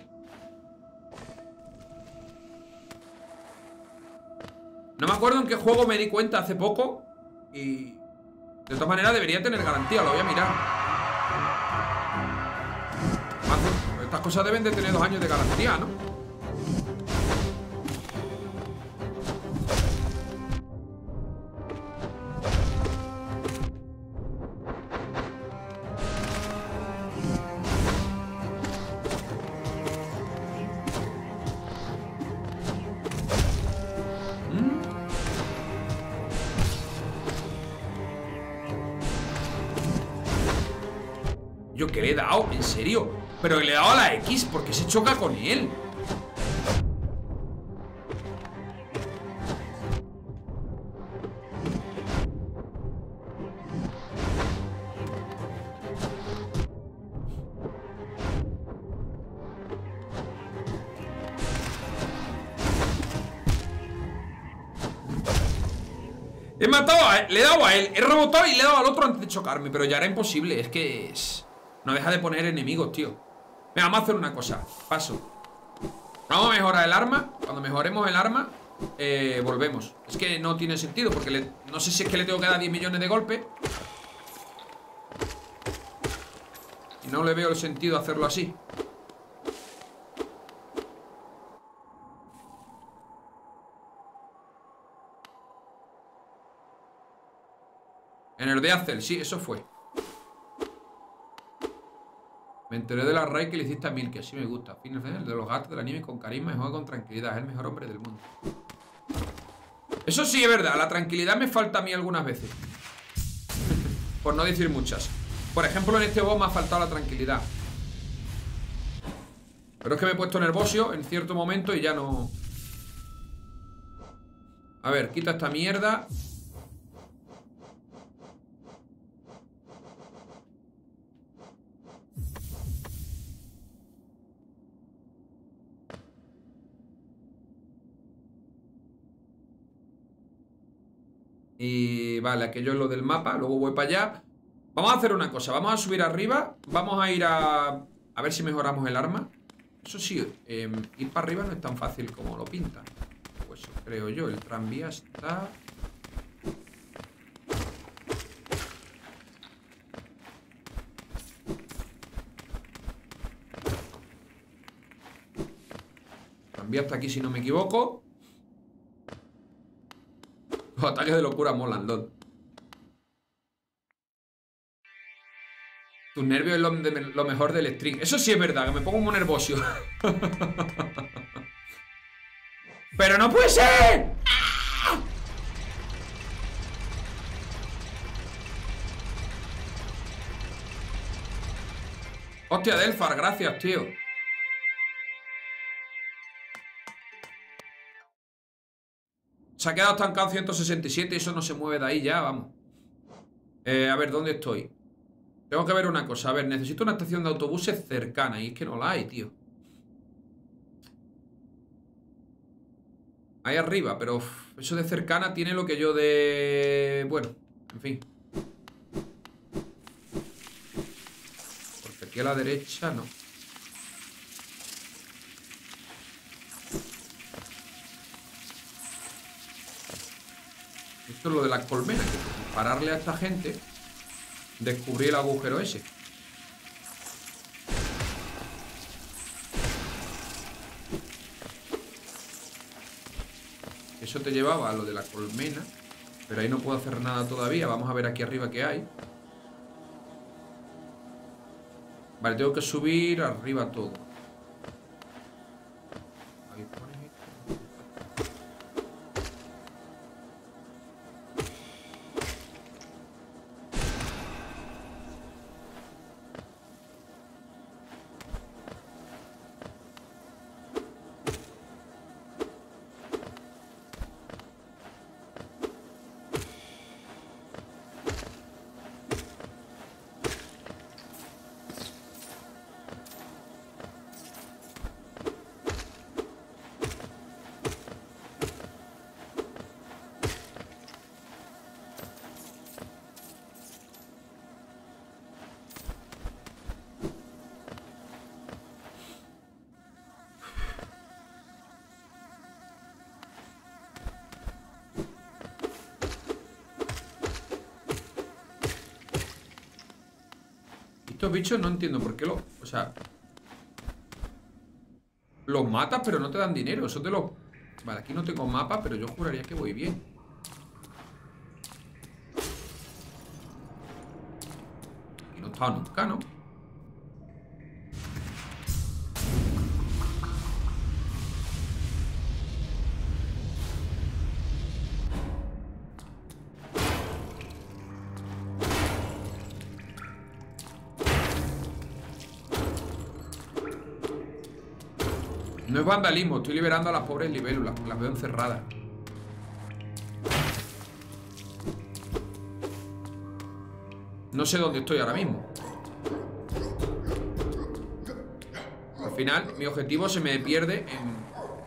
No me acuerdo en qué juego me di cuenta hace poco. Y... De todas maneras debería tener garantía, lo voy a mirar. Estas cosas deben de tener 2 años de garantía, ¿no? Yo que le he dado, en serio. Pero le he dado a la X porque se choca con él. He matado a él, le he dado a él, he rebotado y le he dado al otro antes de chocarme. Pero ya era imposible, es que no deja de poner enemigos, tío. Venga, vamos a hacer una cosa. Paso. Vamos a mejorar el arma. Cuando mejoremos el arma, volvemos. Es que no tiene sentido porque no sé si es que le tengo que dar 10 millones de golpes. Y no le veo el sentido hacerlo así. En el de Azel, sí, eso fue. Me enteré de la raid que le hiciste a Mil, que así me gusta. El de los gatos, del anime con carisma y juega con tranquilidad. Es el mejor hombre del mundo. Eso sí es verdad. La tranquilidad me falta a mí algunas veces. Por no decir muchas. Por ejemplo, en este boss me ha faltado la tranquilidad. Pero es que me he puesto nervioso en cierto momento y ya no... A ver, quita esta mierda. Y vale, aquello es lo del mapa. Luego voy para allá. Vamos a hacer una cosa. Vamos a subir arriba. Vamos a ir a ver si mejoramos el arma. Eso sí, ir para arriba no es tan fácil como lo pintan. Pues eso creo yo. El tranvía está... El tranvía está aquí si no me equivoco. Los ataques de locura molan, LOL. Tus nervios es lo mejor del stream. Eso sí es verdad, que me pongo muy nervioso. ¡Pero no puede ser! Hostia, Delfar, gracias, tío. Se ha quedado estancado en 167 y eso no se mueve de ahí ya, vamos. A ver, ¿dónde estoy? Tengo que ver una cosa. A ver, necesito una estación de autobuses cercana y es que no la hay, tío. Ahí arriba, pero eso de cercana tiene lo que yo de... Bueno, en fin. Porque aquí a la derecha no. Esto es lo de las colmenas, que por dispararle a esta gente descubrí el agujero ese. Eso te llevaba a lo de la colmena, pero ahí no puedo hacer nada todavía. Vamos a ver aquí arriba qué hay. Vale, tengo que subir arriba todo. Ahí pones esto. Estos bichos no entiendo por qué lo... O sea... Los matas pero no te dan dinero. Eso te lo... Vale, aquí no tengo mapa, pero yo juraría que voy bien. Aquí no he estado nunca, ¿no? No es vandalismo, estoy liberando a las pobres libélulas, las veo encerradas. No sé dónde estoy ahora mismo. Al final, mi objetivo se me pierde en...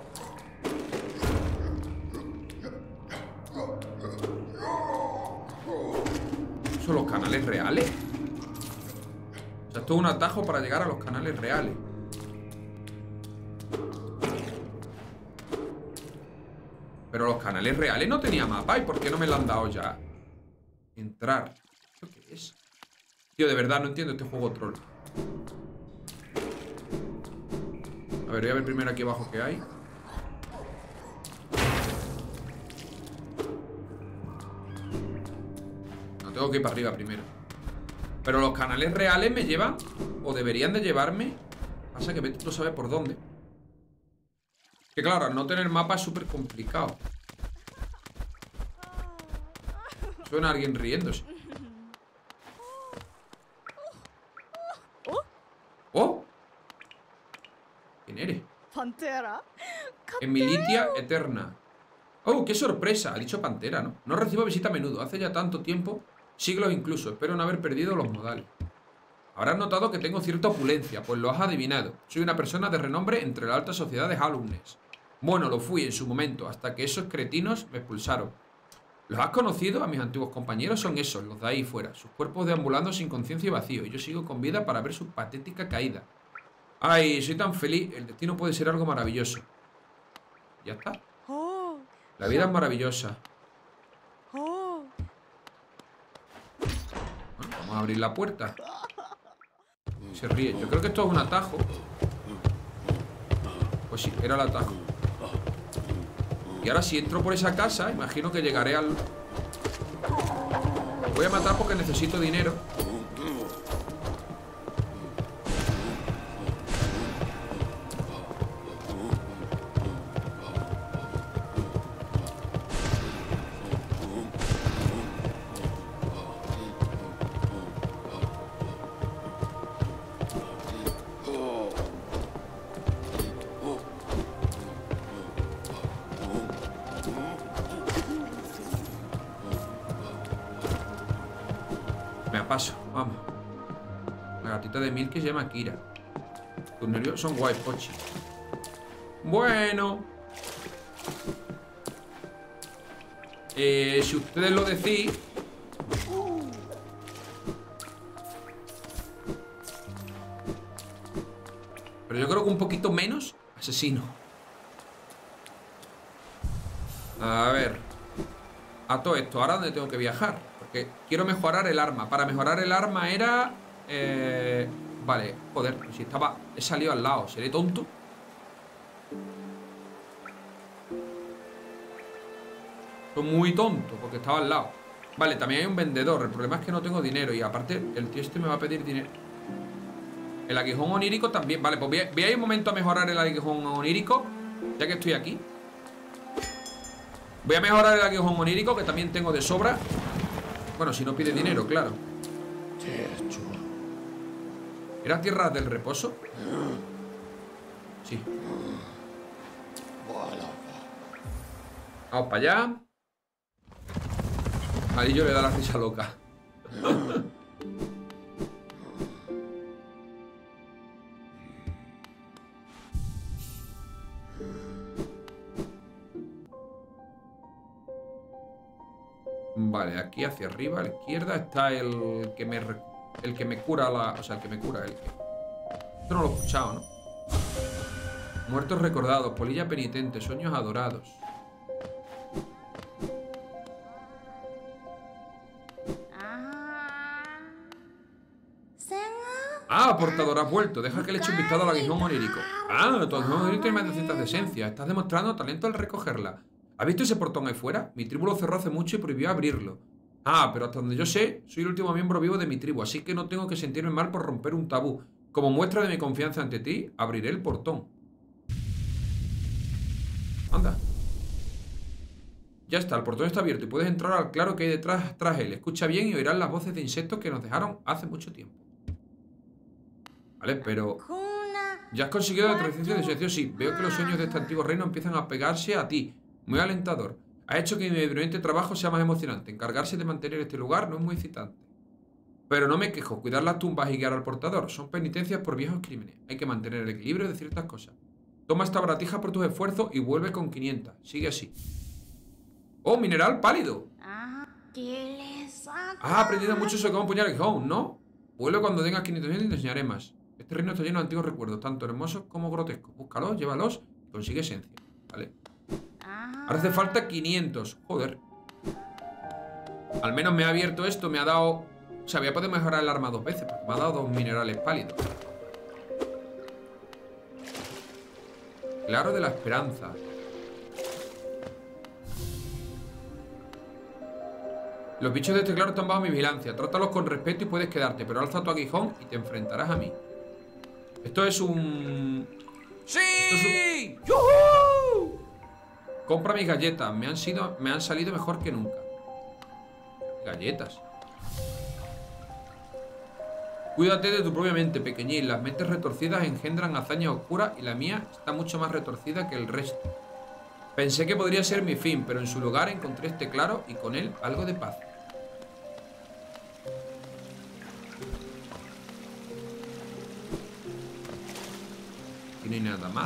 ¿Son los canales reales? O sea, esto es un atajo para llegar a los canales reales. Pero los canales reales no tenía mapa. ¿Y por qué no me lo han dado ya? Entrar. ¿Esto qué es? Tío, de verdad no entiendo este juego troll. A ver, voy a ver primero aquí abajo qué hay. No, tengo que ir para arriba primero. Pero los canales reales me llevan, o deberían de llevarme. Pasa que Beto no sabe por dónde. Que claro, al no tener mapa es súper complicado. Suena alguien riéndose. ¡Oh! ¿Quién eres? Pantera. Emilitia Eterna. ¡Oh, qué sorpresa! Ha dicho Pantera, ¿no? No recibo visita a menudo. Hace ya tanto tiempo, siglos incluso. Espero no haber perdido los modales. Habrás notado que tengo cierta opulencia, pues lo has adivinado. Soy una persona de renombre entre la alta sociedad de Hallownest. Bueno, lo fui en su momento, hasta que esos cretinos me expulsaron. ¿Los has conocido? A mis antiguos compañeros son esos, los de ahí fuera. Sus cuerpos deambulando sin conciencia y vacío. Y yo sigo con vida para ver su patética caída. Ay, soy tan feliz. El destino puede ser algo maravilloso. Ya está. La vida es maravillosa. Bueno, vamos a abrir la puerta. Se ríe. Yo creo que esto es un atajo. Pues sí, era el atajo. Y ahora si entro por esa casa, imagino que llegaré al... Voy a matar porque necesito dinero. paso, vamos. La gatita de Milky se llama Kira. Tus nervios son guay, Pochi. Bueno. Si ustedes lo decís. Pero yo creo que un poquito menos asesino. A ver. A todo esto, ¿ahora dónde tengo que viajar? Porque quiero mejorar el arma. Para mejorar el arma era... vale, joder, si estaba... He salido al lado, ¿seré tonto? Soy muy tonto porque estaba al lado. Vale, también hay un vendedor. El problema es que no tengo dinero. Y aparte, el tío este me va a pedir dinero. El aguijón onírico también. Vale, pues voy a ir un momento a mejorar el aguijón onírico. Ya que estoy aquí. Voy a mejorar el aguijón onírico, que también tengo de sobra. Bueno, si no pide dinero, claro. ¿Era tierra del reposo? Sí. Vamos para allá. Amarillo le da la risa loca. Vale, aquí hacia arriba, a la izquierda, está el que me cura la... O sea, el que me cura, Esto no lo he escuchado, ¿no? Muertos recordados, polilla penitente, sueños adorados. Ah, portador, has vuelto. Deja que le eche un vistazo al aguijón onírico. Ah, tu aguijón onírico tiene más de 200 de esencia. Estás demostrando talento al recogerla. ¿Has visto ese portón ahí fuera? Mi tribu lo cerró hace mucho y prohibió abrirlo. Ah, pero hasta donde yo sé, soy el último miembro vivo de mi tribu, así que no tengo que sentirme mal por romper un tabú. Como muestra de mi confianza ante ti, abriré el portón. Anda. Ya está, el portón está abierto y puedes entrar al claro que hay detrás tras él. Escucha bien y oirás las voces de insectos que nos dejaron hace mucho tiempo. Vale, pero... ¿Ya has conseguido la transición de sección? Sí, veo que los sueños de este antiguo reino empiezan a pegarse a ti. Muy alentador. Ha hecho que mi deprimente trabajo sea más emocionante. Encargarse de mantener este lugar no es muy excitante. Pero no me quejo. Cuidar las tumbas y guiar al portador son penitencias por viejos crímenes. Hay que mantener el equilibrio de ciertas cosas. Toma esta baratija por tus esfuerzos y vuelve con 500. Sigue así. ¡Oh, mineral pálido! Has aprendido mucho sobre cómo empuñar el aguijón, ¿no? Vuelve cuando tengas 500 y te enseñaré más. Este reino está lleno de antiguos recuerdos, tanto hermosos como grotescos. Búscalos, llévalos y consigue esencia. ¿Vale? Ahora hace falta 500. Joder. Al menos me ha abierto esto, me ha dado... O sea, voy a poder mejorar el arma 2 veces, porque me ha dado 2 minerales pálidos. Claro de la esperanza. Los bichos de este claro están bajo mi vigilancia. Trátalos con respeto y puedes quedarte, pero alza tu aguijón y te enfrentarás a mí. Esto es un... ¡Sí! Esto es un... ¡Yuhu! Compra mis galletas. Me han salido mejor que nunca. Galletas. Cuídate de tu propia mente, pequeñín. Las mentes retorcidas engendran hazañas oscuras y la mía está mucho más retorcida que el resto. Pensé que podría ser mi fin, pero en su lugar encontré este claro y con él algo de paz. Aquí no hay nada más.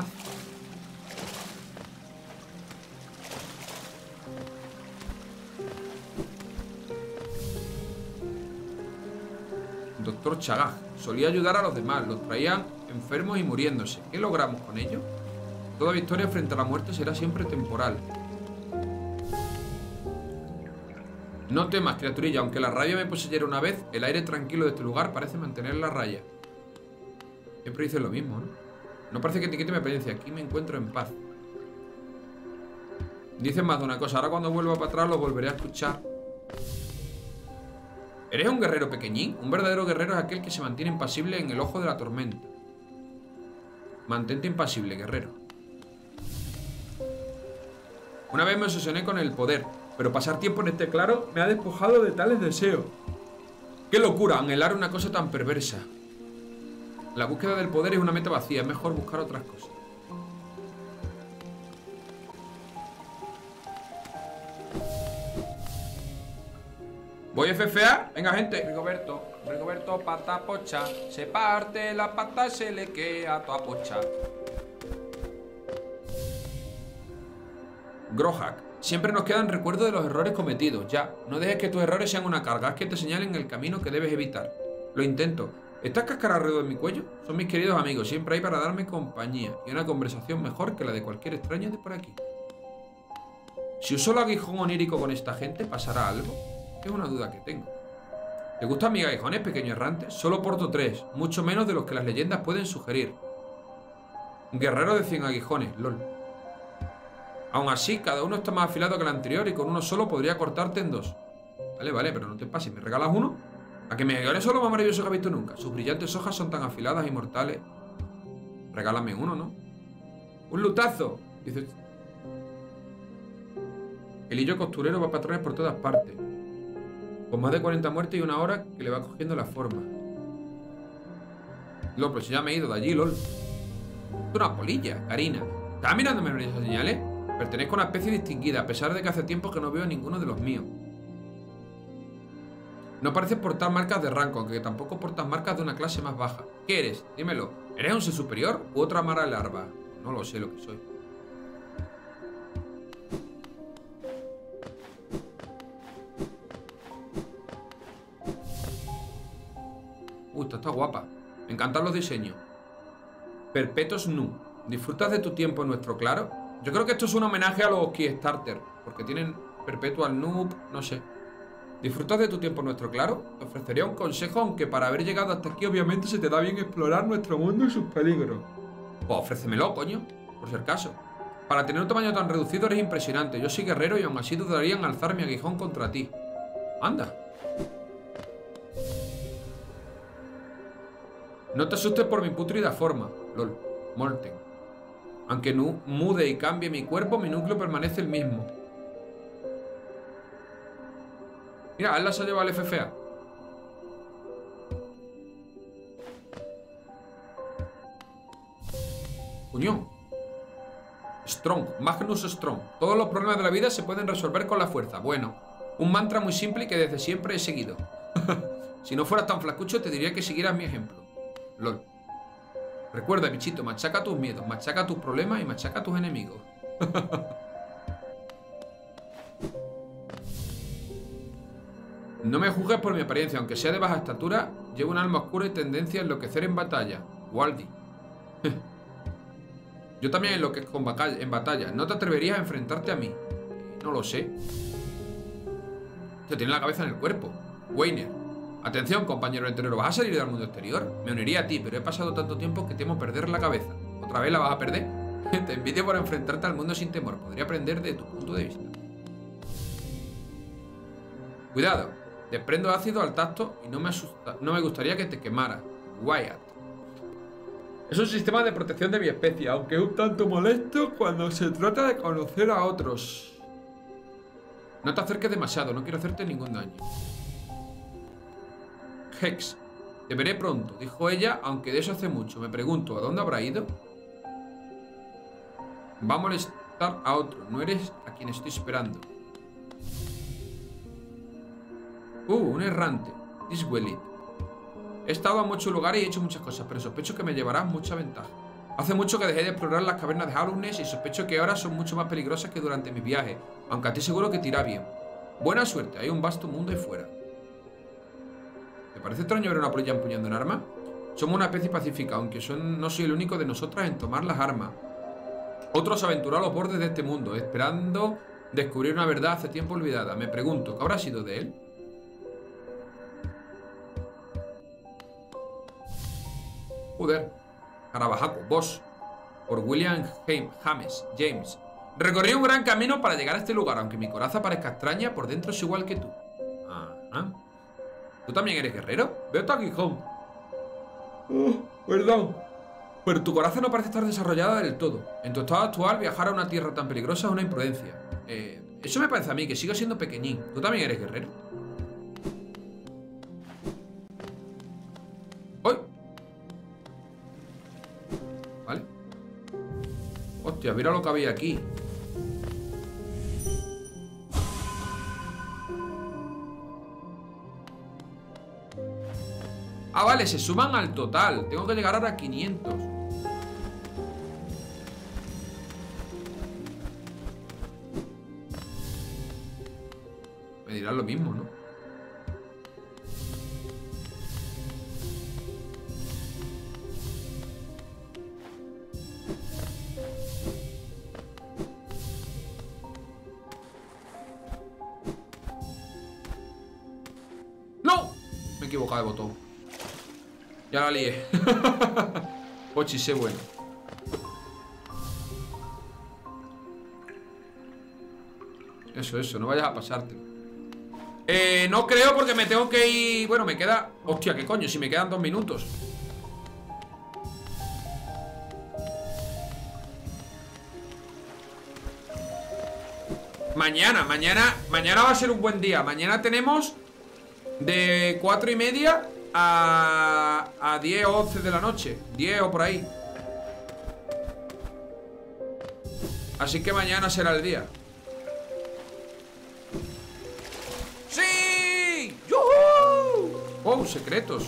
Doctor Chagaj solía ayudar a los demás, los traían enfermos y muriéndose. ¿Qué logramos con ello? Toda victoria frente a la muerte será siempre temporal. No temas, criaturilla, aunque la rabia me poseyera una vez, el aire tranquilo de este lugar parece mantener la raya. Siempre dices lo mismo, ¿no? No parece que te quite mi apariencia, aquí me encuentro en paz. Dicen más de una cosa, ahora cuando vuelva para atrás lo volveré a escuchar. ¿Eres un guerrero pequeñín? Un verdadero guerrero es aquel que se mantiene impasible en el ojo de la tormenta. Mantente impasible, guerrero. Una vez me obsesioné con el poder, pero pasar tiempo en este claro me ha despojado de tales deseos. ¡Qué locura! Anhelar una cosa tan perversa. La búsqueda del poder es una meta vacía, es mejor buscar otras cosas. Voy FFA. Venga, gente. Rigoberto pata pocha, se parte la pata, se le queda toda pocha. Grohack. Siempre nos quedan recuerdos de los errores cometidos. Ya, no dejes que tus errores sean una carga, haz que te señalen el camino que debes evitar. Lo intento. ¿Estas cáscaras alrededor de mi cuello? Son mis queridos amigos, siempre hay para darme compañía y una conversación mejor que la de cualquier extraño de por aquí. Si uso el aguijón onírico con esta gente, ¿pasará algo? Es una duda que tengo. ¿Te gustan mis aguijones, pequeño errante? Solo porto 3, mucho menos de los que las leyendas pueden sugerir. Un guerrero de 100 aguijones, lol. Aún así, cada uno está más afilado que el anterior y con uno solo podría cortarte en 2. Vale, pero no te pases, ¿me regalas uno? A que mis aguijones son lo más maravilloso que he visto nunca. Sus brillantes hojas son tan afiladas y mortales. Regálame uno, ¿no? ¡Un lutazo! Dice... El hillo costurero va a patrones por todas partes. Con más de 40 muertes y una hora que le va cogiendo la forma. Lol, pero si ya me he ido de allí, lol. Es una polilla, Karina. ¿Estás mirándome esas señales? Pertenezco a una especie distinguida, a pesar de que hace tiempo que no veo ninguno de los míos. No pareces portar marcas de rango, aunque tampoco portas marcas de una clase más baja. ¿Qué eres? Dímelo. ¿Eres un ser superior u otra mara larva? No lo sé lo que soy. Esta está guapa. Me encantan los diseños. Perpetuos Nu. ¿Disfrutas de tu tiempo en nuestro claro? Yo creo que esto es un homenaje a los Kickstarter, porque tienen Perpetual Noob, no sé. ¿Disfrutas de tu tiempo en nuestro claro? Te ofrecería un consejo, aunque para haber llegado hasta aquí obviamente se te da bien explorar nuestro mundo y sus peligros. Pues ofrécemelo, coño, por si acaso. Para tener un tamaño tan reducido eres impresionante. Yo soy guerrero y aún así dudaría en alzar mi aguijón contra ti. Anda. No te asustes por mi pútrida forma. LOL. Molten. Aunque mude y cambie mi cuerpo, mi núcleo permanece el mismo. Mira, él la se ha llevado al FFA. Coño. Strong. Magnus Strong. Todos los problemas de la vida se pueden resolver con la fuerza. Bueno, un mantra muy simple y que desde siempre he seguido. Si no fueras tan flacucho, te diría que siguieras mi ejemplo. LOL. Recuerda, bichito, machaca tus miedos, machaca tus problemas y machaca tus enemigos. No me juzgues por mi apariencia, aunque sea de baja estatura, llevo un alma oscura y tendencia a enloquecer en batalla. Waldi. Yo también enloquezco en batalla. ¿No te atreverías a enfrentarte a mí? No lo sé. Te tiene la cabeza en el cuerpo. Weiner. Atención, compañero entrenero, ¿vas a salir del mundo exterior? Me uniría a ti, pero he pasado tanto tiempo que temo perder la cabeza. ¿Otra vez la vas a perder? Te envidio por enfrentarte al mundo sin temor. Podría aprender de tu punto de vista. Cuidado, desprendo ácido al tacto y no me gustaría que te quemara. Wyatt. Es un sistema de protección de mi especie, aunque es un tanto molesto cuando se trata de conocer a otros. No te acerques demasiado, no quiero hacerte ningún daño. Hex. Te veré pronto, dijo ella, aunque de eso hace mucho. Me pregunto, ¿a dónde habrá ido? Va a molestar a otro. No eres a quien estoy esperando. Un errante. Diswellit. He estado a muchos lugares y he hecho muchas cosas, pero sospecho que me llevarás mucha ventaja. Hace mucho que dejé de explorar las cavernas de Hallownest y sospecho que ahora son mucho más peligrosas que durante mis viajes, aunque a ti seguro que te irá bien. Buena suerte, hay un vasto mundo ahí fuera. ¿Te parece extraño ver una polilla empuñando un arma? Somos una especie pacífica, aunque no soy el único de nosotras en tomar las armas. Otros se aventuró a los bordes de este mundo, esperando descubrir una verdad hace tiempo olvidada. Me pregunto, ¿qué habrá sido de él? Joder. Carabajaco, Boss. Por William James. Recorrí un gran camino para llegar a este lugar, aunque mi coraza parezca extraña, por dentro es igual que tú. Ajá. ¿Tú también eres guerrero? Veo tu aguijón. Perdón. Pero tu coraza no parece estar desarrollada del todo. En tu estado actual, viajar a una tierra tan peligrosa es una imprudencia. Eso me parece a mí, que sigo siendo pequeñín. ¿Tú también eres guerrero? ¡Uy! Vale. Hostia, mira lo que había aquí. Ah, vale, se suman al total. Tengo que llegar ahora a 500. Me dirán lo mismo, ¿no? ¡No! Me he equivocado de botón. Ya la lié. Pochi, sé bueno. Eso, no vayas a pasarte. No creo porque me tengo que ir. Bueno, me queda... Hostia, ¿qué coño? Si me quedan 2 minutos. Mañana va a ser un buen día. Mañana tenemos de 4:30 a 10 o 11 de la noche. 10 o por ahí. Así que mañana será el día. ¡Sí! ¡Yuhu! ¡Oh, secretos!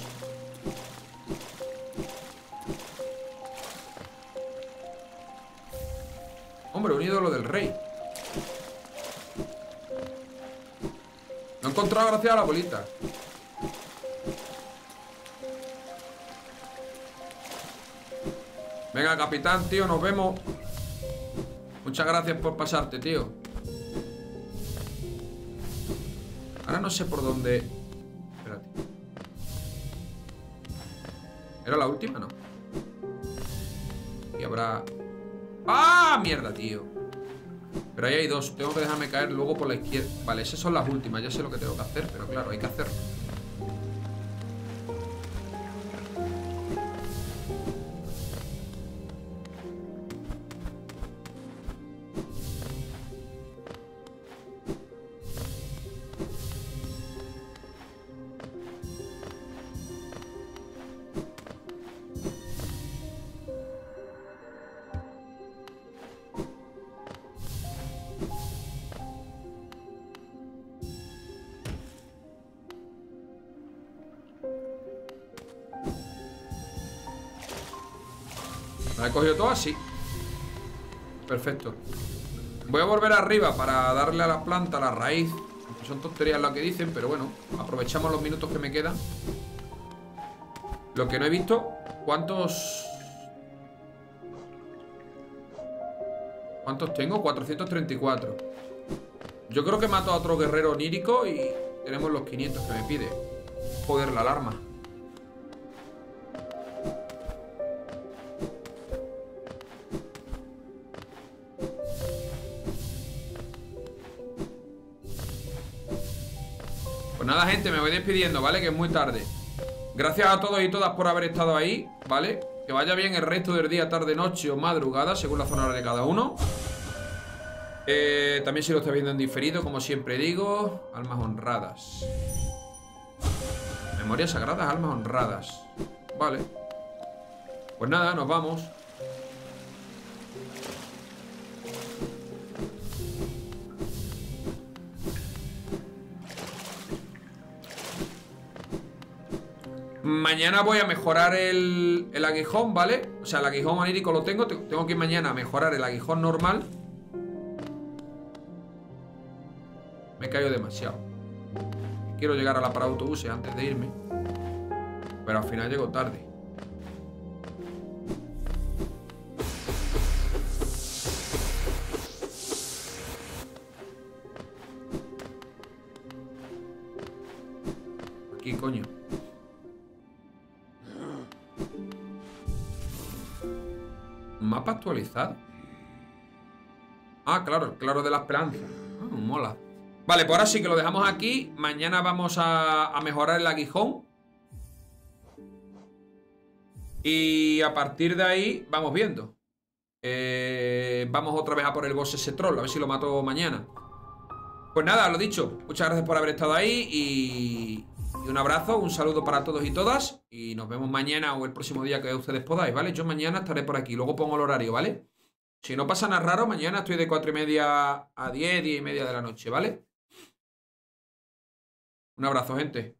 Hombre, un ídolo del rey. Lo he encontrado gracias a la bolita. Venga, capitán, tío, nos vemos. Muchas gracias por pasarte, tío. Ahora no sé por dónde... Espérate. ¿Era la última? No. Y habrá... ¡Ah! Mierda, tío. Pero ahí hay 2. Tengo que dejarme caer luego por la izquierda. Vale, esas son las últimas. Ya sé lo que tengo que hacer, pero claro, hay que hacerlo. ¿La he cogido todo así? Perfecto. Voy a volver arriba para darle a la planta, a la raíz. Son tonterías lo que dicen, pero bueno, aprovechamos los minutos que me quedan. Lo que no he visto, ¿cuántos tengo? 434. Yo creo que mato a otro guerrero onírico y tenemos los 500 que me pide. Joder, la alarma. Pues nada, gente, me voy despidiendo, ¿vale? Que es muy tarde. Gracias a todos y todas por haber estado ahí, ¿vale? Que vaya bien el resto del día, tarde, noche o madrugada, según la zona horaria de cada uno. También si lo está viendo en diferido, como siempre digo. Almas honradas. Memorias sagradas, almas honradas. Vale. Pues nada, nos vamos. Mañana voy a mejorar el aguijón, ¿vale? O sea, el aguijón onírico lo tengo. Tengo que ir mañana a mejorar el aguijón normal. Me he caído demasiado. Quiero llegar a la parada de autobuses antes de irme. Pero al final llego tarde. Aquí, coño. Mapa actualizado. Ah, claro, el claro de la esperanza. Mola. Vale, pues ahora sí que lo dejamos aquí. Mañana vamos a mejorar el aguijón. Y a partir de ahí vamos viendo. Vamos otra vez a por el boss ese troll. A ver si lo mato mañana. Pues nada, lo dicho. Muchas gracias por haber estado ahí. Y un abrazo, un saludo para todos y todas. Y nos vemos mañana o el próximo día que ustedes podáis, ¿vale? Yo mañana estaré por aquí. Luego pongo el horario, ¿vale? Si no pasa nada raro, mañana estoy de 4:30 a 10, 10:30 de la noche, ¿vale? Un abrazo, gente.